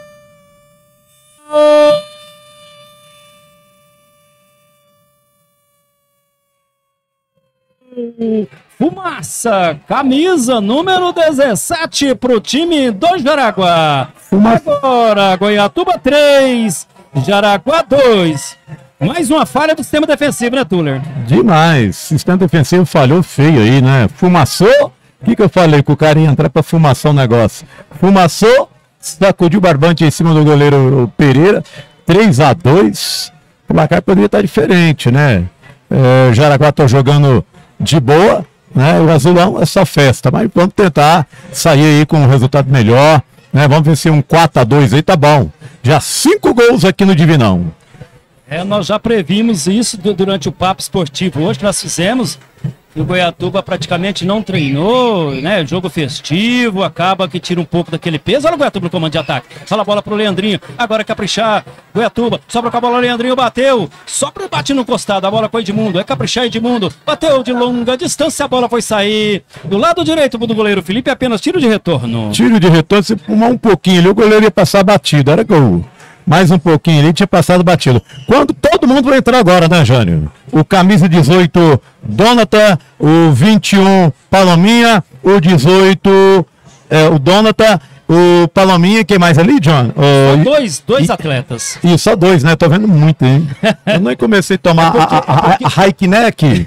Fumaça, camisa número dezessete para o time do Jaraguá. Fumaça. Agora, Goiatuba três, Jaraguá dois. Mais uma falha do sistema defensivo, né, Tuller? Demais. O sistema defensivo falhou feio aí, né? Fumaçou O que, que eu falei? Que o cara ia entrar pra fumaçar o negócio. Fumaçou, sacudiu o barbante em cima do goleiro Pereira. três a dois. O placar poderia estar diferente, né? É, o Jaraguá tá jogando de boa, né? O Azulão é só festa, mas vamos tentar sair aí com um resultado melhor, né? Vamos ver se um quatro a dois aí tá bom. Já cinco gols aqui no Divinão. É, nós já previmos isso durante o papo esportivo hoje que nós fizemos. E o Goiatuba praticamente não treinou, né? Jogo festivo, acaba que tira um pouco daquele peso. Olha o Goiatuba no comando de ataque. Fala a bola pro Leandrinho. Agora caprichar. Goiatuba, sobra com a bola, Leandrinho bateu. Sobra e bate no costado. A bola com o Edmundo. É caprichar, Edmundo. Bateu de longa distância, a bola foi sair. Do lado direito do goleiro Felipe, apenas tiro de retorno. Tiro de retorno, se fumar um pouquinho ali, o goleiro ia passar batido. Era gol. Mais um pouquinho ali, tinha passado batido. Quando todo mundo vai entrar agora, né, Jânio? O camisa dezoito, Donata, o vinte e um, Palominha, o dezoito, é, o Donata, o Palominha, quem mais ali, John? O, Só dois, dois e, atletas. E só dois, né? Tô vendo muito, hein? Eu nem comecei a tomar é porque, a, a, a, a Raiknek.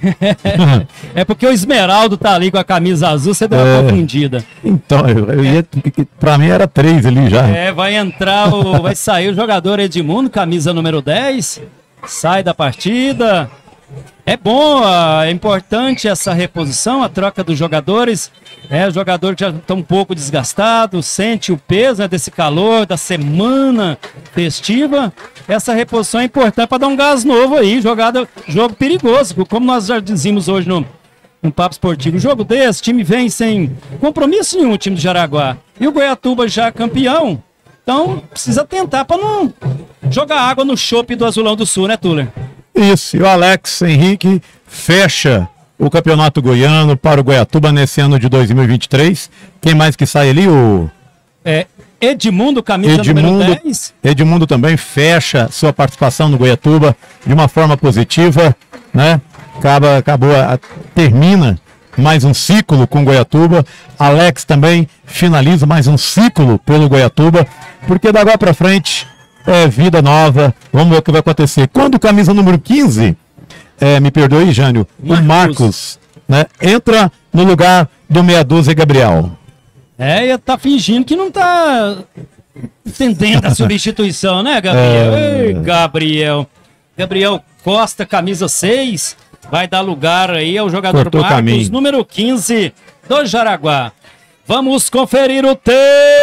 É porque o Esmeraldo tá ali com a camisa azul, você deu uma é, confundida. Então, eu, eu ia, pra mim era três ali já. É, vai entrar, o, vai sair o jogador Edmundo, camisa número dez, sai da partida. É bom, é importante essa reposição, a troca dos jogadores. É, o jogador já está um pouco desgastado, sente o peso, né, desse calor, da semana festiva. Essa reposição é importante para dar um gás novo aí, jogada, jogo perigoso, como nós já dizíamos hoje no, no Papo Esportivo. Jogo desse, time vem sem compromisso nenhum, o time do Jaraguá. E o Goiatuba já campeão, então precisa tentar para não jogar água no chope do Azulão do Sul, né, Tuller? Isso, e o Alex Henrique fecha o Campeonato Goiano para o Goiatuba nesse ano de dois mil e vinte e três. Quem mais que sai ali? O é, Edmundo, camisa Edmundo, número dez. Edmundo também fecha sua participação no Goiatuba de uma forma positiva, né? Acaba, acabou, a, termina mais um ciclo com o Goiatuba. Alex também finaliza mais um ciclo pelo Goiatuba, porque da agora para frente é vida nova. Vamos ver o que vai acontecer. Quando o camisa número quinze, é, me perdoe, Jânio, Marcos. o Marcos, né, entra no lugar do meia dúzia Gabriel. É, e tá fingindo que não tá entendendo a substituição, né, Gabriel? É... Ei, Gabriel. Gabriel Costa, camisa seis, vai dar lugar aí ao jogador Cortou Marcos, caminho. número quinze do Jaraguá. Vamos conferir o tempo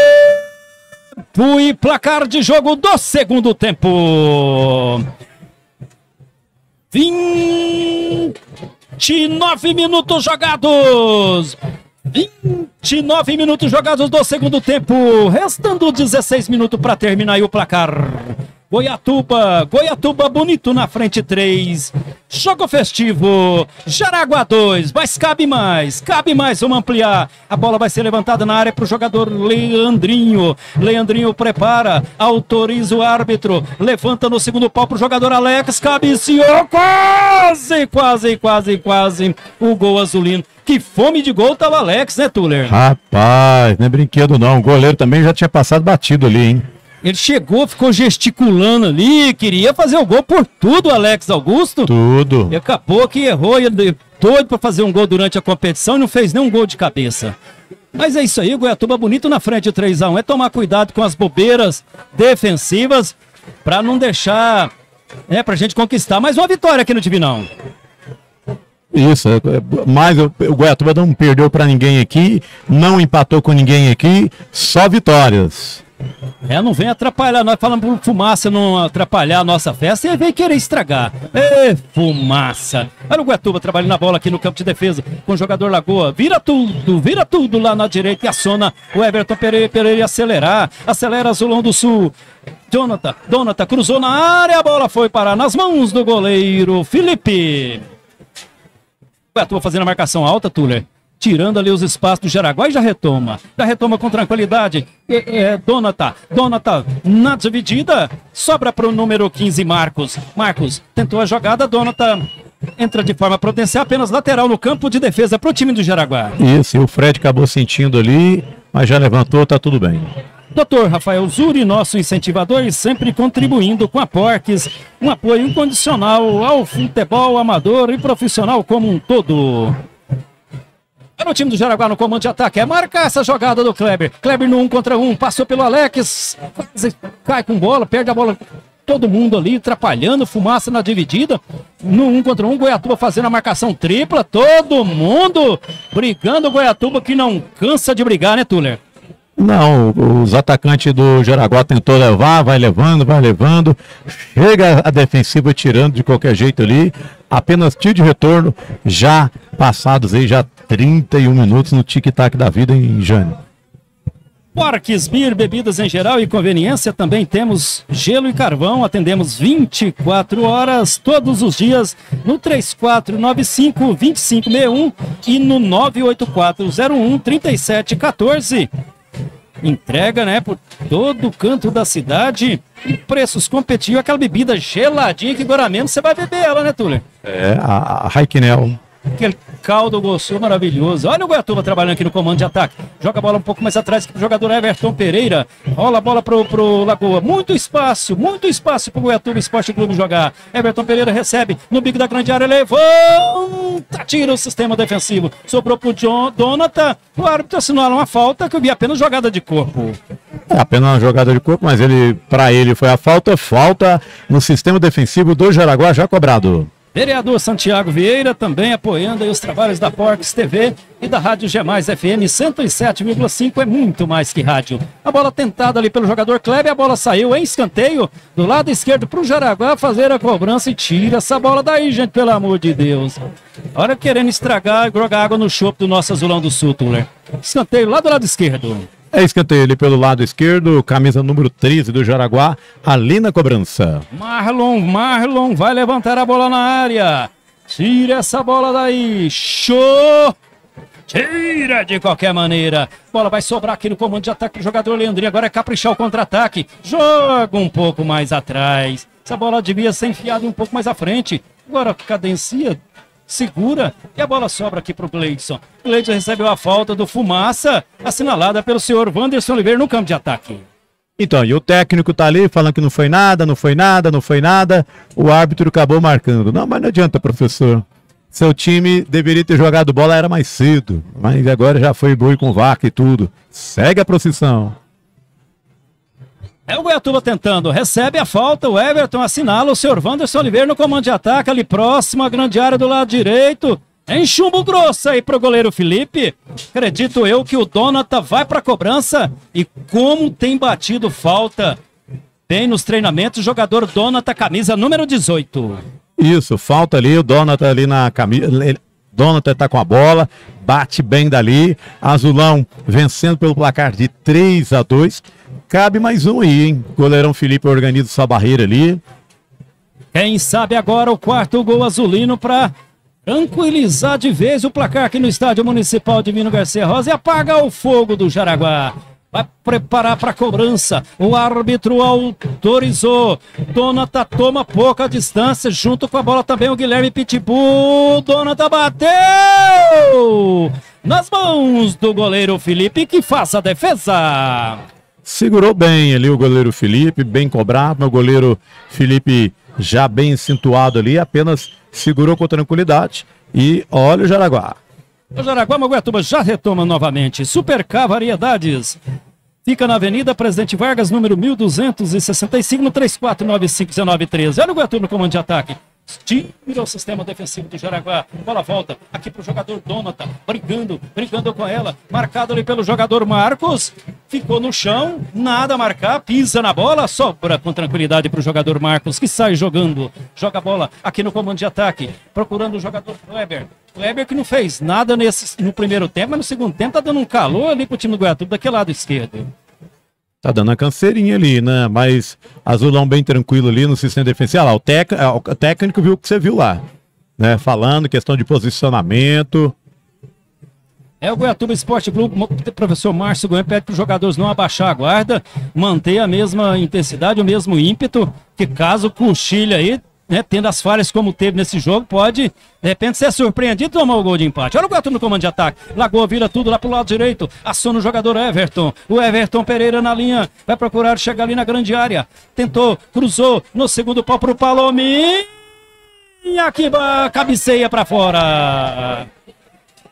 e placar de jogo do segundo tempo. vinte e nove minutos jogados. vinte e nove minutos jogados do segundo tempo. Restando dezesseis minutos para terminar aí o placar. Goiatuba, Goiatuba bonito na frente três. Jogo festivo, Jaraguá dois, mas cabe mais, cabe mais, vamos ampliar. A bola vai ser levantada na área para o jogador Leandrinho. Leandrinho prepara, autoriza o árbitro, levanta no segundo pau para o jogador Alex, cabeceou, quase, quase, quase, quase, o gol azulino. Que fome de gol tá o Alex, né, Tuller? Rapaz, não é brinquedo não, o goleiro também já tinha passado batido ali, hein? Ele chegou, ficou gesticulando ali, queria fazer o gol por tudo, Alex Augusto. Tudo. E acabou que errou, ele doido para fazer um gol durante a competição e não fez nenhum gol de cabeça. Mas é isso aí, o Goiatuba bonito na frente três a um. É tomar cuidado com as bobeiras defensivas para não deixar, né, pra gente conquistar mais uma vitória aqui no Divinão. Isso, mas o, o Goiatuba não perdeu para ninguém aqui, não empatou com ninguém aqui, só vitórias. É, não vem atrapalhar, nós falamos por fumaça não atrapalhar a nossa festa e vem querer estragar. Ê, fumaça! Olha o Goiatuba trabalhando na bola aqui no campo de defesa com o jogador Lagoa. Vira tudo, vira tudo lá na direita e aciona o Everton Pereira, Pereira acelerar. Acelera Azulão do Sul. Jonathan, Donata cruzou na área, a bola foi parar nas mãos do goleiro Felipe. O Goiatuba fazendo a marcação alta, Tuller. Tirando ali os espaços do Jaraguá e já retoma. Já retoma com tranquilidade. É, é, Donata, Donata na dividida. Sobra para o número quinze, Marcos. Marcos tentou a jogada, Donata entra de forma prudencial, apenas lateral no campo de defesa para o time do Jaraguá. Isso, e o Fred acabou sentindo ali, mas já levantou, tá tudo bem. doutor Rafael Zuri, nosso incentivador, e sempre contribuindo com a Porques, um apoio incondicional ao futebol amador e profissional como um todo. Era o time do Jaraguá no comando de ataque. É marcar essa jogada do Kleber. Kleber no um contra um. Passou pelo Alex. Quase cai com bola. Perde a bola. Todo mundo ali atrapalhando. Fumaça na dividida. No um contra um. Goiatuba fazendo a marcação tripla. Todo mundo brigando. Goiatuba que não cansa de brigar, né, Tuller? Não, os atacantes do Jaraguá tentou levar, vai levando, vai levando, chega a defensiva tirando de qualquer jeito ali, apenas tiro de retorno, já passados aí já trinta e um minutos no tic-tac da vida em Jânio. Parques Beer, bebidas em geral e conveniência, também temos gelo e carvão, atendemos vinte e quatro horas, todos os dias, no três quatro nove cinco, dois cinco seis um e no nove oito quatro zero um, três sete um quatro. Entrega, né, por todo o canto da cidade, e preços competitivos, aquela bebida geladinha que agora mesmo você vai beber ela, né, Tuller? É, a, a Raiquinel. Aquele caldo gostoso, maravilhoso. Olha o Goiatuba trabalhando aqui no comando de ataque. Joga a bola um pouco mais atrás que o jogador Everton Pereira. Rola a bola pro, pro Lagoa. Muito espaço, muito espaço pro Goiatuba Esporte Clube jogar. Everton Pereira recebe no bico da grande área, levanta, tira o sistema defensivo. Sobrou pro John Donata. O árbitro assinou uma falta que eu vi apenas jogada de corpo. É apenas uma jogada de corpo, mas ele, para ele foi a falta. Falta no sistema defensivo do Jaraguá já cobrado. Vereador Santiago Vieira também apoiando aí os trabalhos da Porcs T V e da Rádio G Mais F M cento e sete vírgula cinco, é muito mais que rádio. A bola tentada ali pelo jogador Kleber, a bola saiu em escanteio do lado esquerdo para o Jaraguá fazer a cobrança e tira essa bola daí, gente, pelo amor de Deus. Olha querendo estragar e jogar água no chope do nosso Azulão do Sul, Tuller. Escanteio lá do lado esquerdo. É escanteio ali pelo lado esquerdo, camisa número treze do Jaraguá, ali na cobrança. Marlon, Marlon vai levantar a bola na área. Tira essa bola daí. Show! Tira de qualquer maneira. Bola vai sobrar aqui no comando de ataque do jogador Leandrinho. Agora é caprichar o contra-ataque. Joga um pouco mais atrás. Essa bola devia ser enfiada um pouco mais à frente. Agora cadencia. Segura e a bola sobra aqui para o Gleidson. Gleidson recebeu a falta do Fumaça, assinalada pelo senhor Wanderson Oliveira no campo de ataque. Então, e o técnico tá ali falando que não foi nada, não foi nada, não foi nada. O árbitro acabou marcando. Não, mas não adianta, professor. Seu time deveria ter jogado bola, era mais cedo. Mas agora já foi boi com vaca e tudo. Segue a procissão. É o Goiatuba tentando, recebe a falta, o Everton assinala o senhor Wanderson Oliveira no comando de ataque, ali próximo à grande área do lado direito, em chumbo grosso aí pro goleiro Felipe. Acredito eu que o Donata vai pra cobrança e como tem batido falta bem nos treinamentos, jogador Donata, camisa número dezoito. Isso, falta ali, o Donata ali na camisa, Donata tá com a bola, bate bem dali, Azulão vencendo pelo placar de três a dois. Cabe mais um aí, hein? Goleirão Felipe organiza sua barreira ali. Quem sabe agora o quarto gol azulino para tranquilizar de vez o placar aqui no Estádio Municipal Divino Garcia Rosa e apagar o fogo do Jaraguá. Vai preparar para a cobrança. O árbitro autorizou. Donata toma pouca distância. Junto com a bola também o Guilherme Pitbull. Donata bateu nas mãos do goleiro Felipe, que faz a defesa. Segurou bem ali o goleiro Felipe, bem cobrado. O goleiro Felipe já bem acentuado ali, apenas segurou com tranquilidade. E olha o Jaraguá. O Jaraguá, Goiatuba já retoma novamente. Super K Variedades. Fica na Avenida Presidente Vargas, número mil duzentos e sessenta e cinco, no três quatro nove cinco um nove um três. Olha o Goiatuba no comando de ataque. Tira o sistema defensivo do Jaraguá. Bola volta aqui pro jogador Donata. Brigando, brigando com ela. Marcado ali pelo jogador Marcos. Ficou no chão, nada a marcar. Pisa na bola, sobra com tranquilidade pro jogador Marcos, que sai jogando. Joga a bola aqui no comando de ataque. Procurando o jogador Kleber. Kleber que não fez nada nesse, no primeiro tempo, mas no segundo tempo tá dando um calor ali pro time do Goiatuba daquele lado esquerdo. Tá dando a canseirinha ali, né? Mas Azulão bem tranquilo ali no sistema defensivo. Olha lá, o, tec... o técnico viu o que você viu lá, né? Falando, questão de posicionamento. É o Goiatuba Esporte Clube, o professor Márcio Gomes pede para os jogadores não abaixar a guarda, manter a mesma intensidade, o mesmo ímpeto, que caso cochilhe aí, né, tendo as falhas como teve nesse jogo, pode, de repente, ser surpreendido e tomar o gol de empate. Olha o Goiatuba no comando de ataque. Lagoa vira tudo lá pro lado direito. Aciona o jogador Everton. O Everton Pereira na linha. Vai procurar chegar ali na grande área. Tentou, cruzou no segundo pau pro Palominha. Aqui, cabeceia para fora.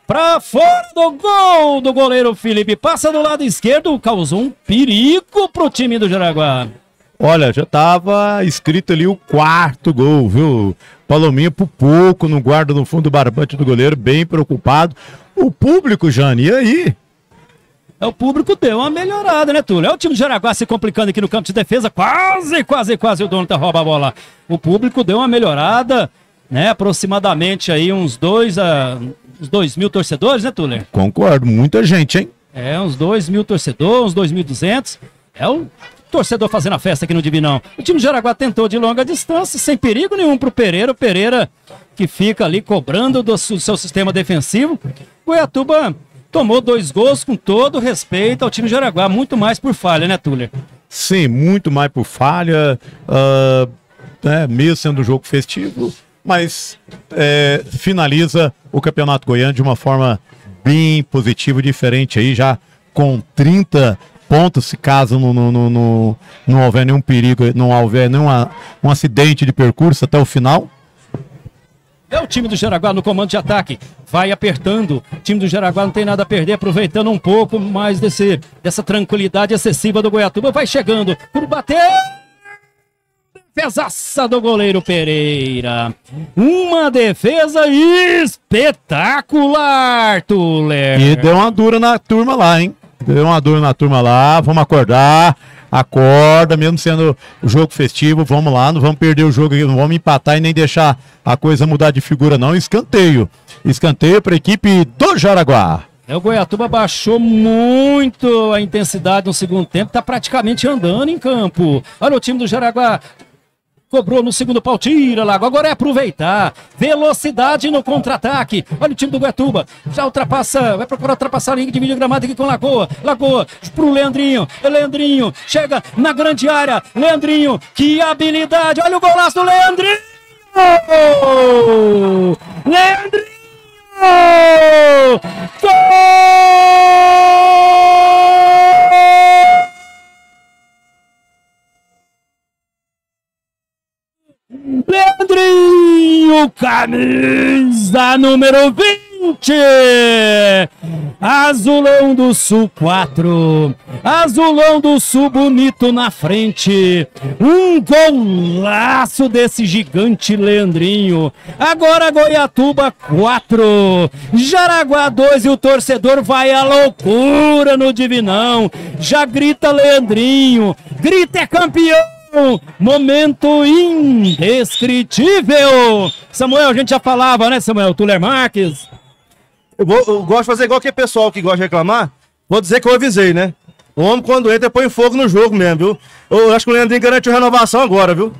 Pra fora do gol do goleiro Felipe. Passa do lado esquerdo, causou um perigo pro time do Jaraguá. Olha, já tava escrito ali o quarto gol, viu? Palominha por pouco no guarda no fundo do barbante do goleiro, bem preocupado. O público, Jane, e aí? É, o público deu uma melhorada, né, Túlio? É o time do Jaraguá se complicando aqui no campo de defesa. Quase, quase, quase o dono tá rouba a bola. O público deu uma melhorada, né? Aproximadamente aí uns dois, a, uns dois mil torcedores, né, Túlio? Concordo, muita gente, hein? É, uns dois mil torcedores, uns dois mil e duzentos. É o torcedor fazendo a festa aqui no Divinão. O time do Jaraguá tentou de longa distância, sem perigo nenhum pro Pereira. O Pereira que fica ali cobrando do seu sistema defensivo. Goiatuba tomou dois gols com todo respeito ao time do Jaraguá, muito mais por falha, né, Túlio? Sim, muito mais por falha, uh, né, mesmo sendo um jogo festivo, mas é, finaliza o Campeonato Goiano de uma forma bem positiva, diferente aí, já com trinta pontos, se caso não, não, não, não, não houver nenhum perigo, não houver nenhum um acidente de percurso até o final. É o time do Jaraguá no comando de ataque, vai apertando, o time do Jaraguá não tem nada a perder, aproveitando um pouco mais desse, dessa tranquilidade excessiva do Goiatuba, vai chegando, por bater, defesaça do goleiro Pereira, uma defesa espetacular, Tuller. E deu uma dura na turma lá, hein? Deu uma dura na turma lá, vamos acordar, acorda, mesmo sendo o jogo festivo, vamos lá, não vamos perder o jogo aqui, não vamos empatar e nem deixar a coisa mudar de figura não, escanteio, escanteio para a equipe do Jaraguá. É, o Goiatuba baixou muito a intensidade no segundo tempo, tá praticamente andando em campo. Olha o time do Jaraguá, cobrou no segundo pau, tira lá, agora é aproveitar, velocidade no contra-ataque, olha o time do Goiatuba, já ultrapassa, vai procurar ultrapassar a linha de vídeo gramado aqui com Lagoa, Lagoa, pro Leandrinho, Leandrinho, chega na grande área, Leandrinho, que habilidade, olha o golaço do Leandrinho, Leandrinho, gol! Leandrinho, camisa número vinte, Azulão do Sul quatro, Azulão do Sul bonito na frente, um golaço desse gigante Leandrinho, agora Goiatuba quatro, Jaraguá dois e o torcedor vai à loucura no Divinão, já grita Leandrinho, grita é campeão! Momento indescritível. Samuel, a gente já falava, né, Samuel? Tuller Marques. Eu, vou, eu gosto de fazer igual aquele pessoal que gosta de reclamar. Vou dizer que eu avisei, né? O homem, quando entra, põe fogo no jogo mesmo, viu? Eu acho que o Leandrinho garantiu renovação agora, viu?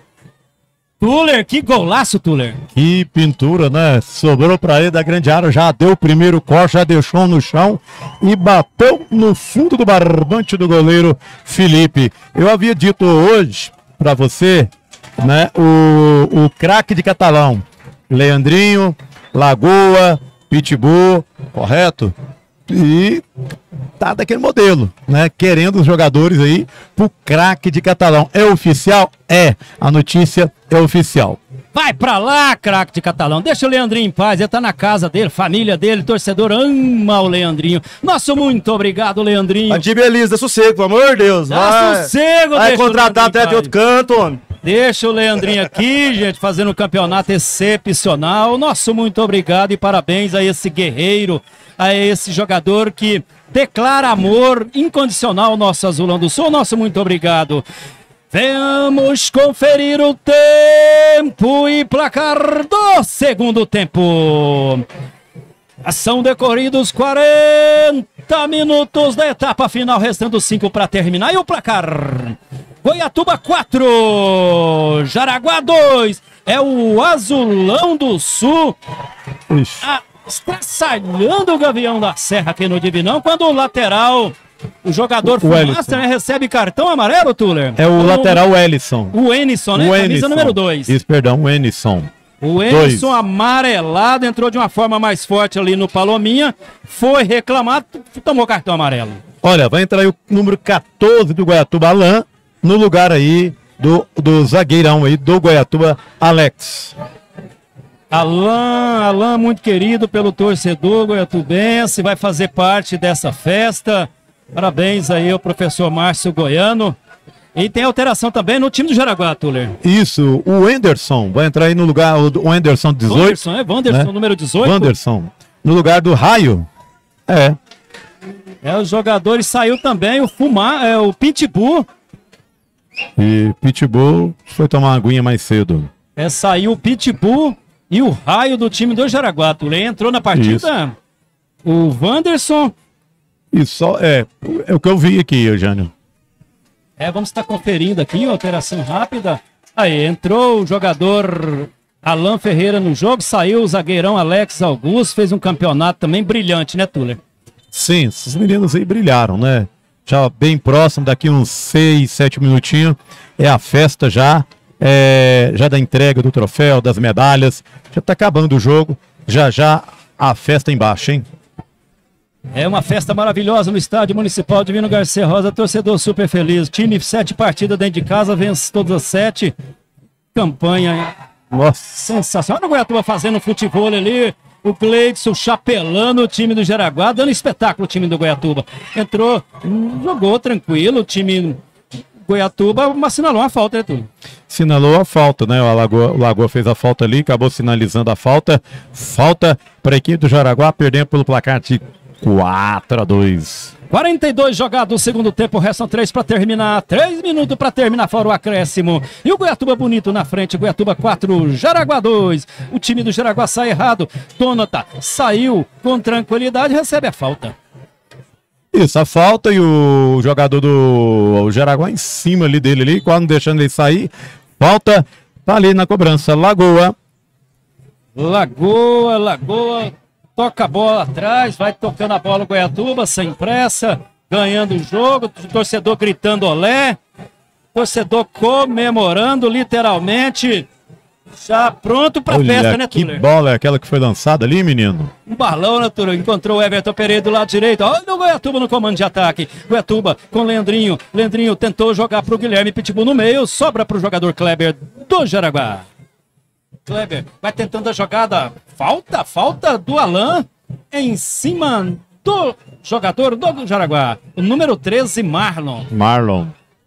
Tuller, que golaço, Tuller. Que pintura, né? Sobrou pra ele da grande área, já deu o primeiro corte, já deixou no chão e bateu no fundo do barbante do goleiro Felipe. Eu havia dito hoje pra você, né, o, o craque de Catalão, Leandrinho, Lagoa, Pitbull, correto? E tá daquele modelo, né? Querendo os jogadores aí pro craque de Catalão. É oficial? É. A notícia é oficial. Vai pra lá, craque de Catalão. Deixa o Leandrinho em paz. Ele tá na casa dele, família dele, torcedor ama o Leandrinho. Nosso muito obrigado, Leandrinho. A Tibia Elisa, dá sossego, pelo amor de Deus. Dá vai. sossego, Vai deixa o contratar Leandrinho até em de outro canto, homem. Deixa o Leandrinho aqui, gente, fazendo um campeonato excepcional. Nosso muito obrigado e parabéns a esse guerreiro, a esse jogador que declara amor incondicional ao nosso Azulão do Sul. Nosso muito obrigado. Vamos conferir o tempo e placar do segundo tempo. Ação decorridos quarenta minutos da etapa final, restando cinco para terminar. E o placar: Goiatuba quatro, Jaraguá dois. É o Azulão do Sul a, estraçalhando o Gavião da Serra aqui no Divinão, quando o lateral, o jogador Fumaça, né, recebe cartão amarelo, Tuller. É o, o lateral Ellison. O Enison, né? O Camisa Enison. número dois. Isso, perdão, o Enison. O Enison amarelado, entrou de uma forma mais forte ali no Palominha, foi reclamado, tomou cartão amarelo. Olha, vai entrar aí o número quatorze do Goiatuba, Alain, no lugar aí do, do zagueirão aí do Goiatuba, Alex. Alain, Alain muito querido pelo torcedor goiatubense, vai fazer parte dessa festa. Parabéns aí ao professor Márcio Goiano. E tem alteração também no time do Jaraguá, Tuller. Isso, o Anderson vai entrar aí no lugar, o Anderson dezoito. Wanderson, é Wanderson, né? Número dezoito. Wanderson, no lugar do Raio. É. É, os jogadores saiu também o Fumar, é o Pitbull. E Pitbull foi tomar uma aguinha mais cedo. É, saiu o Pitbull e o Raio do time do Jaraguá, Tuller. Entrou na partida Isso. o Wanderson. E só, é, é o que eu vi aqui, Eugênio. É, vamos estar conferindo aqui, alteração rápida. Aí, entrou o jogador Alain Ferreira no jogo, saiu o zagueirão Alex Augusto, fez um campeonato também brilhante, né, Tuller? Sim, esses meninos aí brilharam, né? Já bem próximo, daqui uns seis, sete minutinhos, é a festa já, é, já da entrega do troféu, das medalhas, já tá acabando o jogo, já já a festa embaixo, hein? É uma festa maravilhosa no estádio municipal Divino Garcia Rosa, torcedor super feliz. Time, sete partidas dentro de casa, vence todas as sete. Campanha Nossa. sensacional. Olha o Goiatuba fazendo futebol ali. O Cleidson chapelando o time do Jaraguá, dando espetáculo o time do Goiatuba. Entrou, jogou tranquilo, o time Goiatuba assinalou uma falta, né, Túlio? Sinalou a falta, né? O Lagoa, o Lagoa fez a falta ali, acabou sinalizando a falta. Falta para a equipe do Jaraguá, perdendo pelo placar de quatro a dois. quarenta e dois jogados no segundo tempo, restam três para terminar, três minutos para terminar fora o acréscimo. E o Goiatuba bonito na frente, Goiatuba quatro, Jaraguá dois. O time do Jaraguá sai errado, Donata saiu com tranquilidade, recebe a falta. Isso, a falta e o jogador do o Jaraguá em cima ali dele, ali, quase não deixando ele sair. Falta, tá ali na cobrança, Lagoa. Lagoa, Lagoa. Toca a bola atrás, vai tocando a bola o Goiatuba, sem pressa, ganhando o jogo, o torcedor gritando olé, torcedor comemorando literalmente, já pronto pra Olha, festa, né, que Tuller? bola é aquela que foi lançada ali, menino? Um balão, né, Tuller? Encontrou o Everton Pereira do lado direito, olha o Goiatuba no comando de ataque, Goiatuba com Leandrinho, Leandrinho tentou jogar pro Guilherme Pitbull no meio, sobra pro jogador Kleber do Jaraguá. Kleber vai tentando a jogada, falta, falta do Alain em cima do jogador do Jaraguá, o número treze, Marlon. Marlon.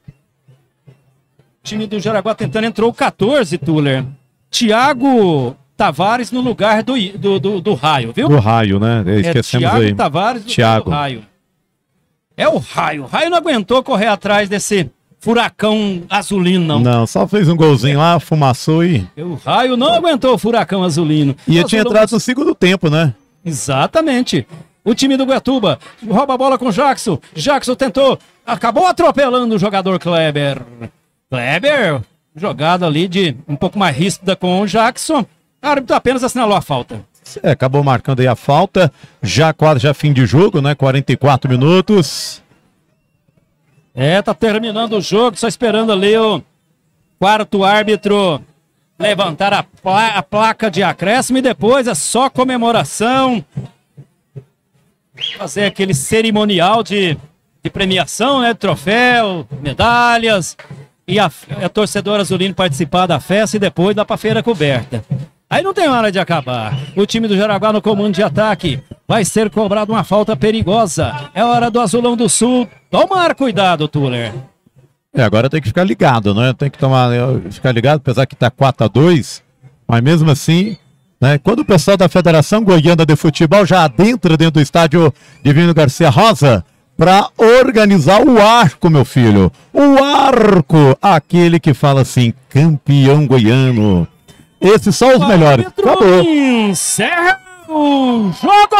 O time do Jaraguá tentando, entrou o quatorze, Tuller. Thiago Tavares no lugar do, do, do, do Raio, viu? Do Raio, né? Esquecemos é, Thiago aí. Tavares do, Thiago. do Raio. É o Raio, o Raio não aguentou correr atrás desse furacão azulino, não. Não, só fez um golzinho lá, fumaçou e... O Raio não aguentou o furacão azulino. E ele tinha entrado no segundo tempo, né? Exatamente. O time do Goiatuba rouba a bola com o Jackson. Jackson tentou, acabou atropelando o jogador Kleber. Kleber, jogada ali de um pouco mais ríspida com o Jackson. O árbitro apenas assinalou a falta. É, acabou marcando aí a falta. Já quase já fim de jogo, né? quarenta e quatro minutos. É, tá terminando o jogo, só esperando ali o quarto árbitro levantar a, pla a placa de acréscimo e depois é só comemoração. Fazer aquele cerimonial de, de premiação, né? Troféu, medalhas. E a, a torcedora azulina participar da festa e depois dá pra feira coberta. Aí não tem hora de acabar. O time do Jaraguá no comando de ataque. Vai ser cobrado uma falta perigosa. É hora do Azulão do Sul. Tomar cuidado, Tuller. É, agora tem que ficar ligado, né? Tem que tomar, ficar ligado, apesar que tá quatro a dois. Mas mesmo assim, né? Quando o pessoal da Federação Goiana de Futebol já adentra dentro do estádio Divino Garcia Rosa para organizar o arco, meu filho. O arco, aquele que fala assim, campeão goiano. Esses são os melhores. Acabou. Encerra o jogo!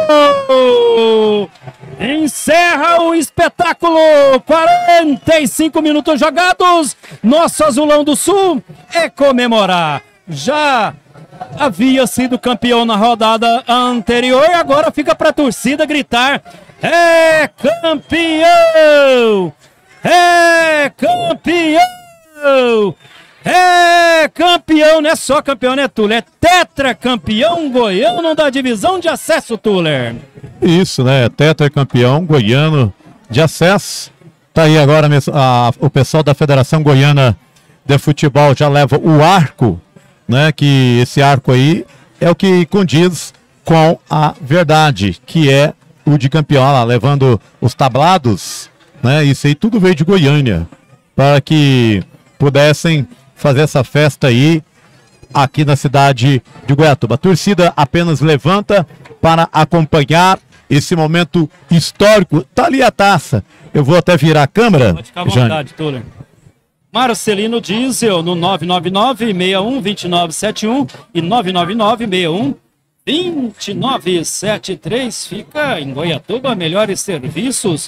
Encerra o espetáculo! quarenta e cinco minutos jogados. Nosso Azulão do Sul é comemorar. Já havia sido campeão na rodada anterior e agora fica para a torcida gritar: é campeão! É campeão! É campeão, não é só campeão, né, Tuller? É tetracampeão goiano da divisão de acesso, Tuller. Isso, né? Tetracampeão goiano de acesso. Tá aí agora a, a, o pessoal da Federação Goiana de Futebol já leva o arco né, que esse arco aí é o que condiz com a verdade, que é o de campeão, lá, levando os tablados, né, isso aí tudo veio de Goiânia, para que pudessem fazer essa festa aí aqui na cidade de Goiatuba. A torcida apenas levanta para acompanhar esse momento histórico. Tá ali a taça. Eu vou até virar a câmera. Pode ficar à vontade, Tuller. Marcelino Diesel no nove nove nove, seis um, dois nove sete um e nove nove nove, seis um, dois nove sete três. Fica em Goiatuba, melhores serviços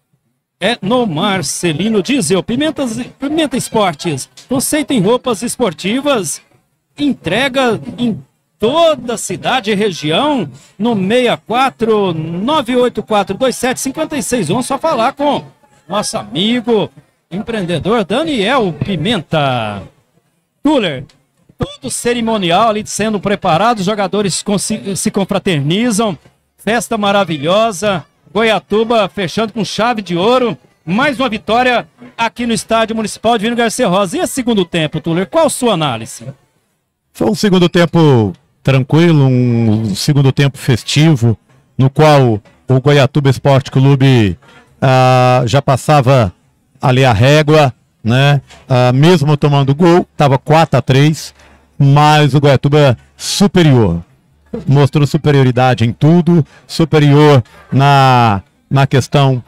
é no Marcelino Diesel. Pimentas, Pimenta Esportes, conceito em roupas esportivas, entrega em toda a cidade e região no seis quatro nove oito quatro dois sete cinco seis um. Só falar com nosso amigo empreendedor Daniel Pimenta. Tuller, todo cerimonial ali sendo preparado, os jogadores se, se confraternizam, festa maravilhosa, Goiatuba fechando com chave de ouro, mais uma vitória aqui no Estádio Municipal Divino Garcia Rosa. E esse segundo tempo, Tuller, qual a sua análise? Foi um segundo tempo tranquilo, um segundo tempo festivo, no qual o Goiatuba Esporte Clube ah, já passava ali a régua, né? Ah, mesmo tomando gol, estava quatro a três, mas o Goiatuba superior. Mostrou superioridade em tudo, superior na, na questão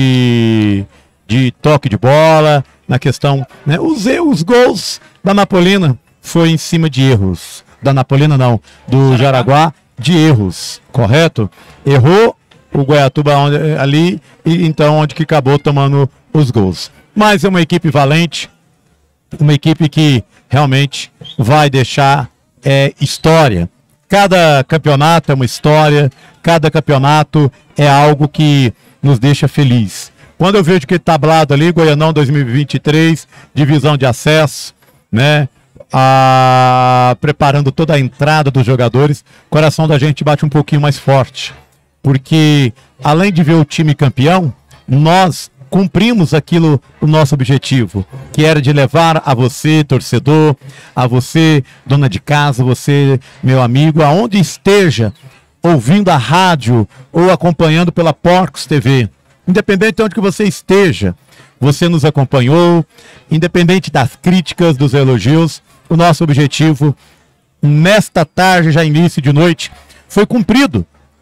de, de toque de bola, na questão, né? Os, os gols da Napolina foi em cima de erros. Da Napolina não, do Jaraguá, de erros, correto? Errou o Goiatuba onde, ali, e então onde que acabou tomando os gols. Mas é uma equipe valente, uma equipe que realmente vai deixar é, história. Cada campeonato é uma história, cada campeonato é algo que nos deixa feliz. Quando eu vejo que tablado ali, Goianão dois mil e vinte e três, divisão de acesso, né? Ah, preparando toda a entrada dos jogadores, o coração da gente bate um pouquinho mais forte. Porque, além de ver o time campeão, nós cumprimos aquilo, o nosso objetivo, que era de levar a você, torcedor, a você, dona de casa, você, meu amigo, aonde esteja, ouvindo a rádio ou acompanhando pela Porcos T V, independente de onde que você esteja, você nos acompanhou, independente das críticas, dos elogios, o nosso objetivo, nesta tarde, já início de noite, foi cumprido.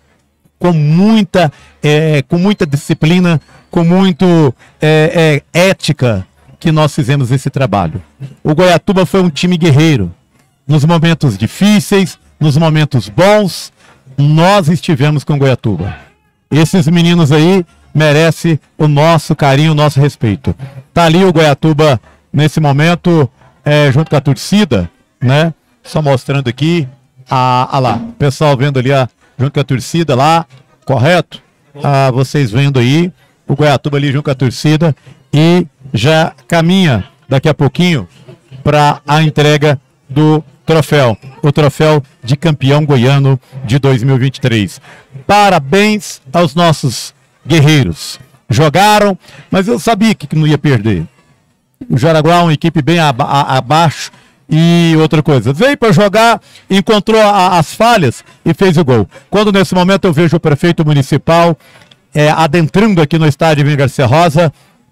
Com muita, é, com muita disciplina, com muito é, é, ética que nós fizemos esse trabalho. O Goiatuba foi um time guerreiro. Nos momentos difíceis, nos momentos bons, nós estivemos com o Goiatuba. Esses meninos aí merecem o nosso carinho, o nosso respeito. Tá ali o Goiatuba nesse momento, é, junto com a torcida, né? Só mostrando aqui, a, a lá, o pessoal vendo ali a junto com a torcida lá, correto? Ah, vocês vendo aí, o Goiatuba ali junto com a torcida e já caminha daqui a pouquinho para a entrega do troféu, o troféu de campeão goiano de dois mil e vinte e três. Parabéns aos nossos guerreiros. Jogaram, mas eu sabia que não ia perder. O Jaraguá é uma equipe bem aba abaixo. E outra coisa, veio para jogar, encontrou a, as falhas e fez o gol. Quando nesse momento eu vejo o prefeito municipal é, adentrando aqui no estádio Divino Garcia Rosa,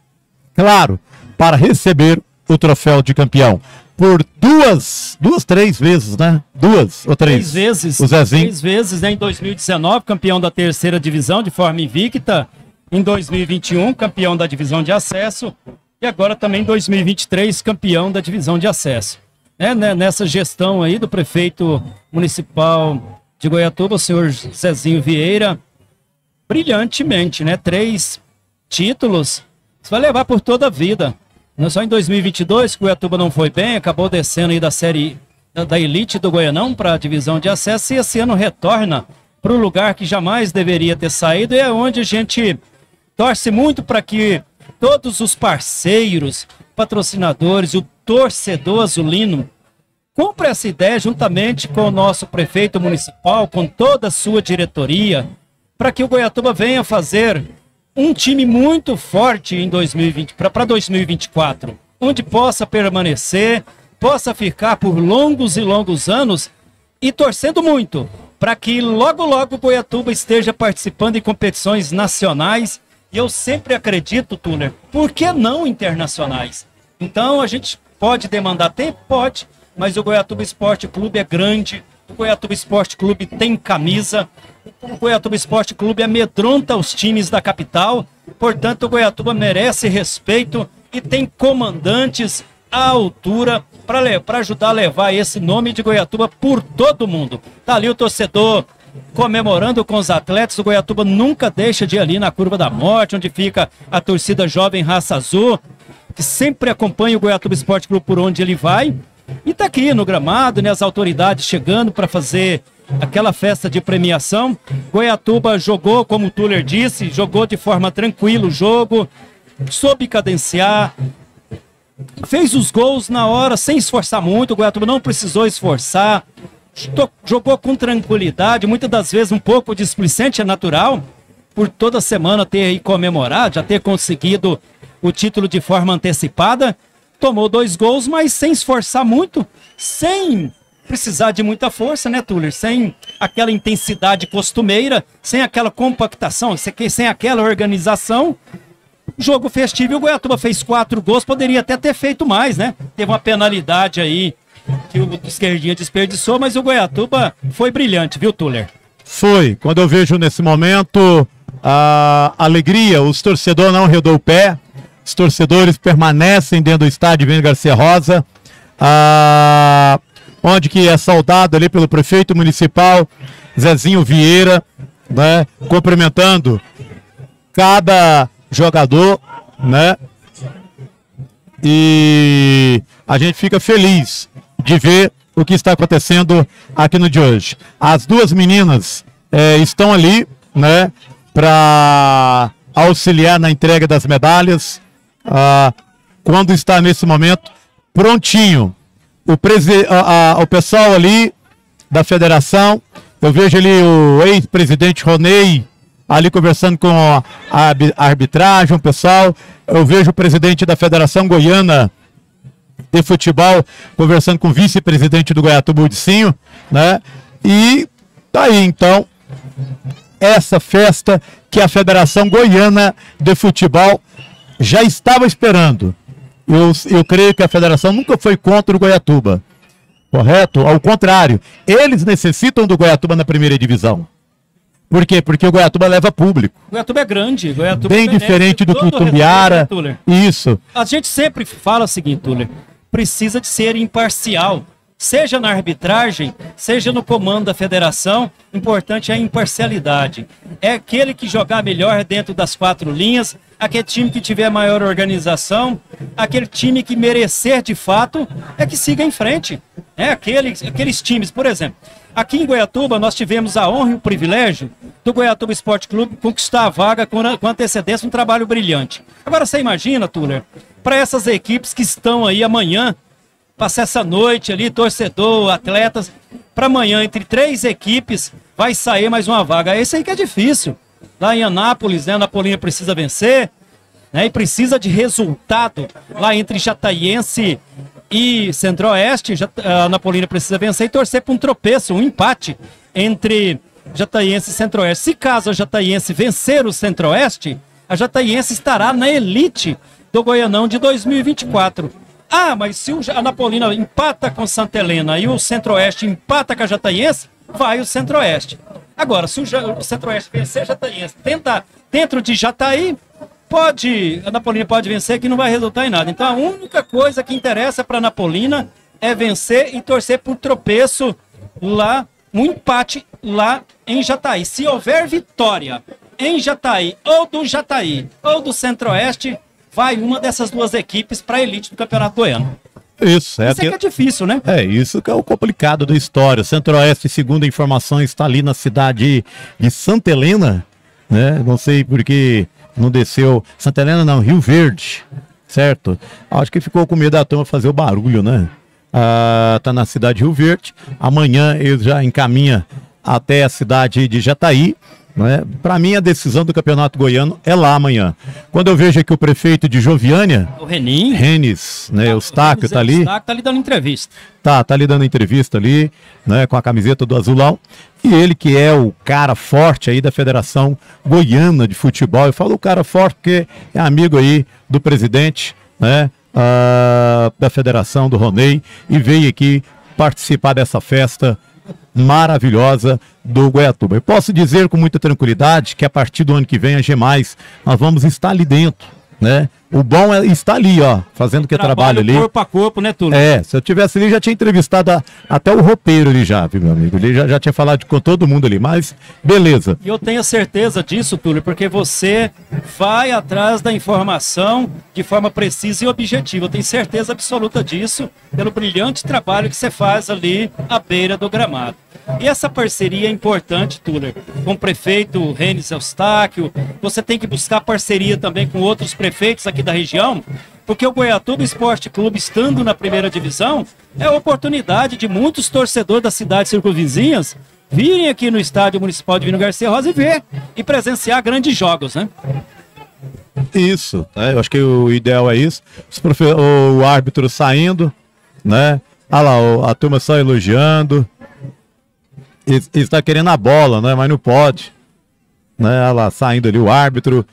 claro, para receber o troféu de campeão. Por duas, duas, três vezes, né? Duas ou três? Três vezes. O Zezinho. Três vezes, né? Em dois mil e dezenove, campeão da terceira divisão de forma invicta. Em dois mil e vinte e um, campeão da divisão de acesso. E agora também em dois mil e vinte e três, campeão da divisão de acesso. É, né, nessa gestão aí do prefeito municipal de Goiatuba, o senhor Zezinho Vieira, brilhantemente, né? Três títulos, você vai levar por toda a vida. Não só em dois mil e vinte e dois, que o Goiatuba não foi bem, acabou descendo aí da série da, da elite do Goianão para a divisão de acesso, e esse ano retorna para o lugar que jamais deveria ter saído, e é onde a gente torce muito para que todos os parceiros, patrocinadores, o torcedor azulino, cumpra essa ideia juntamente com o nosso prefeito municipal, com toda a sua diretoria, para que o Goiatuba venha fazer um time muito forte em dois mil e vinte, para dois mil e vinte e quatro, onde possa permanecer possa ficar por longos e longos anos e torcendo muito para que logo, logo o Goiatuba esteja participando em competições nacionais. E eu sempre acredito, Tuller, por que não internacionais? Então a gente pode demandar tempo? Pode, mas o Goiatuba Esporte Clube é grande, o Goiatuba Esporte Clube tem camisa, o Goiatuba Esporte Clube amedronta os times da capital, portanto o Goiatuba merece respeito e tem comandantes à altura para ajudar a levar esse nome de Goiatuba por todo mundo. Tá ali o torcedor comemorando com os atletas. O Goiatuba nunca deixa de ir ali na Curva da Morte, onde fica a torcida jovem Raça Azul, que sempre acompanha o Goiatuba Esporte Clube por onde ele vai. E tá aqui no gramado, né, as autoridades chegando para fazer aquela festa de premiação. Goiatuba jogou, como o Tuller disse, jogou de forma tranquila o jogo, soube cadenciar, fez os gols na hora, sem esforçar muito. O Goiatuba não precisou esforçar, jogou com tranquilidade, muitas das vezes um pouco displicente, é natural, por toda semana ter aí comemorado, já ter conseguido o título de forma antecipada. Tomou dois gols, mas sem esforçar muito, sem precisar de muita força, né, Tuller? Sem aquela intensidade costumeira, sem aquela compactação, sem aquela organização. Jogo festivo e o Goiatuba fez quatro gols, poderia até ter feito mais, né? Teve uma penalidade aí que o Esquerdinha desperdiçou, mas o Goiatuba foi brilhante, viu, Tuller? Foi. Quando eu vejo nesse momento a alegria, os torcedores não arredou o pé, os torcedores permanecem dentro do estádio Vini Garcia Rosa, ah, onde que é saudado ali pelo prefeito municipal, Zezinho Vieira, né, cumprimentando cada jogador, né, e a gente fica feliz de ver o que está acontecendo aqui no de hoje. As duas meninas é, estão ali, né, para auxiliar na entrega das medalhas. Ah, quando está nesse momento prontinho o, presi a, a, o pessoal ali da federação, eu vejo ali o ex-presidente Ronei ali conversando com a, a arbitragem, o pessoal, eu vejo o presidente da Federação Goiana de Futebol conversando com o vice-presidente do Goiatuba, Udicinho, né? E tá aí então essa festa que a Federação Goiana de Futebol já estava esperando. Eu, eu creio que a federação nunca foi contra o Goiatuba, correto? Ao contrário, eles necessitam do Goiatuba na primeira divisão. Por quê? Porque o Goiatuba leva público. O Goiatuba é grande. Goiatuba bem diferente do que o Tumbiara. Isso. A gente sempre fala o seguinte, Tuller, precisa de ser imparcial. Seja na arbitragem, seja no comando da federação, importante é a imparcialidade. É aquele que jogar melhor dentro das quatro linhas, aquele time que tiver maior organização, aquele time que merecer de fato, é que siga em frente. É aqueles, aqueles times, por exemplo, aqui em Goiatuba nós tivemos a honra e o privilégio do Goiatuba Esporte Clube conquistar a vaga com, com antecedência, um trabalho brilhante. Agora você imagina, Tuller, para essas equipes que estão aí amanhã, passar essa noite ali, torcedor, atletas, para amanhã, entre três equipes, vai sair mais uma vaga. Esse aí que é difícil. Lá em Anápolis, né, a Anapolina precisa vencer, né, e precisa de resultado. Lá entre Jataiense e Centro-Oeste, a Anapolina precisa vencer e torcer para um tropeço, um empate entre Jataiense e Centro-Oeste. Se caso a Jataiense vencer o Centro-Oeste, a Jataiense estará na elite do Goianão de dois mil e vinte e quatro. Ah, mas se o Anapolina empata com Santa Helena e o Centro-Oeste empata com a Jataiense, vai o Centro-Oeste. Agora, se o, o Centro-Oeste vencer a Jataiense tenta, dentro de Jataí, pode, a Anapolina pode vencer que não vai resultar em nada. Então a única coisa que interessa para a Anapolina é vencer e torcer por tropeço lá, um empate lá em Jataí. Se houver vitória em Jataí, ou do Jataí, ou do Centro-Oeste, vai uma dessas duas equipes para a elite do Campeonato Goiano. Isso, é, isso é que é difícil, né? É, isso que é o complicado da história. O Centro-Oeste, segundo informações, está ali na cidade de Santa Helena, né? Não sei porque não desceu. Santa Helena não, Rio Verde, certo? Acho que ficou com medo da turma fazer o barulho, né? Ah, tá na cidade de Rio Verde. Amanhã ele já encaminha até a cidade de Jataí. Né? Para mim, a decisão do Campeonato Goiano é lá amanhã. Quando eu vejo aqui o prefeito de Joviânia, o Renin, Renis, né, o Eustáquio tá ali. O Eustáquio tá ali dando entrevista. Tá, tá ali dando entrevista ali, né, com a camiseta do Azulão. E ele que é o cara forte aí da Federação Goiana de Futebol. Eu falo o cara forte porque é amigo aí do presidente, né, uh, da Federação, do Ronei, e veio aqui participar dessa festa maravilhosa do Goiatuba. Eu posso dizer com muita tranquilidade que a partir do ano que vem, a G mais, nós vamos estar ali dentro, né? O bom é estar ali, ó, fazendo que trabalho, trabalho ali. Corpo a corpo, né, Túlio? É, se eu tivesse ali, já tinha entrevistado a, até o roupeiro ali já, viu, meu amigo? Ele já, já tinha falado com todo mundo ali, mas beleza. E eu tenho certeza disso, Túlio, porque você vai atrás da informação de forma precisa e objetiva. Eu tenho certeza absoluta disso, pelo brilhante trabalho que você faz ali à beira do gramado. E essa parceria é importante, Túlio, com o prefeito Renis Eustáquio. Você tem que buscar parceria também com outros prefeitos aqui da região, porque o Goiatuba Esporte Clube, estando na primeira divisão, é a oportunidade de muitos torcedores das cidades circunvizinhas virem aqui no Estádio Municipal Divino Garcia Rosa e ver e presenciar grandes jogos, né? Isso, né? Eu acho que o ideal é isso. Os profe... O árbitro saindo, né? Olha lá, a turma só elogiando. Ele está querendo a bola, né? Mas não pode. Né? Olha lá, saindo ali o árbitro.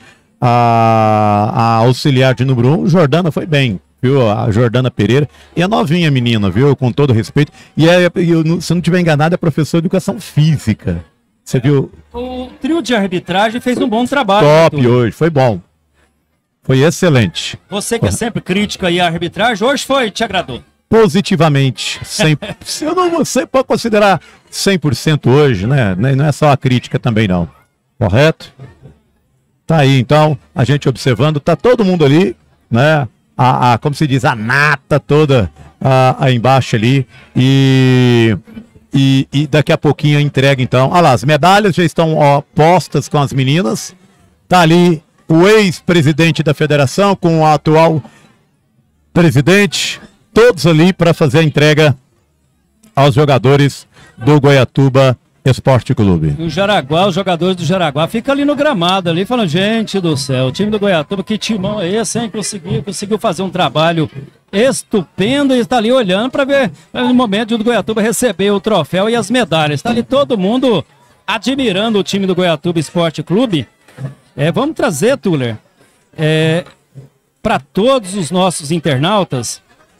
A, a auxiliar de número um, Jordana, foi bem, viu? A Jordana Pereira. E a novinha menina, viu? Com todo respeito. E é, eu, se eu não estiver enganado, é professor de educação física. Você viu? O trio de arbitragem fez um bom trabalho. Top hoje, foi bom. Foi excelente. Você que é sempre crítica aí à arbitragem, hoje foi, te agradou? Positivamente. cem por cento. Eu não você pode considerar cem por cento hoje, né? Não é só a crítica também, não. Correto? Tá aí, então, a gente observando, tá todo mundo ali, né? A, a, como se diz, a nata toda a, a embaixo ali. E, e, e daqui a pouquinho a entrega, então. Olha lá, as medalhas já estão ó, postas com as meninas. Tá ali o ex-presidente da federação com o atual presidente. Todos ali para fazer a entrega aos jogadores do Goiatuba Esporte Clube. O Jaraguá, os jogadores do Jaraguá ficam ali no gramado, ali falando, gente do céu, o time do Goiatuba, que timão é esse, hein? Conseguiu, conseguiu fazer um trabalho estupendo e está ali olhando para ver no momento do Goiatuba receber o troféu e as medalhas. Está ali todo mundo admirando o time do Goiatuba Esporte Clube. É, vamos trazer, Tuller, é, para todos os nossos internautas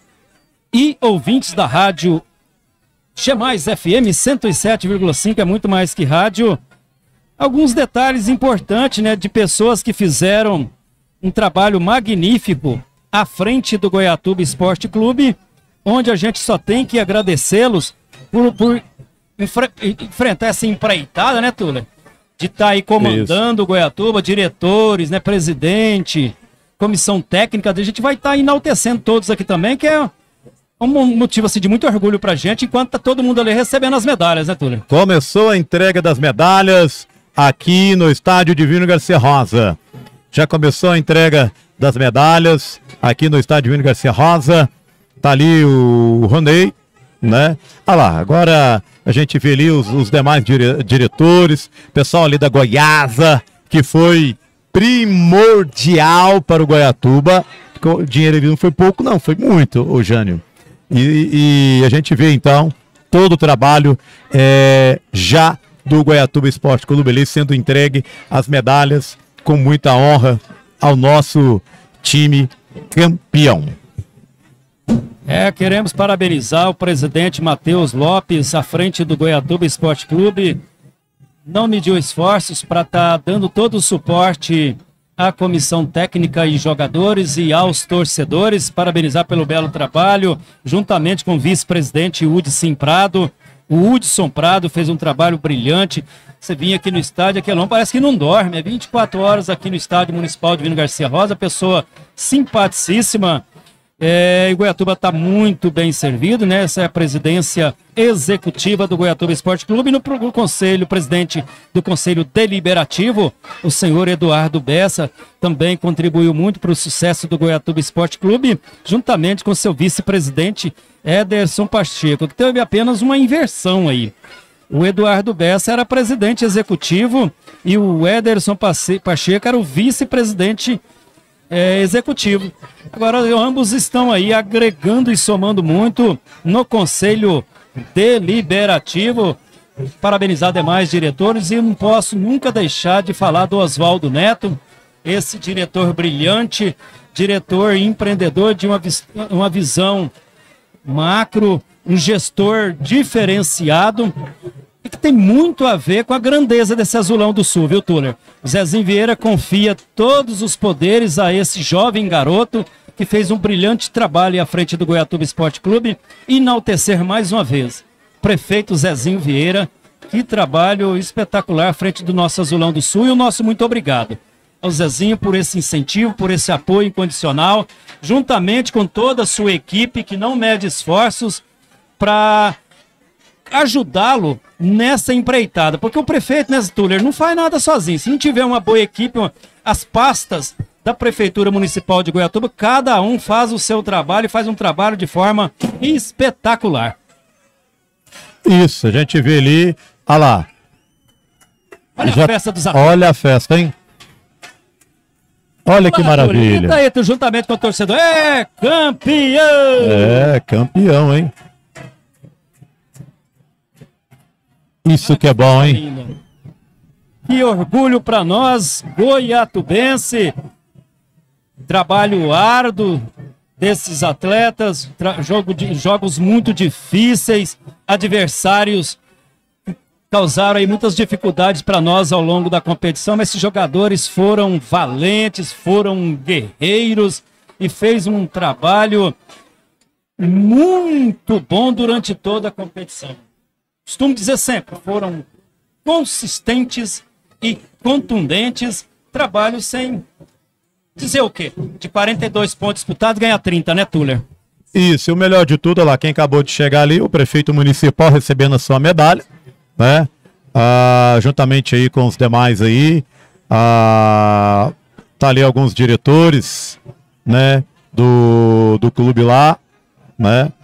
e ouvintes da rádio G mais F M cento e sete vírgula cinco, é muito mais que rádio. Alguns detalhes importantes, né, de pessoas que fizeram um trabalho magnífico à frente do Goiatuba Esporte Clube, onde a gente só tem que agradecê-los por, por enfre enfrentar essa empreitada, né, Tula? De estar tá aí comandando Isso. o Goiatuba, diretores, né, presidente, comissão técnica. A gente vai estar tá enaltecendo todos aqui também, que é um motivo assim, de muito orgulho pra gente, enquanto tá todo mundo ali recebendo as medalhas, né, Túlio? Começou a entrega das medalhas aqui no Estádio Divino Garcia Rosa. Já começou a entrega das medalhas aqui no Estádio Divino Garcia Rosa. Tá ali o Ronei, né? Olha lá, agora a gente vê ali os, os demais dire diretores, pessoal ali da Goiasa, que foi primordial para o Goiatuba. O dinheiro ali não foi pouco, não, foi muito, ô Jânio. E, e a gente vê então todo o trabalho é, já do Goiatuba Esporte Clube ali sendo entregue as medalhas com muita honra ao nosso time campeão. É, queremos parabenizar o presidente Matheus Lopes à frente do Goiatuba Esporte Clube. Não mediu esforços para estar tá dando todo o suporte à comissão técnica e jogadores e aos torcedores, parabenizar pelo belo trabalho, juntamente com o vice-presidente Hudson Prado. O Hudson Prado fez um trabalho brilhante. Você vinha aqui no estádio, aquele homem parece que não dorme, é vinte e quatro horas aqui no Estádio Municipal Divino Garcia Rosa, pessoa simpaticíssima. É, e o Goiatuba está muito bem servido, né? Essa é a presidência executiva do Goiatuba Esporte Clube. E no conselho, presidente do Conselho Deliberativo, o senhor Eduardo Bessa, também contribuiu muito para o sucesso do Goiatuba Esporte Clube, juntamente com seu vice-presidente Ederson Pacheco, que teve apenas uma inversão aí. o Eduardo Bessa era presidente executivo e o Ederson Pacheco era o vice-presidente é, executivo. Agora, ambos estão aí agregando e somando muito no Conselho Deliberativo. Parabenizar demais diretores e não posso nunca deixar de falar do Oswaldo Neto, esse diretor brilhante, diretor empreendedor de uma, vis uma visão macro, um gestor diferenciado e que tem muito a ver com a grandeza desse Azulão do Sul, viu, Tuller? O Zezinho Vieira confia todos os poderes a esse jovem garoto que fez um brilhante trabalho à frente do Goiatuba Esporte Clube e enaltecer mais uma vez. Prefeito Zezinho Vieira, que trabalho espetacular à frente do nosso Azulão do Sul e o nosso muito obrigado ao Zezinho por esse incentivo, por esse apoio incondicional, juntamente com toda a sua equipe que não mede esforços para ajudá-lo nessa empreitada, porque o prefeito, né, Tuller, não faz nada sozinho. Se não tiver uma boa equipe, uma, as pastas da Prefeitura Municipal de Goiatuba, cada um faz o seu trabalho e faz um trabalho de forma espetacular. Isso, a gente vê ali, olha lá. Olha Já, a festa dos atletas. Olha a festa, hein? Olha que maravilha. Tuller, aí, juntamente com o torcedor, é campeão! É, campeão, hein? Isso que é bom, hein? Que orgulho para nós, goiatubense. Trabalho árduo desses atletas, jogo de, jogos muito difíceis, adversários causaram aí muitas dificuldades para nós ao longo da competição, mas esses jogadores foram valentes, foram guerreiros e fez um trabalho muito bom durante toda a competição. Costumo dizer sempre, foram consistentes e contundentes, trabalho sem dizer o quê? De quarenta e dois pontos disputados, ganha trinta, né, Tuller? Isso, e o melhor de tudo, lá, quem acabou de chegar ali, o prefeito municipal recebendo a sua medalha, né? Ah, juntamente aí com os demais aí, ah, tá ali alguns diretores, né, do, do clube lá, né?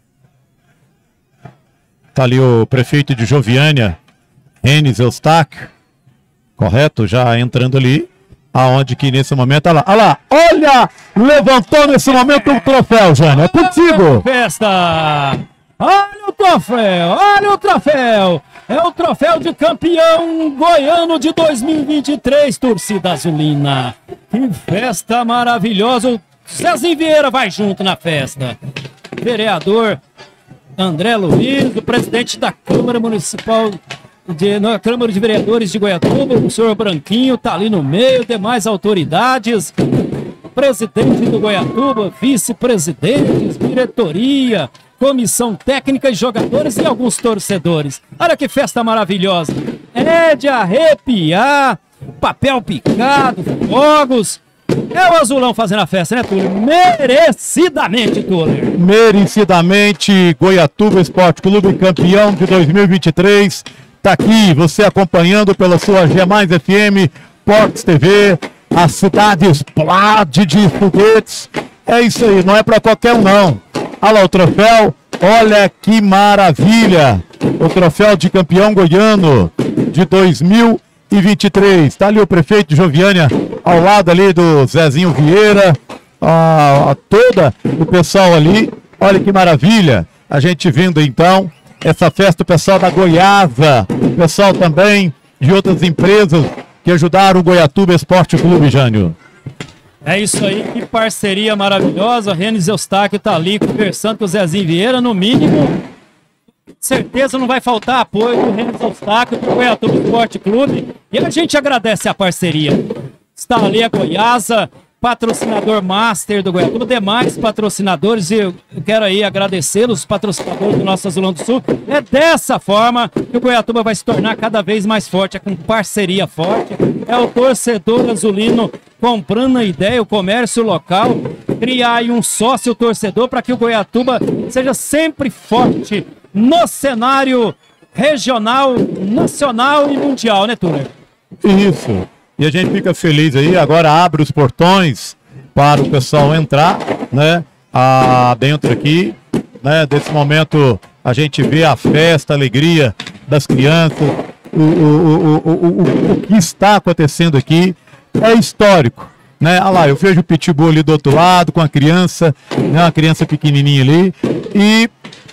Tá ali o prefeito de Joviânia, Renes Eustáquio, correto? Já entrando ali, aonde que nesse momento, olha lá, olha lá, olha, levantou nesse momento o troféu, Jânio, é contigo. Festa! Olha o troféu, olha o troféu, é o troféu de campeão goiano de dois mil e vinte e três, torcida azulina. Que festa maravilhosa, o Zezinho Vieira vai junto na festa. Vereador André Luiz, o presidente da Câmara Municipal, de, na Câmara de Vereadores de Goiatuba, o senhor Branquinho está ali no meio, demais autoridades, presidente do Goiatuba, vice-presidentes, diretoria, comissão técnica e jogadores e alguns torcedores. Olha que festa maravilhosa, é de arrepiar, papel picado, fogos. É o Azulão fazendo a festa, né, Tuller? Merecidamente, Tuller. Merecidamente, Goiatuba Esporte Clube, campeão de dois mil e vinte e três. Tá aqui, você acompanhando pela sua G mais F M, Portes T V, a cidade explode de foguetes. É isso aí, não é para qualquer um, não. Olha lá o troféu, olha que maravilha. O troféu de campeão goiano de dois mil e vinte e três. Tá ali o prefeito de Joviânia, ao lado ali do Zezinho Vieira, a, a toda o pessoal ali. Olha que maravilha. A gente vendo então essa festa, o pessoal da Goiasa, o pessoal também de outras empresas que ajudaram o Goiatuba Esporte Clube, Jânio. É isso aí, que parceria maravilhosa. O Renes Eustáquio tá ali conversando com o Zezinho Vieira, no mínimo. Certeza não vai faltar apoio do Renes Eustáquio, do Goiatuba Esporte Clube. E a gente agradece a parceria. Está ali a Goiasa, patrocinador master do Goiatuba, demais patrocinadores, e eu quero aí agradecer os patrocinadores do nosso Azulão do Sul. É dessa forma que o Goiatuba vai se tornar cada vez mais forte, é com parceria forte, é o torcedor azulino comprando a ideia, o comércio local, criar aí um sócio torcedor para que o Goiatuba seja sempre forte no cenário regional, nacional e mundial, né, Tuller? Isso. E a gente fica feliz aí, agora abre os portões para o pessoal entrar, né, a, dentro aqui, né, desse momento a gente vê a festa, a alegria das crianças, o, o, o, o, o, o que está acontecendo aqui é histórico, né? Olha lá, eu vejo o Pitbull ali do outro lado, com a criança, né? Uma criança pequenininha ali, e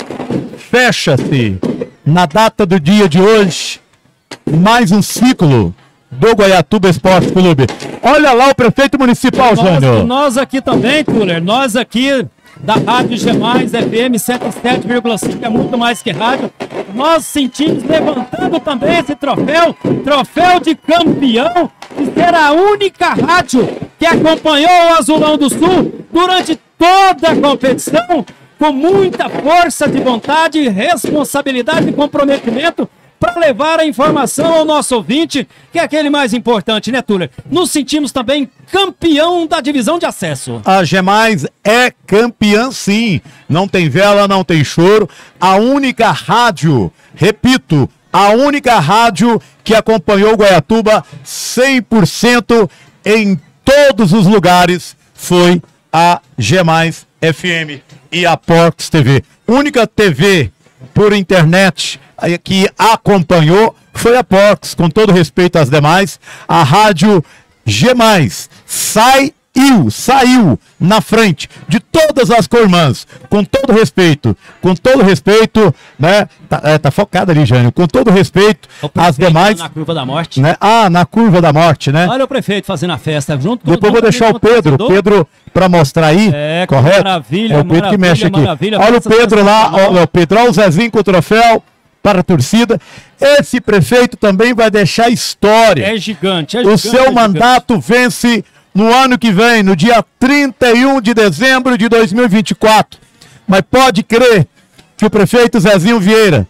fecha-se, na data do dia de hoje, mais um ciclo do Goiatuba Esporte Clube. Olha lá o prefeito municipal, Jânio. Nós, nós aqui também, Tuller, nós aqui da Rádio G mais, F M cento e sete vírgula cinco, é muito mais que rádio. Nós sentimos levantando também esse troféu, troféu de campeão, de ser a única rádio que acompanhou o Azulão do Sul durante toda a competição, com muita força de vontade, responsabilidade e comprometimento para levar a informação ao nosso ouvinte, que é aquele mais importante, né, Tuller? Nos sentimos também campeão da divisão de acesso. A G mais é campeã, sim. Não tem vela, não tem choro. A única rádio, repito, a única rádio que acompanhou Goiatuba cem por cento em todos os lugares foi a G mais F M e a Porcs T V. Única T V por internet que acompanhou foi a Porcs, com todo respeito às demais. A rádio G mais saiu, saiu na frente de todas as co-irmãs, com todo respeito, com todo respeito, né? Tá, é, tá focado ali, Jânio, com todo respeito às demais. Na curva da morte. Né? Ah, na curva da morte, né? Olha o prefeito fazendo a festa junto com Depois vou deixar o Pedro, Pedro, para mostrar aí, é, correto? Maravilha, é o Pedro que mexe aqui. Olha o Pedro lá, olha o Pedro, olha o Zezinho com o troféu para a torcida. Esse prefeito também vai deixar história. É gigante, é o gigante. seu é mandato gigante. vence no ano que vem, no dia trinta e um de dezembro de dois mil e vinte e quatro. Mas pode crer que o prefeito Zezinho Vieira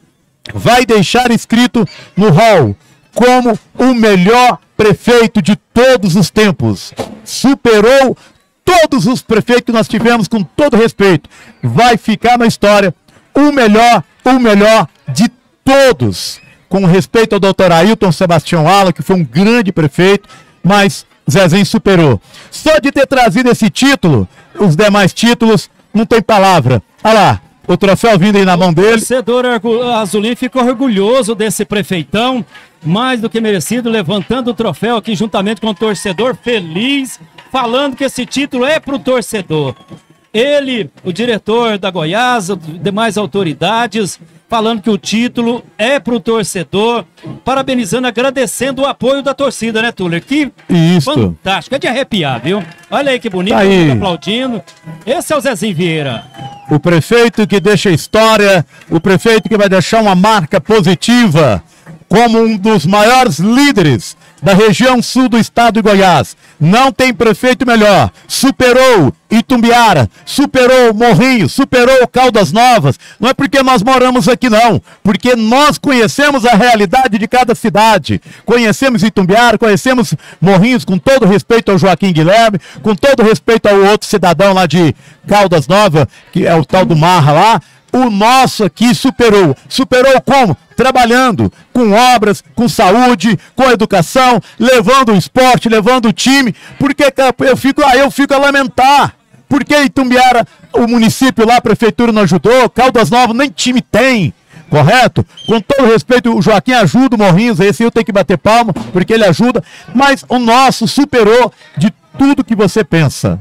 vai deixar escrito no hall como o melhor prefeito de todos os tempos. Superou todos os prefeitos que nós tivemos, com todo respeito. Vai ficar na história o melhor, o melhor de todos. Com respeito ao doutor Ailton Sebastião Ala, que foi um grande prefeito, mas Zezinho superou. Só de ter trazido esse título, os demais títulos, não tem palavra. Olha lá, o troféu vindo aí na mão dele. O torcedor azulinho ficou orgulhoso desse prefeitão, mais do que merecido, levantando o troféu aqui juntamente com o torcedor, feliz, falando que esse título é pro torcedor. Ele, o diretor da Goiás, demais autoridades, falando que o título é pro torcedor, parabenizando, agradecendo o apoio da torcida, né, Tuller? Que Isso. fantástico, é de arrepiar, viu? Olha aí que bonito, tá aí. Aplaudindo. Esse é o Zezinho Vieira. O prefeito que deixa história, o prefeito que vai deixar uma marca positiva, como um dos maiores líderes da região sul do estado de Goiás. Não tem prefeito melhor. Superou Itumbiara, superou Morrinhos, superou Caldas Novas. Não é porque nós moramos aqui não, porque nós conhecemos a realidade de cada cidade. Conhecemos Itumbiara, conhecemos Morrinhos, com todo respeito ao Joaquim Guilherme, com todo respeito ao outro cidadão lá de Caldas Novas, que é o tal do Marra lá. O nosso aqui superou. Superou como? Trabalhando com obras, com saúde, com educação, levando o esporte, levando o time. Porque eu fico, eu fico a lamentar. Porque Itumbiara, o município lá, a prefeitura não ajudou, Caldas Novas nem time tem. Correto? Com todo respeito, o Joaquim ajuda o Morrinhos, esse eu tenho que bater palma, porque ele ajuda. Mas o nosso superou de tudo que você pensa.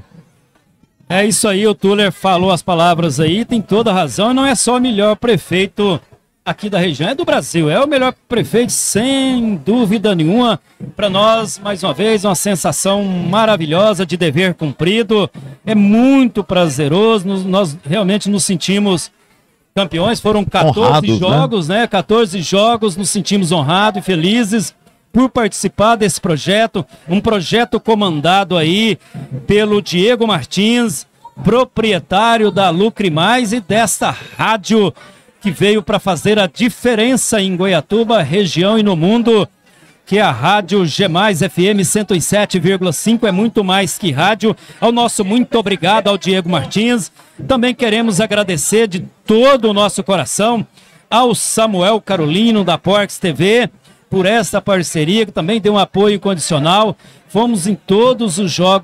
É isso aí, o Tuller falou as palavras aí, tem toda a razão, e não é só o melhor prefeito aqui da região, é do Brasil, é o melhor prefeito, sem dúvida nenhuma. Para nós, mais uma vez, uma sensação maravilhosa de dever cumprido, é muito prazeroso, nós, nós realmente nos sentimos campeões, foram quatorze honrados, jogos, né? né? quatorze jogos, nos sentimos honrados e felizes por participar desse projeto, um projeto comandado aí pelo Diego Martins, proprietário da Lucre Mais e desta rádio que veio para fazer a diferença em Goiatuba, região e no mundo, que é a Rádio G mais, F M cento e sete vírgula cinco, é muito mais que rádio. Ao nosso muito obrigado ao Diego Martins. Também queremos agradecer de todo o nosso coração ao Samuel Carolino da Porcs T V, por essa parceria, que também deu um apoio incondicional. Fomos em todos os jogos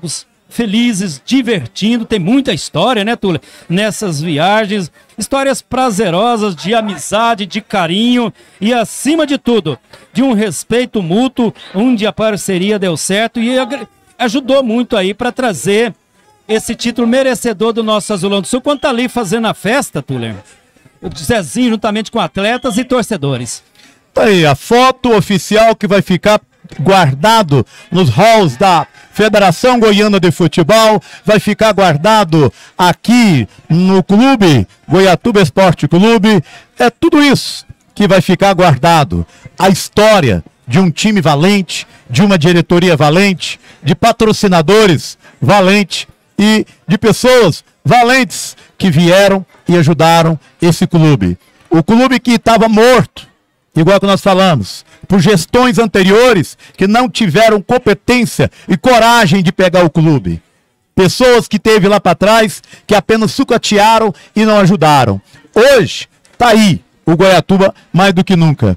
felizes, divertindo, tem muita história, né, Túlio? Nessas viagens, histórias prazerosas de amizade, de carinho e, acima de tudo, de um respeito mútuo, onde a parceria deu certo e ajudou muito aí para trazer esse título merecedor do nosso Azulão do Sul. Quando tá ali fazendo a festa, Túlio, o Zezinho juntamente com atletas e torcedores. Tá aí a foto oficial que vai ficar guardado nos halls da Federação Goiana de Futebol, vai ficar guardado aqui no clube, Goiatuba Esporte Clube. É tudo isso que vai ficar guardado. A história de um time valente, de uma diretoria valente, de patrocinadores valentes e de pessoas valentes que vieram e ajudaram esse clube. O clube que estava morto, igual que nós falamos, por gestões anteriores que não tiveram competência e coragem de pegar o clube. Pessoas que teve lá para trás que apenas sucatearam e não ajudaram. Hoje, tá aí o Goiatuba mais do que nunca.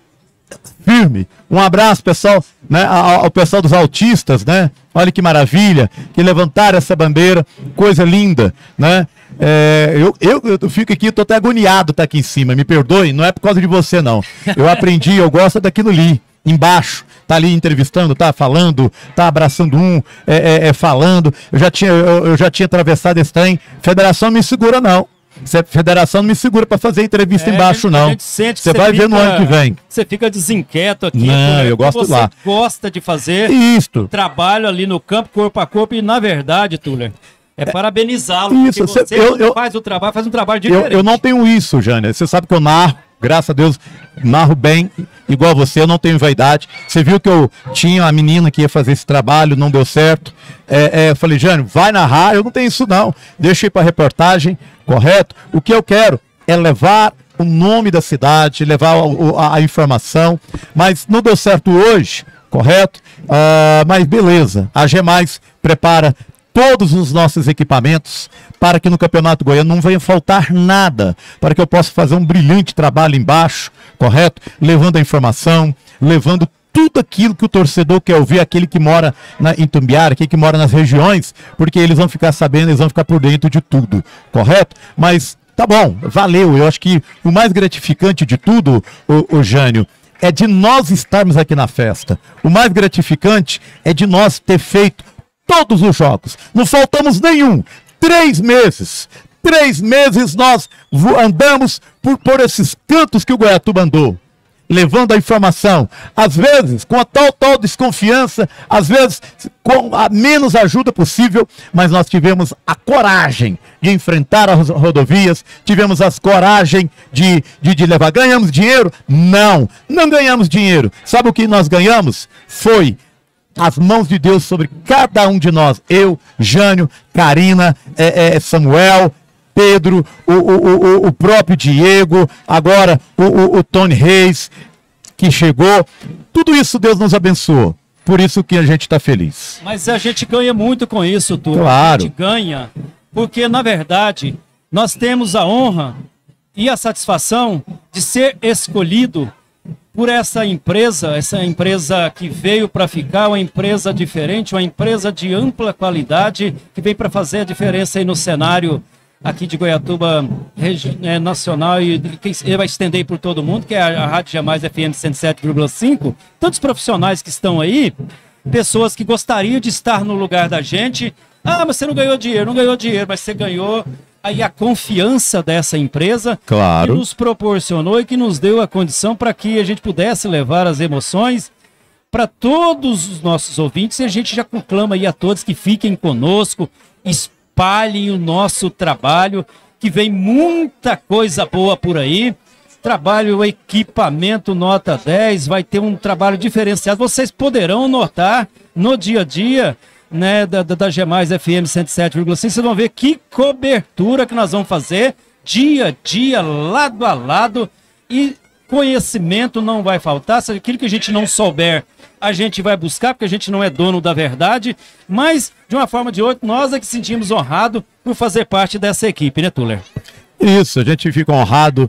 Firme. Um abraço, pessoal, né, ao, ao pessoal dos autistas, né? Olha que maravilha, que levantaram essa bandeira, coisa linda, né? É, eu, eu, eu fico aqui, eu tô até agoniado tá aqui em cima, me perdoe, não é por causa de você não. Eu aprendi, eu gosto daquilo ali, embaixo, tá ali entrevistando, tá falando, tá abraçando um, é, é, é falando. Eu já tinha, eu, eu já tinha atravessado esse trem. Federação não me segura não. Federação não me segura para fazer entrevista é, embaixo, não. Você vai fica, ver no ano que vem. Você fica desinquieto aqui. Não, eu gosto você lá. Você gosta de fazer Isto. trabalho ali no campo, corpo a corpo, e na verdade, Túlio, é, é parabenizá-lo. Isso, você cê, eu, eu, faz o trabalho, faz um trabalho diferente. Eu, eu não tenho isso, Jânia. Você sabe que eu narro, graças a Deus, narro bem, igual você, eu não tenho vaidade. Você viu que eu tinha uma menina que ia fazer esse trabalho, não deu certo. É, é, eu falei, Jânio, vai narrar, eu não tenho isso não. Deixa eu ir para reportagem, correto? O que eu quero é levar o nome da cidade, levar a, a, a informação, mas não deu certo hoje, correto? Uh, mas beleza, a G mais prepara todos os nossos equipamentos para que no Campeonato Goiano não venha faltar nada, para que eu possa fazer um brilhante trabalho embaixo, correto? Levando a informação, levando tudo aquilo que o torcedor quer ouvir, aquele que mora na, em Tumbiara, aquele que mora nas regiões, porque eles vão ficar sabendo, eles vão ficar por dentro de tudo, correto? Mas tá bom, valeu. Eu acho que o mais gratificante de tudo, o, o Jânio, é de nós estarmos aqui na festa. O mais gratificante é de nós ter feito todos os jogos. Não faltamos nenhum. Três meses. Três meses nós andamos por, por esses cantos que o Goiatuba andou, levando a informação, às vezes com a tal, tal desconfiança, às vezes com a menos ajuda possível, mas nós tivemos a coragem de enfrentar as rodovias, tivemos a coragem de, de, de levar. Ganhamos dinheiro? Não, não ganhamos dinheiro. Sabe o que nós ganhamos? Foi as mãos de Deus sobre cada um de nós. Eu, Jânio, Karina, é, é, Samuel, Pedro, o, o, o, o próprio Diego, agora o, o, o Tony Reis, que chegou. Tudo isso Deus nos abençoou. Por isso que a gente está feliz. Mas a gente ganha muito com isso, Túlio. Claro. A gente ganha, porque na verdade nós temos a honra e a satisfação de ser escolhido por essa empresa, essa empresa que veio para ficar, uma empresa diferente, uma empresa de ampla qualidade, que veio para fazer a diferença aí no cenário aqui de Goiatuba é, nacional, e que vai estender por todo mundo, que é a, a Rádio G mais F M cento e sete vírgula cinco. Tantos profissionais que estão aí, pessoas que gostariam de estar no lugar da gente. Ah, mas você não ganhou dinheiro, não ganhou dinheiro, mas você ganhou aí a confiança dessa empresa, claro, que nos proporcionou e que nos deu a condição para que a gente pudesse levar as emoções para todos os nossos ouvintes. E a gente já conclama aí a todos que fiquem conosco, espalhem o nosso trabalho, que vem muita coisa boa por aí. Trabalho, equipamento nota dez, vai ter um trabalho diferenciado. Vocês poderão notar no dia a dia, né, da, da G mais F M cento e sete vírgula cinco, vocês vão ver que cobertura que nós vamos fazer dia a dia, lado a lado, e conhecimento não vai faltar. Se aquilo que a gente não souber, a gente vai buscar, porque a gente não é dono da verdade, mas de uma forma ou de outra, nós é que sentimos honrado por fazer parte dessa equipe, né, Tuller? Isso, a gente fica honrado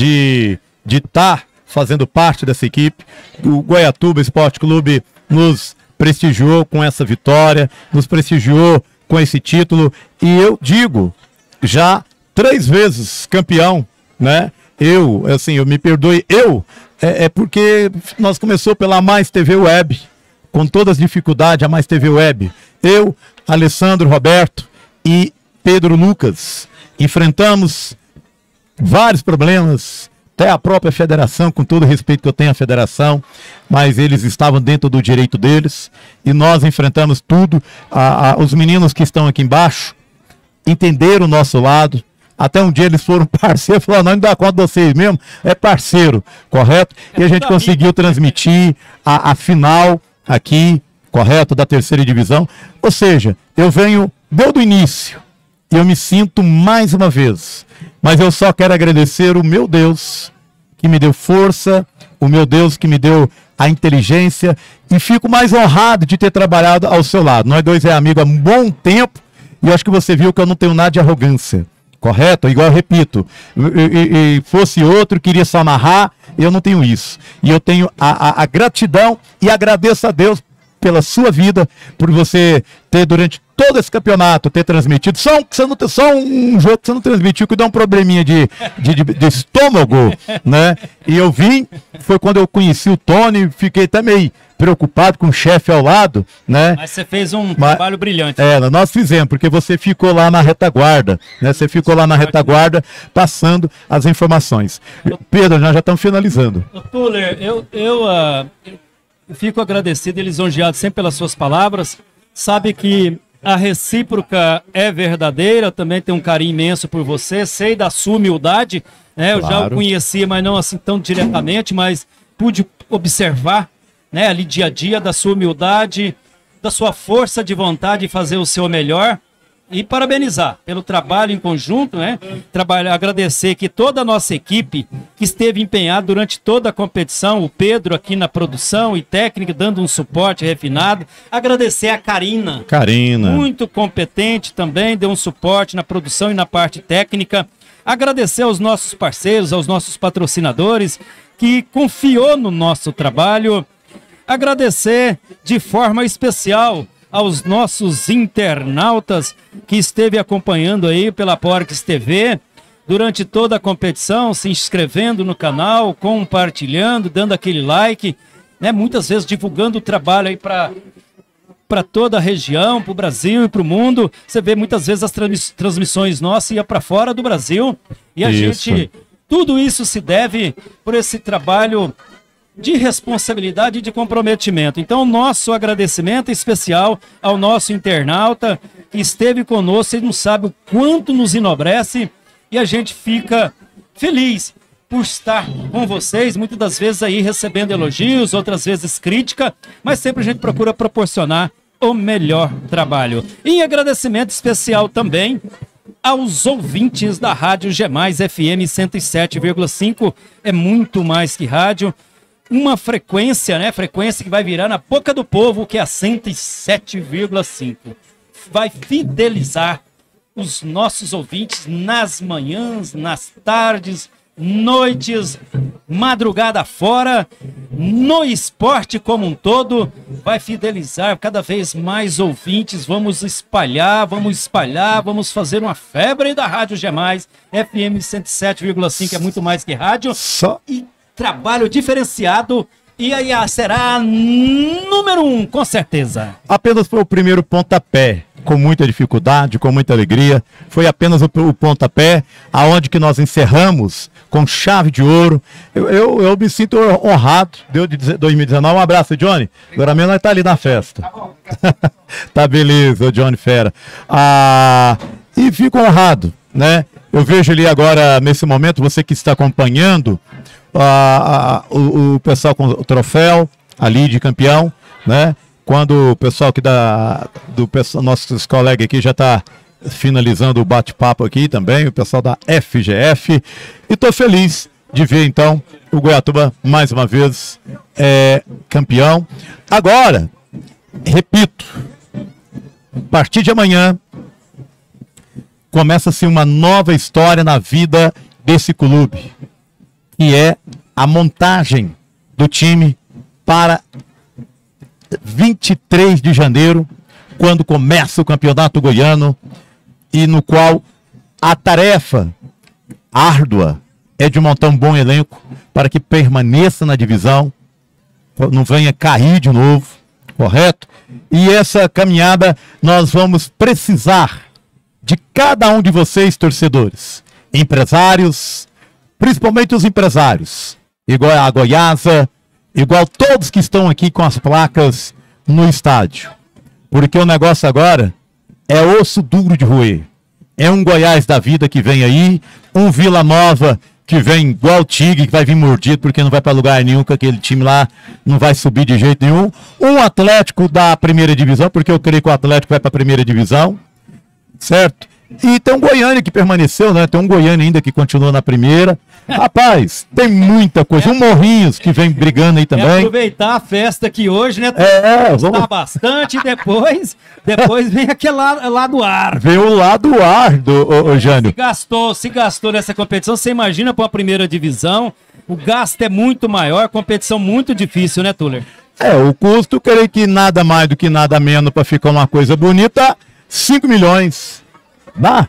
de de estar fazendo parte dessa equipe. O Goiatuba Esporte Clube nos prestigiou com essa vitória, nos prestigiou com esse título. E eu digo, já três vezes campeão, né? Eu, assim, eu me perdoe, eu, é, é porque nós começou pela Mais T V Web, com todas as dificuldades, a Mais T V Web. Eu, Alessandro Roberto e Pedro Lucas enfrentamos vários problemas, até a própria federação, com todo o respeito que eu tenho à federação, mas eles estavam dentro do direito deles, e nós enfrentamos tudo. A, a, os meninos que estão aqui embaixo entenderam o nosso lado, até um dia eles foram parceiros, falaram, não, não dá conta de vocês mesmo, é parceiro, correto? E a gente conseguiu transmitir a, a final aqui, correto, da terceira divisão. Ou seja, eu venho, deu do início, e eu me sinto mais uma vez, mas eu só quero agradecer o meu Deus, que me deu força, o meu Deus que me deu a inteligência, e fico mais honrado de ter trabalhado ao seu lado. Nós dois é amigo há um bom tempo, e eu acho que você viu que eu não tenho nada de arrogância, correto? Igual eu repito, e, e, e fosse outro, queria só amarrar, eu não tenho isso. E eu tenho a, a, a gratidão, e agradeço a Deus pela sua vida, por você ter durante todo esse campeonato, ter transmitido, só um, você não, só um jogo que você não transmitiu, que dá um probleminha de, de, de, de estômago, né? E eu vim, foi quando eu conheci o Tony, fiquei até meio preocupado com o chefe ao lado, né? Mas você fez um Mas, trabalho brilhante. É, nós fizemos, porque você ficou lá na retaguarda, né? Você ficou lá na retaguarda, passando as informações. Pedro, nós já estamos finalizando. Tuller, eu, eu, uh, eu fico agradecido e lisonjeado sempre pelas suas palavras. Sabe que a recíproca é verdadeira, também tenho um carinho imenso por você, sei da sua humildade, né? Eu Claro. já o conhecia, mas não assim tão diretamente, mas pude observar, né, ali dia a dia, da sua humildade, da sua força de vontade de fazer o seu melhor. E parabenizar pelo trabalho em conjunto, né? Trabalhar, agradecer que toda a nossa equipe que esteve empenhada durante toda a competição, o Pedro aqui na produção e técnica, dando um suporte refinado. Agradecer a Karina, Karina. muito competente também, deu um suporte na produção e na parte técnica. Agradecer aos nossos parceiros, aos nossos patrocinadores, que confiou no nosso trabalho. Agradecer de forma especial aos nossos internautas que esteve acompanhando aí pela Porques T V durante toda a competição, se inscrevendo no canal, compartilhando, dando aquele like, né? Muitas vezes divulgando o trabalho aí para para toda a região, para o Brasil e para o mundo. Você vê muitas vezes as transmiss transmissões nossas ia para fora do Brasil, e a Isso. gente, tudo isso se deve por esse trabalho de responsabilidade e de comprometimento. Então, nosso agradecimento especial ao nosso internauta que esteve conosco, ele não sabe o quanto nos enobrece, e a gente fica feliz por estar com vocês, muitas das vezes aí recebendo elogios, outras vezes crítica, mas sempre a gente procura proporcionar o melhor trabalho. E em agradecimento especial também aos ouvintes da Rádio G mais F M cento e sete vírgula cinco, é muito mais que rádio, uma frequência, né? Frequência que vai virar na boca do povo, que é a cento e sete vírgula cinco. Vai fidelizar os nossos ouvintes nas manhãs, nas tardes, noites, madrugada fora, no esporte como um todo. Vai fidelizar cada vez mais ouvintes. Vamos espalhar, vamos espalhar, vamos fazer uma febre da Rádio G mais F M cento e sete vírgula cinco, é muito mais que rádio. Só... E trabalho diferenciado, e aí será número um, com certeza. Apenas foi o primeiro pontapé, com muita dificuldade, com muita alegria. Foi apenas o, o pontapé, aonde que nós encerramos com chave de ouro. Eu, eu, eu me sinto honrado. Deu de dois mil e dezenove. Um abraço, Johnny. Agora mesmo nós tá ali na festa. Tá beleza, Johnny Fera. Ah, e fico honrado, né? Eu vejo ali agora, nesse momento, você que está acompanhando, ah, ah, o, o pessoal com o troféu ali de campeão, né? Quando o pessoal aqui da, do pessoal, nossos colegas aqui já está finalizando o bate-papo aqui também, o pessoal da F G F, e estou feliz de ver então o Goiatuba mais uma vez é, campeão. Agora, repito, a partir de amanhã começa-se uma nova história na vida desse clube, que é a montagem do time para vinte e três de janeiro, quando começa o Campeonato Goiano e no qual a tarefa árdua é de montar um bom elenco para que permaneça na divisão, não venha cair de novo, correto? E essa caminhada nós vamos precisar de cada um de vocês, torcedores, empresários, principalmente os empresários, igual a Goiasa, igual todos que estão aqui com as placas no estádio. Porque o negócio agora é osso duro de roer. É um Goiás da vida que vem aí, um Vila Nova que vem igual o Tigre, que vai vir mordido porque não vai para lugar nenhum, que aquele time lá não vai subir de jeito nenhum. Um Atlético da primeira divisão, porque eu creio que o Atlético vai para a primeira divisão, certo? E tem um Goiânia que permaneceu, né? Tem um Goiânia ainda que continua na primeira. Rapaz, tem muita coisa. Um Morrinhos que vem brigando aí também. É aproveitar a festa aqui hoje, né? É, Gostar vamos... bastante, depois, depois vem aquele lado, lado ar. Vem o lado ar do ô, ô, Jânio. Se gastou, se gastou nessa competição, você imagina para a primeira divisão, o gasto é muito maior, competição muito difícil, né, Tuller? É, o custo, creio que nada mais do que nada menos para ficar uma coisa bonita, cinco milhões. Dá?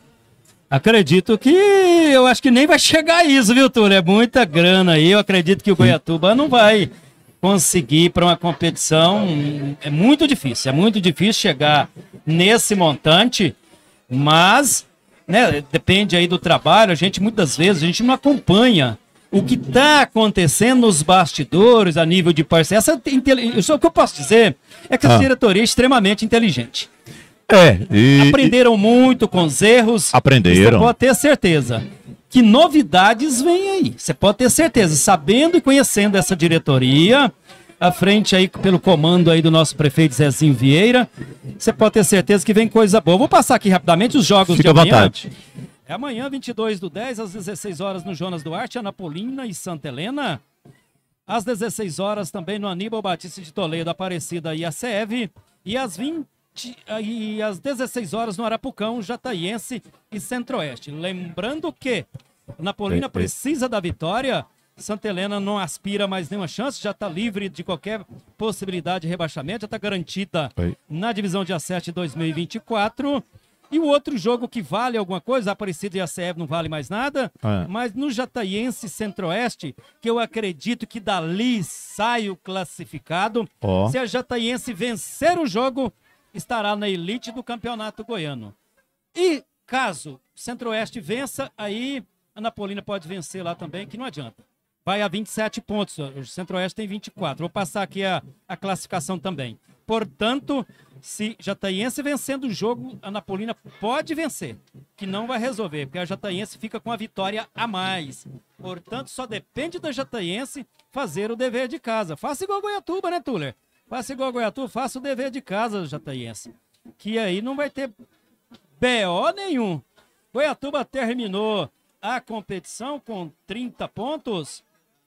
Acredito que, eu acho que nem vai chegar a isso, viu, Túlio? É muita grana aí, eu acredito que o Goiatuba não vai conseguir para uma competição, é muito difícil, é muito difícil chegar nesse montante, mas, né, depende aí do trabalho, a gente muitas vezes, a gente não acompanha o que está acontecendo nos bastidores a nível de parceria. Essa, isso é o que eu posso dizer, é que a ah. diretoria é extremamente inteligente. É, e... Aprenderam muito com os erros. Aprenderam. Você pode ter certeza que novidades vêm aí. Você pode ter certeza, sabendo e conhecendo essa diretoria, à frente aí pelo comando aí do nosso prefeito Zezinho Vieira, você pode ter certeza que vem coisa boa. Vou passar aqui rapidamente os jogos Fica de amanhã. à vontade. É amanhã, vinte e dois do dez, às dezesseis horas no Jonas Duarte, Anapolina e Santa Helena. Às dezesseis horas também no Aníbal Batista de Toledo, Aparecida e a C E V. E às vinte e às dezesseis horas no Arapucão, Jataiense e Centro-Oeste. Lembrando que Anapolina precisa da vitória, Santa Helena não aspira mais nenhuma chance, já está livre de qualquer possibilidade de rebaixamento, já está garantida Oi. na divisão de acesso dois mil e vinte e quatro. E o outro jogo que vale alguma coisa, a Aparecida e a C E V não vale mais nada, é. mas no Jataiense Centro-Oeste, que eu acredito que dali sai o classificado, oh. se a Jataiense vencer o jogo, estará na elite do Campeonato Goiano. E caso Centro-Oeste vença, aí a Anapolina pode vencer lá também, que não adianta. Vai a vinte e sete pontos, o Centro-Oeste tem vinte e quatro. Vou passar aqui a, a classificação também. Portanto, se Jataiense vencendo o jogo, a Anapolina pode vencer, que não vai resolver, porque a Jataiense fica com a vitória a mais. Portanto, só depende da Jataiense fazer o dever de casa. Faça igual a Goiatuba, né, Tuller? Faça igual a Goiatuba, faça o dever de casa, Jataiense. Que aí não vai ter B O nenhum. Goiatuba terminou a competição com trinta pontos,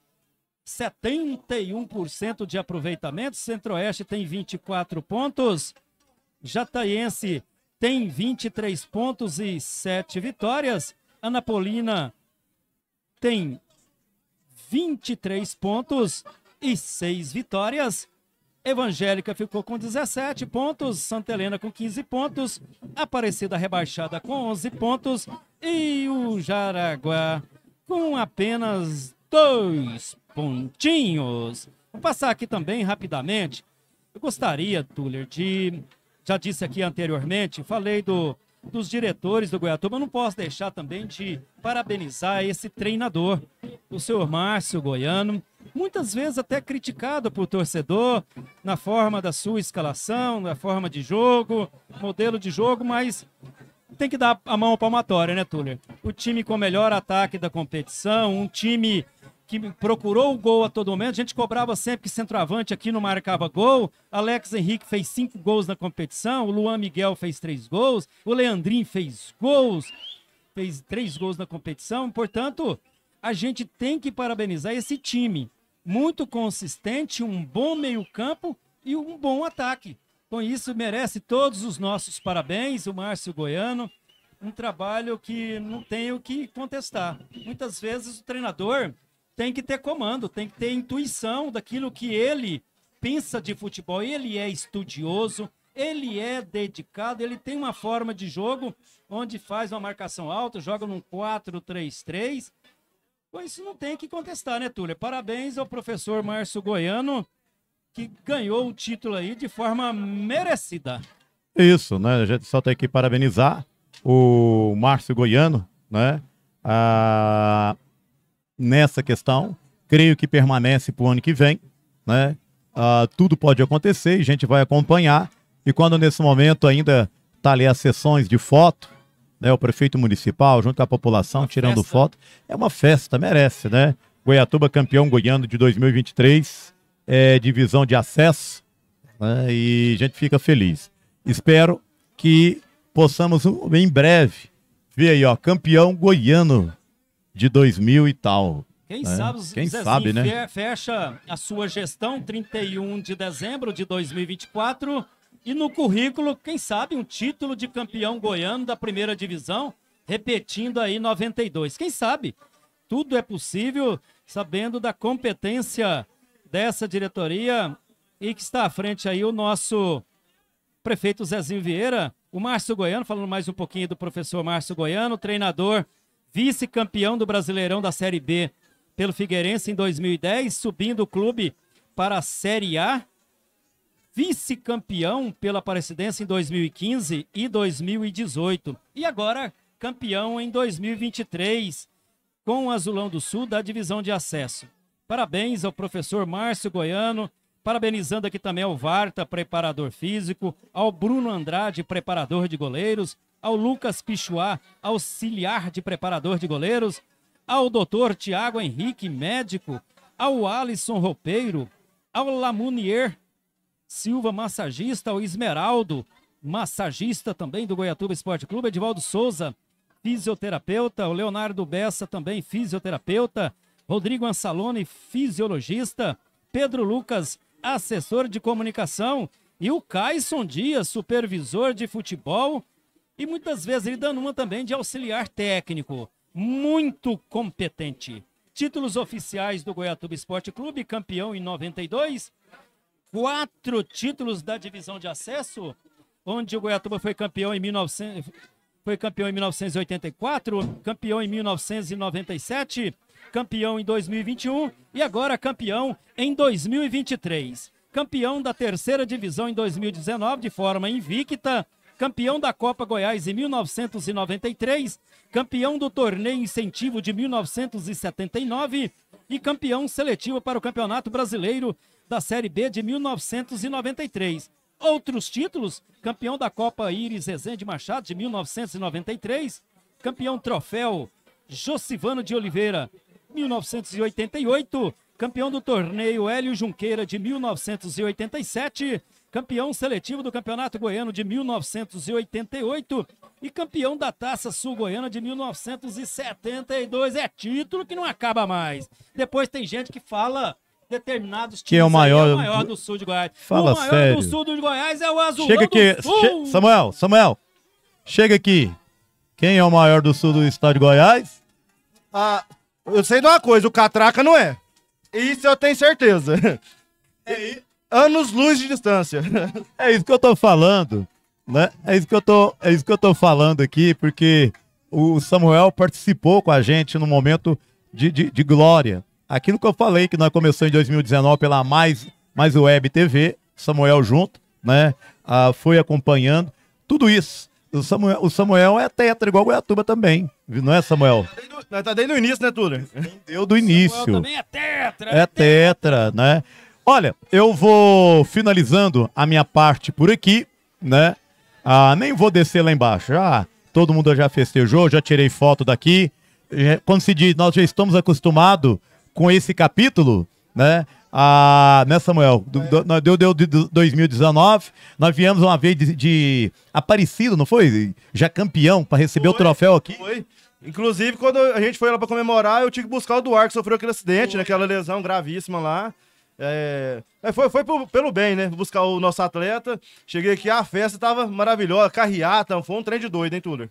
setenta e um por cento de aproveitamento. Centro-Oeste tem vinte e quatro pontos. Jataiense tem vinte e três pontos e sete vitórias. Anapolina tem vinte e três pontos e seis vitórias. Evangélica ficou com dezessete pontos, Santa Helena com quinze pontos, Aparecida rebaixada com onze pontos e o Jaraguá com apenas dois pontinhos. Vou passar aqui também rapidamente. Eu gostaria, Tuller, de... Já disse aqui anteriormente, falei do, dos diretores do Goiatuba, eu não posso deixar também de parabenizar esse treinador, o senhor Márcio Goiano, muitas vezes até criticado por torcedor, na forma da sua escalação, na forma de jogo, modelo de jogo, mas tem que dar a mão palmatória, né, Tuller? O time com o melhor ataque da competição, um time que procurou o gol a todo momento, a gente cobrava sempre que centroavante aqui não marcava gol, Alex Henrique fez cinco gols na competição, o Luan Miguel fez três gols, o Leandrinho fez gols, fez três gols na competição, portanto, a gente tem que parabenizar esse time, muito consistente, um bom meio-campo e um bom ataque. Com isso, merece todos os nossos parabéns, o Márcio Goiano, um trabalho que não tem o que contestar. Muitas vezes o treinador tem que ter comando, tem que ter intuição daquilo que ele pensa de futebol. Ele é estudioso, ele é dedicado, ele tem uma forma de jogo onde faz uma marcação alta, joga num quatro três três. Bom, isso não tem que contestar, né, Túlio? Parabéns ao professor Márcio Goiano, que ganhou o título aí de forma merecida. Isso, né? A gente só tem que parabenizar o Márcio Goiano, né? Ah, nessa questão, creio que permanece para o ano que vem, né? Ah, tudo pode acontecer e a gente vai acompanhar. E quando nesse momento ainda tá ali as sessões de foto, né? O prefeito municipal junto com a população Uma tirando festa. foto, é uma festa, merece, né? Goiatuba campeão goiano de dois mil e vinte e três, é, divisão de acesso, né? E a gente fica feliz. Espero que possamos em breve ver aí, ó, campeão goiano de dois mil e tal. Quem né? sabe, Quem Zezinho sabe, né? fe- fecha a sua gestão trinta e um de dezembro de dois mil e vinte e quatro e no currículo, quem sabe, um título de campeão goiano da primeira divisão, repetindo aí noventa e dois. Quem sabe? Tudo é possível, sabendo da competência dessa diretoria e que está à frente aí o nosso prefeito Zezinho Vieira, o Márcio Goiano, falando mais um pouquinho do professor Márcio Goiano, treinador, vice-campeão do Brasileirão da Série B pelo Figueirense em dois mil e dez, subindo o clube para a Série A, vice-campeão pela Aparecidense em dois mil e quinze e dois mil e dezoito, e agora campeão em dois mil e vinte e três com o Azulão do Sul da divisão de acesso. Parabéns ao professor Márcio Goiano, parabenizando aqui também ao Varta, preparador físico, ao Bruno Andrade, preparador de goleiros, ao Lucas Pichuá, auxiliar de preparador de goleiros, ao doutor Tiago Henrique, médico, ao Alisson Roupeiro, ao Lamunier Silva, massagista, ao Esmeraldo, massagista também do Goiatuba Esporte Clube, Edivaldo Souza, fisioterapeuta, o Leonardo Bessa também fisioterapeuta, Rodrigo Ansalone, fisiologista, Pedro Lucas, assessor de comunicação, e o Caisson Dias, supervisor de futebol, e muitas vezes ele dando uma também de auxiliar técnico, muito competente. Títulos oficiais do Goiatuba Esporte Clube, campeão em noventa e dois, quatro títulos da divisão de acesso, onde o Goiatuba foi campeão em mil e novecentos, foi campeão em mil novecentos e oitenta e quatro, campeão em mil novecentos e noventa e sete, campeão em dois mil e vinte e um e agora campeão em dois mil e vinte e três. Campeão da terceira divisão em dois mil e dezenove de forma invicta, campeão da Copa Goiás em mil novecentos e noventa e três, campeão do torneio incentivo de mil novecentos e setenta e nove e campeão seletivo para o Campeonato Brasileiro da Série B de mil novecentos e noventa e três. Outros títulos, campeão da Copa Iris Rezende Machado de mil novecentos e noventa e três, campeão troféu Josivano de Oliveira mil novecentos e oitenta e oito, campeão do torneio Hélio Junqueira de mil novecentos e oitenta e sete, campeão seletivo do Campeonato Goiano de mil novecentos e oitenta e oito e campeão da Taça Sul Goiana de mil novecentos e setenta e dois. É título que não acaba mais. Depois tem gente que fala determinados times Que é o maior, aí, é o maior do sul de Goiás. Fala o maior sério. do sul de Goiás é o Azulão Chega aqui, do Sul. che- Samuel, Samuel, chega aqui. Quem é o maior do sul do estado de Goiás? Ah, eu sei de uma coisa, o Catraca não é. Isso eu tenho certeza. É anos-luz de distância. É isso que eu tô falando, né? É isso que eu tô, é isso que eu tô falando aqui, porque o Samuel participou com a gente no momento de, de, de glória. Aquilo que eu falei, que nós começamos em dois mil e dezenove pela Mais, Mais Web T V, Samuel junto, né? Ah, foi acompanhando tudo isso. O Samuel, o Samuel é tetra, igual o Goiatuba também, não é, Samuel? Nós tá desde o início, né, Túlio? Deu do Samuel início. também é tetra. É tetra, né? Olha, eu vou finalizando a minha parte por aqui, né? Ah, nem vou descer lá embaixo. Já, todo mundo já festejou, já tirei foto daqui. Já- Quando se diz, nós já estamos acostumados com esse capítulo, né? Ah, né, Samuel? Do, do, nós deu, deu de dois mil e dezenove, nós viemos uma vez de, de Aparecido, não foi? Já campeão, para receber o Foi. troféu aqui. Foi. Inclusive, quando a gente foi lá pra comemorar, eu tive que buscar o Duarte, que sofreu aquele acidente, né? Aquela lesão gravíssima lá. É, é, foi foi pro- pelo bem, né? Buscar o nosso atleta. Cheguei aqui, a festa tava maravilhosa, carreata, foi um trem de doido, hein, Túlio?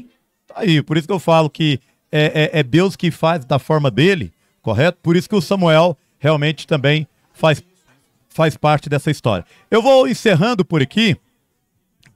Aí, por isso que eu falo que é, é- é Deus que faz da forma dele, correto? Por isso que o Samuel realmente também faz, faz parte dessa história. Eu vou encerrando por aqui,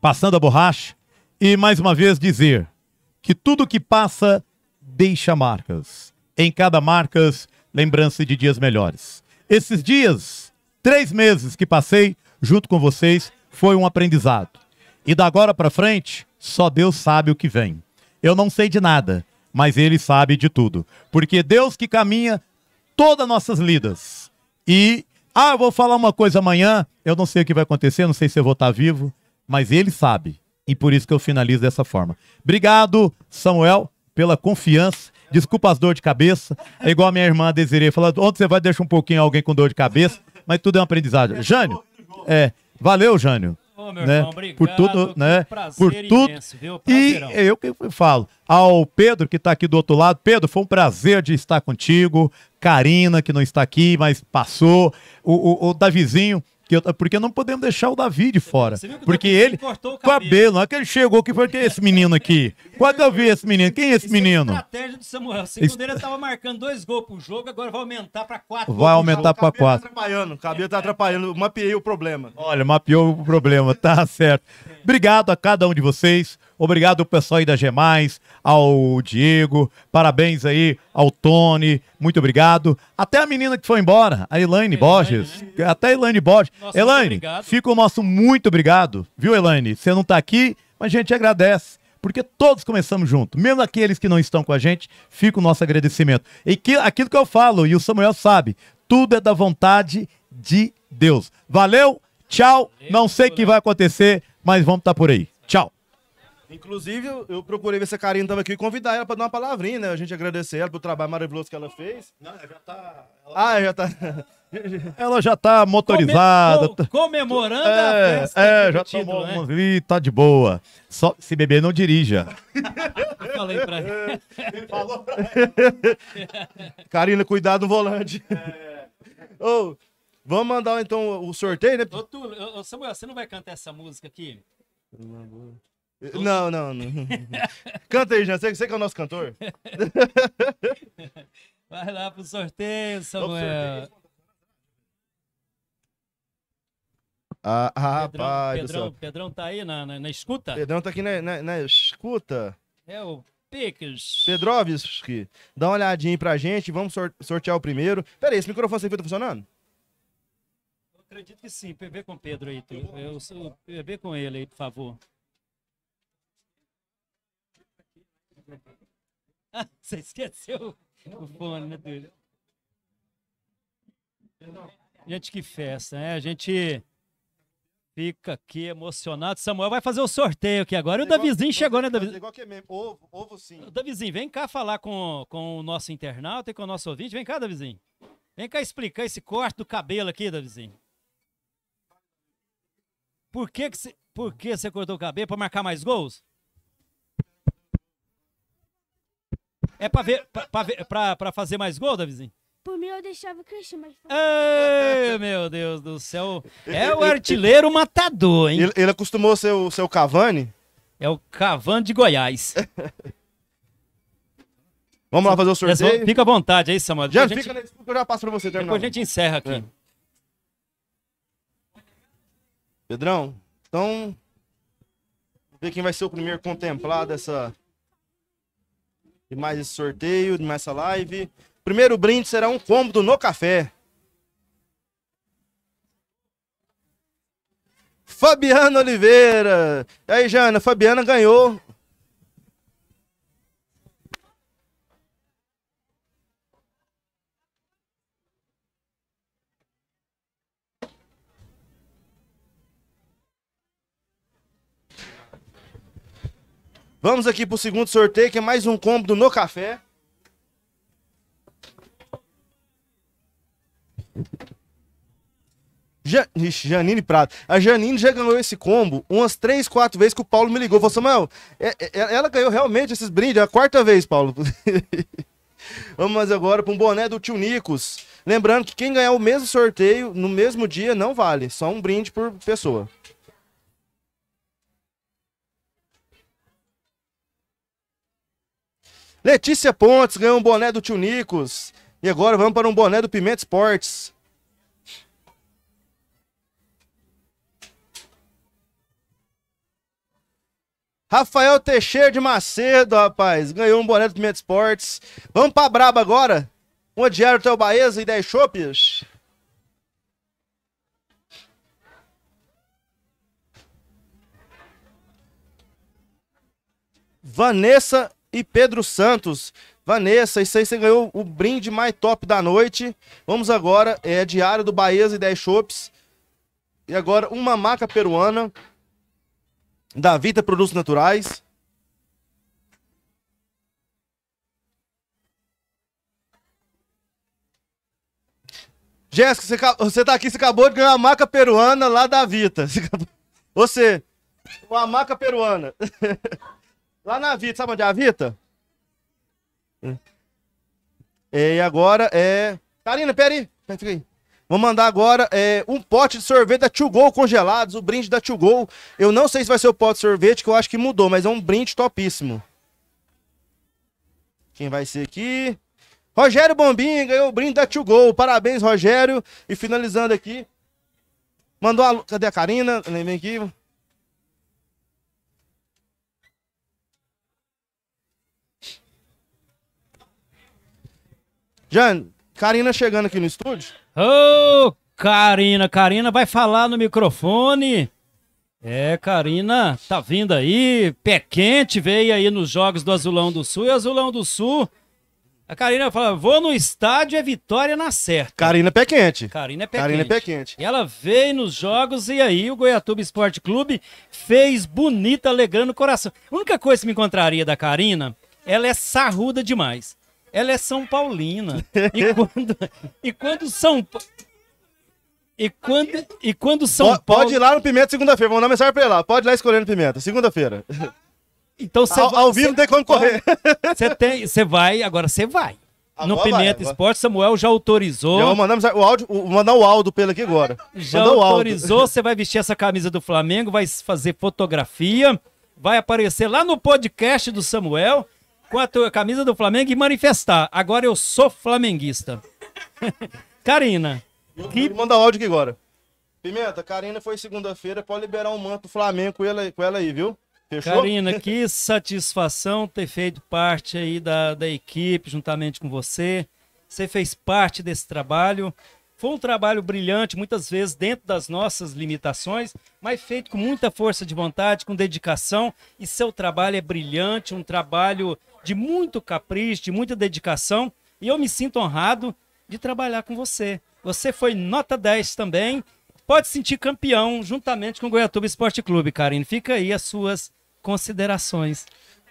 passando a borracha, e mais uma vez dizer que tudo que passa deixa marcas. Em cada marcas, lembrança de dias melhores. Esses dias, três meses que passei junto com vocês, foi um aprendizado. E da agora para frente, só Deus sabe o que vem. Eu não sei de nada, mas Ele sabe de tudo. Porque Deus que caminha todas as nossas lidas. E, ah, eu vou falar uma coisa amanhã, eu não sei o que vai acontecer, não sei se eu vou estar vivo, mas Ele sabe. E por isso que eu finalizo dessa forma. Obrigado, Samuel, pela confiança. Desculpa as dores de cabeça. É igual a minha irmã Desirê falou, onde você vai deixar um pouquinho alguém com dor de cabeça, mas tudo é um aprendizado. Jânio, é, valeu, Jânio. Ô, meu né? irmão, obrigado, por tudo, né? prazer Por tudo. imenso, viu? E Prazerão. eu que falo ao Pedro, que está aqui do outro lado. Pedro, foi um prazer de estar contigo. Karina, que não está aqui, mas passou. O, o, o Davizinho, que eu, porque não podemos deixar o Davi de fora. Você viu que o Porque Davizinho ele, cortou o cabelo, cabelo. não é que ele chegou aqui, foi que é esse menino aqui. Quando eu vi esse menino, quem é esse Isso é menino? estratégia do Samuel. Segundo ele, ele tava marcando dois gols pro jogo, agora vai aumentar pra quatro. Vai gols pro aumentar jogo. pra Cabelo quatro. tá atrapalhando, o cabelo tá atrapalhando, mapeei o problema. Olha, mapeou o problema, tá certo. Obrigado a cada um de vocês. Obrigado ao pessoal aí da Gemais, ao Diego. Parabéns aí ao Tony. Muito obrigado. Até a menina que foi embora, a Elaine Borges. Até a Elaine Borges. Nossa, muito Elaine, obrigado. fica o nosso muito obrigado. Viu, Elaine? Você não tá aqui, mas a gente agradece. Porque todos começamos juntos. Mesmo aqueles que não estão com a gente, fica o nosso agradecimento. E que, aquilo que eu falo, e o Samuel sabe, tudo é da vontade de Deus. Valeu, tchau. Não sei o que vai acontecer, mas vamos estar por aí. Tchau. Inclusive, eu, eu procurei ver se a Karina tava aqui e convidar ela pra dar uma palavrinha, né? A gente agradecer ela pelo trabalho maravilhoso que ela fez. Não, já tá... Ah, já tá. Ela já tá motorizada. Come- co- comemorando É, a festa é, do já título, tomou né? uma e tá de boa. Só se beber não dirija. Eu falei pra ele. Karina, cuidado no volante. Ô, vamos mandar então o sorteio, né? Ô, Túlio, ô, ô, Samuel, você não vai cantar essa música aqui? Não, não, não. Canta aí, Jean. Você, você que é o nosso cantor? Vai lá pro sorteio, Samuel. Ah, rapaz Pedrão, do Pedrão, céu. Pedrão tá aí na, na, na escuta? Pedrão tá aqui na, na, na escuta. É o Picas. Pedrovski, dá uma olhadinha aí pra gente. Vamos sor- sortear o primeiro. Pera aí, esse microfone sem fio tá funcionando? Eu acredito que sim. P B com o Pedro aí, tu. Eu sou P B com ele aí, por favor. Ah, você esqueceu o fone, né, Túlio? Gente, que festa, né? A gente fica aqui emocionado. Samuel vai fazer o sorteio aqui agora. E o Davizinho chegou, né, Davizinho? Igual que é mesmo. Ovo, ovo sim. Davizinho, vem cá falar com, com o nosso internauta e com o nosso ouvinte. Vem cá, Davizinho. Vem cá explicar esse corte do cabelo aqui, Davizinho. Por que que você, por que você cortou o cabelo? Pra marcar mais gols? É pra, ver, pra, pra, ver- pra, pra fazer mais gol, Davizinho? Por mim eu deixava crescer, mas... Ei, meu Deus do céu. É o artilheiro matador, hein? Ele, ele acostumou ser o seu Cavani. É o Cavani de Goiás. Vamos lá fazer o sorteio. Fica à vontade aí, Samuel. Já Depois a gente, fica na disputa, eu já passo pra você terminar. depois a gente encerra aqui. É. Pedrão, então, vamos ver quem vai ser o primeiro contemplado dessa, de mais esse sorteio, de mais essa live. Primeiro brinde será um combo no café. Fabiana Oliveira. E aí, Jana, Fabiana ganhou. Vamos aqui pro segundo sorteio, que é mais um combo do No Café. Ja... Ixi, Janine Prado. A Janine já ganhou esse combo umas três, quatro vezes que o Paulo me ligou. Falou, Samuel, é- é- ela ganhou realmente esses brindes. É a quarta vez, Paulo. Vamos agora para um boné do Tio Nicos. Lembrando que quem ganhar o mesmo sorteio no mesmo dia não vale. Só um brinde por pessoa. Letícia Pontes ganhou um boné do Tio Nicos. E agora vamos para um boné do Pimenta Esportes. Rafael Teixeira de Macedo, rapaz. Ganhou um boné do Pimenta Esportes. Vamos pra Braba agora. Um diário Theo Baeza e dez chopes. Vanessa e Pedro Santos. Vanessa, isso aí você ganhou o brinde mais top da noite. Vamos agora, é diário do Baeza e dez chopes. E agora uma maca peruana da Vita Produtos Naturais. Jéssica, você, você tá aqui, você acabou de ganhar uma maca peruana lá da Vita. Você, acabou... você uma maca peruana. Lá na Vita, sabe onde é a Vita? E agora é... Karina, pera aí. Fica aí. Vou mandar agora é, um pote de sorvete da To Go congelados, o brinde da To Go. Eu não sei se vai ser o pote de sorvete, que eu acho que mudou, mas é um brinde topíssimo. Quem vai ser aqui? Rogério Bombinha ganhou o brinde da To Go. Parabéns, Rogério. E finalizando aqui. Mandou a... Cadê a Karina? Vem aqui. Jane, Karina chegando aqui no estúdio. Ô, oh, Karina, Karina vai falar no microfone. É, Karina, tá vindo aí, pé quente, veio aí nos Jogos do Azulão do Sul. E Azulão do Sul, a Karina fala, vou no estádio, é vitória na certa. Karina pé quente. Karina é pé Karina quente. é pé quente. E ela veio nos Jogos e aí o Goiatuba Esporte Clube fez bonita, alegrando o coração. A única coisa que me encontraria da Karina, ela é sarruda demais. Ela é São Paulina. E quando, e quando São e quando e quando São pode, Paulo pode ir lá no Pimenta segunda-feira. Vamos dar mensagem pra ele lá. Pode ir lá escolhendo Pimenta. Segunda-feira. Então você ao, vai, ao vivo não tem como correr. Você tem, você vai, agora você vai. Agora no Pimenta vai, Esporte, Samuel já autorizou. Já vou mandar mensagem, o áudio, o, mandar o áudio pra ele aqui agora. Já Mandar autorizou, você vai vestir essa camisa do Flamengo, vai fazer fotografia, vai aparecer lá no podcast do Samuel com a tua camisa do Flamengo e manifestar. Agora eu sou flamenguista. Karina. Que... Manda o áudio aqui agora. Pimenta, Karina foi segunda-feira, pode liberar um manto do Flamengo com ela, com ela aí, viu? Fechou? Karina, que satisfação ter feito parte aí da, da equipe juntamente com você. Você fez parte desse trabalho. Foi um trabalho brilhante, muitas vezes dentro das nossas limitações, mas feito com muita força de vontade, com dedicação. E seu trabalho é brilhante, um trabalho de muito capricho, de muita dedicação. E eu me sinto honrado de trabalhar com você. Você foi nota dez também. Pode se sentir campeão juntamente com o Goiatuba Esporte Clube, Karine. Fica aí as suas considerações.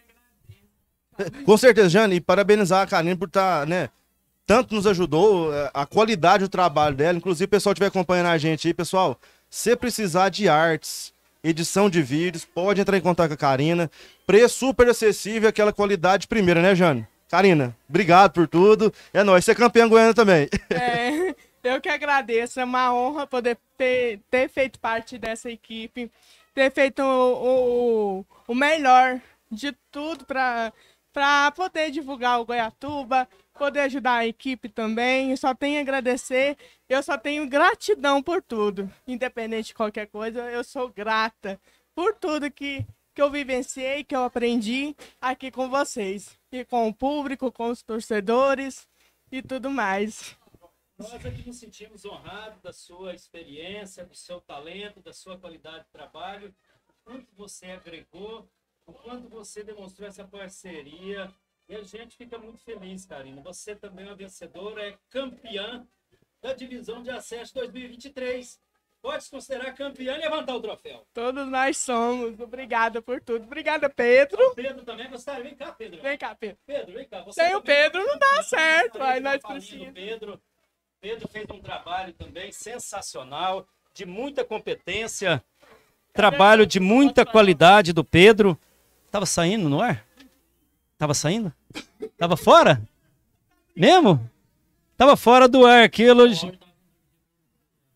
Com certeza, Jane, e parabenizar a Karine por estar, né, tanto nos ajudou, a qualidade do trabalho dela. Inclusive, o pessoal que estiver acompanhando a gente aí, pessoal, se precisar de artes, edição de vídeos, pode entrar em contato com a Karina. Preço super acessível, aquela qualidade primeira, né, Jane? Karina, obrigado por tudo. É nóis, você é campeã goiana também. É, eu que agradeço, é uma honra poder ter, ter feito parte dessa equipe, ter feito o, o, o melhor de tudo para para poder divulgar o Goiatuba, poder ajudar a equipe também. Eu só tenho a agradecer, eu só tenho gratidão por tudo. Independente de qualquer coisa, eu sou grata por tudo que, que eu vivenciei, que eu aprendi aqui com vocês. E com o público, com os torcedores e tudo mais. Nós aqui nos sentimos honrados da sua experiência, do seu talento, da sua qualidade de trabalho, o quanto você agregou, o quanto você demonstrou essa parceria. E a gente fica muito feliz, Karina. Você também é uma vencedora, é campeã da divisão de acesso dois mil e vinte e três. Pode se considerar campeã e levantar o troféu. Todos nós somos. Obrigada por tudo. Obrigada, Pedro. O Pedro também gostaria. Vem cá, Pedro. Vem cá, Pedro. Pedro, vem cá. Você Sem o Pedro não dá certo. Aí nós precisamos. Pedro. Pedro fez um trabalho também sensacional, de muita competência, trabalho de muita qualidade do Pedro. Tava saindo no ar? Tava saindo? Tava fora? Mesmo? Tava fora do ar aquilo.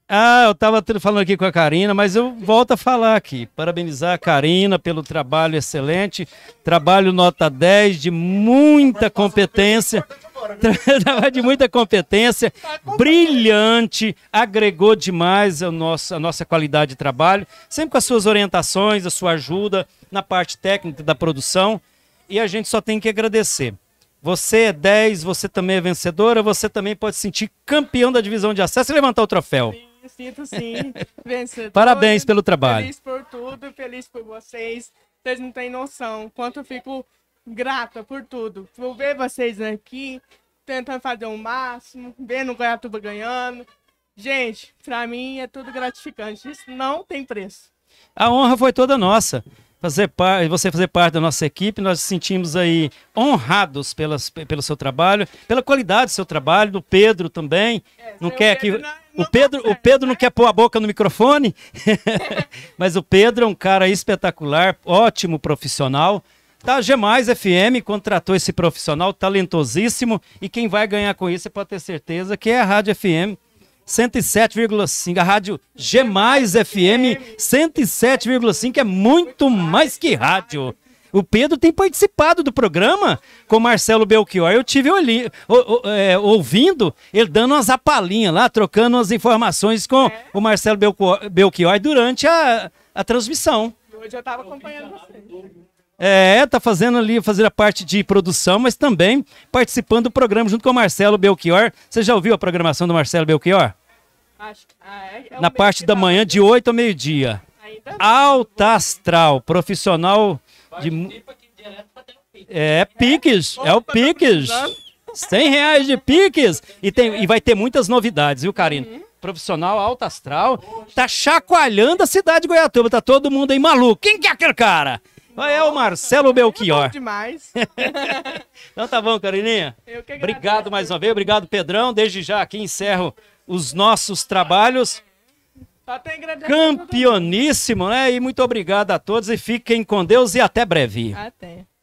Ah, eu estava falando aqui com a Karina, mas eu volto a falar aqui. Parabenizar a Karina pelo trabalho excelente, trabalho nota dez, de muita competência, trabalho de muita competência, brilhante, agregou demais a nossa, a nossa qualidade de trabalho, sempre com as suas orientações, a sua ajuda na parte técnica da produção, e a gente só tem que agradecer. Você é dez, você também é vencedora, você também pode se sentir campeão da divisão de acesso e levantar o troféu. Sim, sinto sim, vencedora. Parabéns pelo trabalho. Feliz por tudo, feliz por vocês. Vocês não têm noção quanto eu fico grata por tudo. Vou ver vocês aqui, tentando fazer o máximo, vendo o Goiatuba ganhando. Gente, pra mim é tudo gratificante. Isso não tem preço. A honra foi toda nossa. Fazer par... Você fazer parte da nossa equipe, nós nos sentimos aí honrados pelas... pelo seu trabalho, pela qualidade do seu trabalho, do Pedro também. É, não quer que... Não, não o, Pedro, consegue, o Pedro não quer pôr a boca no microfone, mas o Pedro é um cara espetacular, ótimo profissional. Tá, G mais F M contratou esse profissional talentosíssimo e quem vai ganhar com isso, você pode ter certeza que é a Rádio F M cento e sete vírgula cinco, a rádio G mais F M cento e sete vírgula cinco é muito mais que rádio. O Pedro tem participado do programa com o Marcelo Belchior. Eu tive ali, ou, ou, é, ouvindo ele dando umas apalinhas lá, trocando umas informações com é. o Marcelo Belchior durante a, a transmissão. Hoje eu estava acompanhando você. É, tá fazendo ali, fazer a parte de produção, mas também participando do programa junto com o Marcelo Belchior. Você já ouviu a programação do Marcelo Belchior? Acho, ah, é, é Na parte da manhã, de oito ao meio-dia. Alta astral, profissional de... É, Piques, é o Piques. cem reais de Piques. E, tem, e vai ter muitas novidades, viu, Karina? Uhum. Profissional alta astral, tá chacoalhando a cidade de Goiatuba, tá todo mundo aí maluco. Quem que é aquele cara? É o Marcelo Belchior. É demais. Então tá bom, Carininha. Eu que obrigado mais uma vez. Obrigado, Pedrão. Desde já aqui encerro os nossos trabalhos. Campeoníssimo, né? E muito obrigado a todos. E fiquem com Deus e até breve. Até.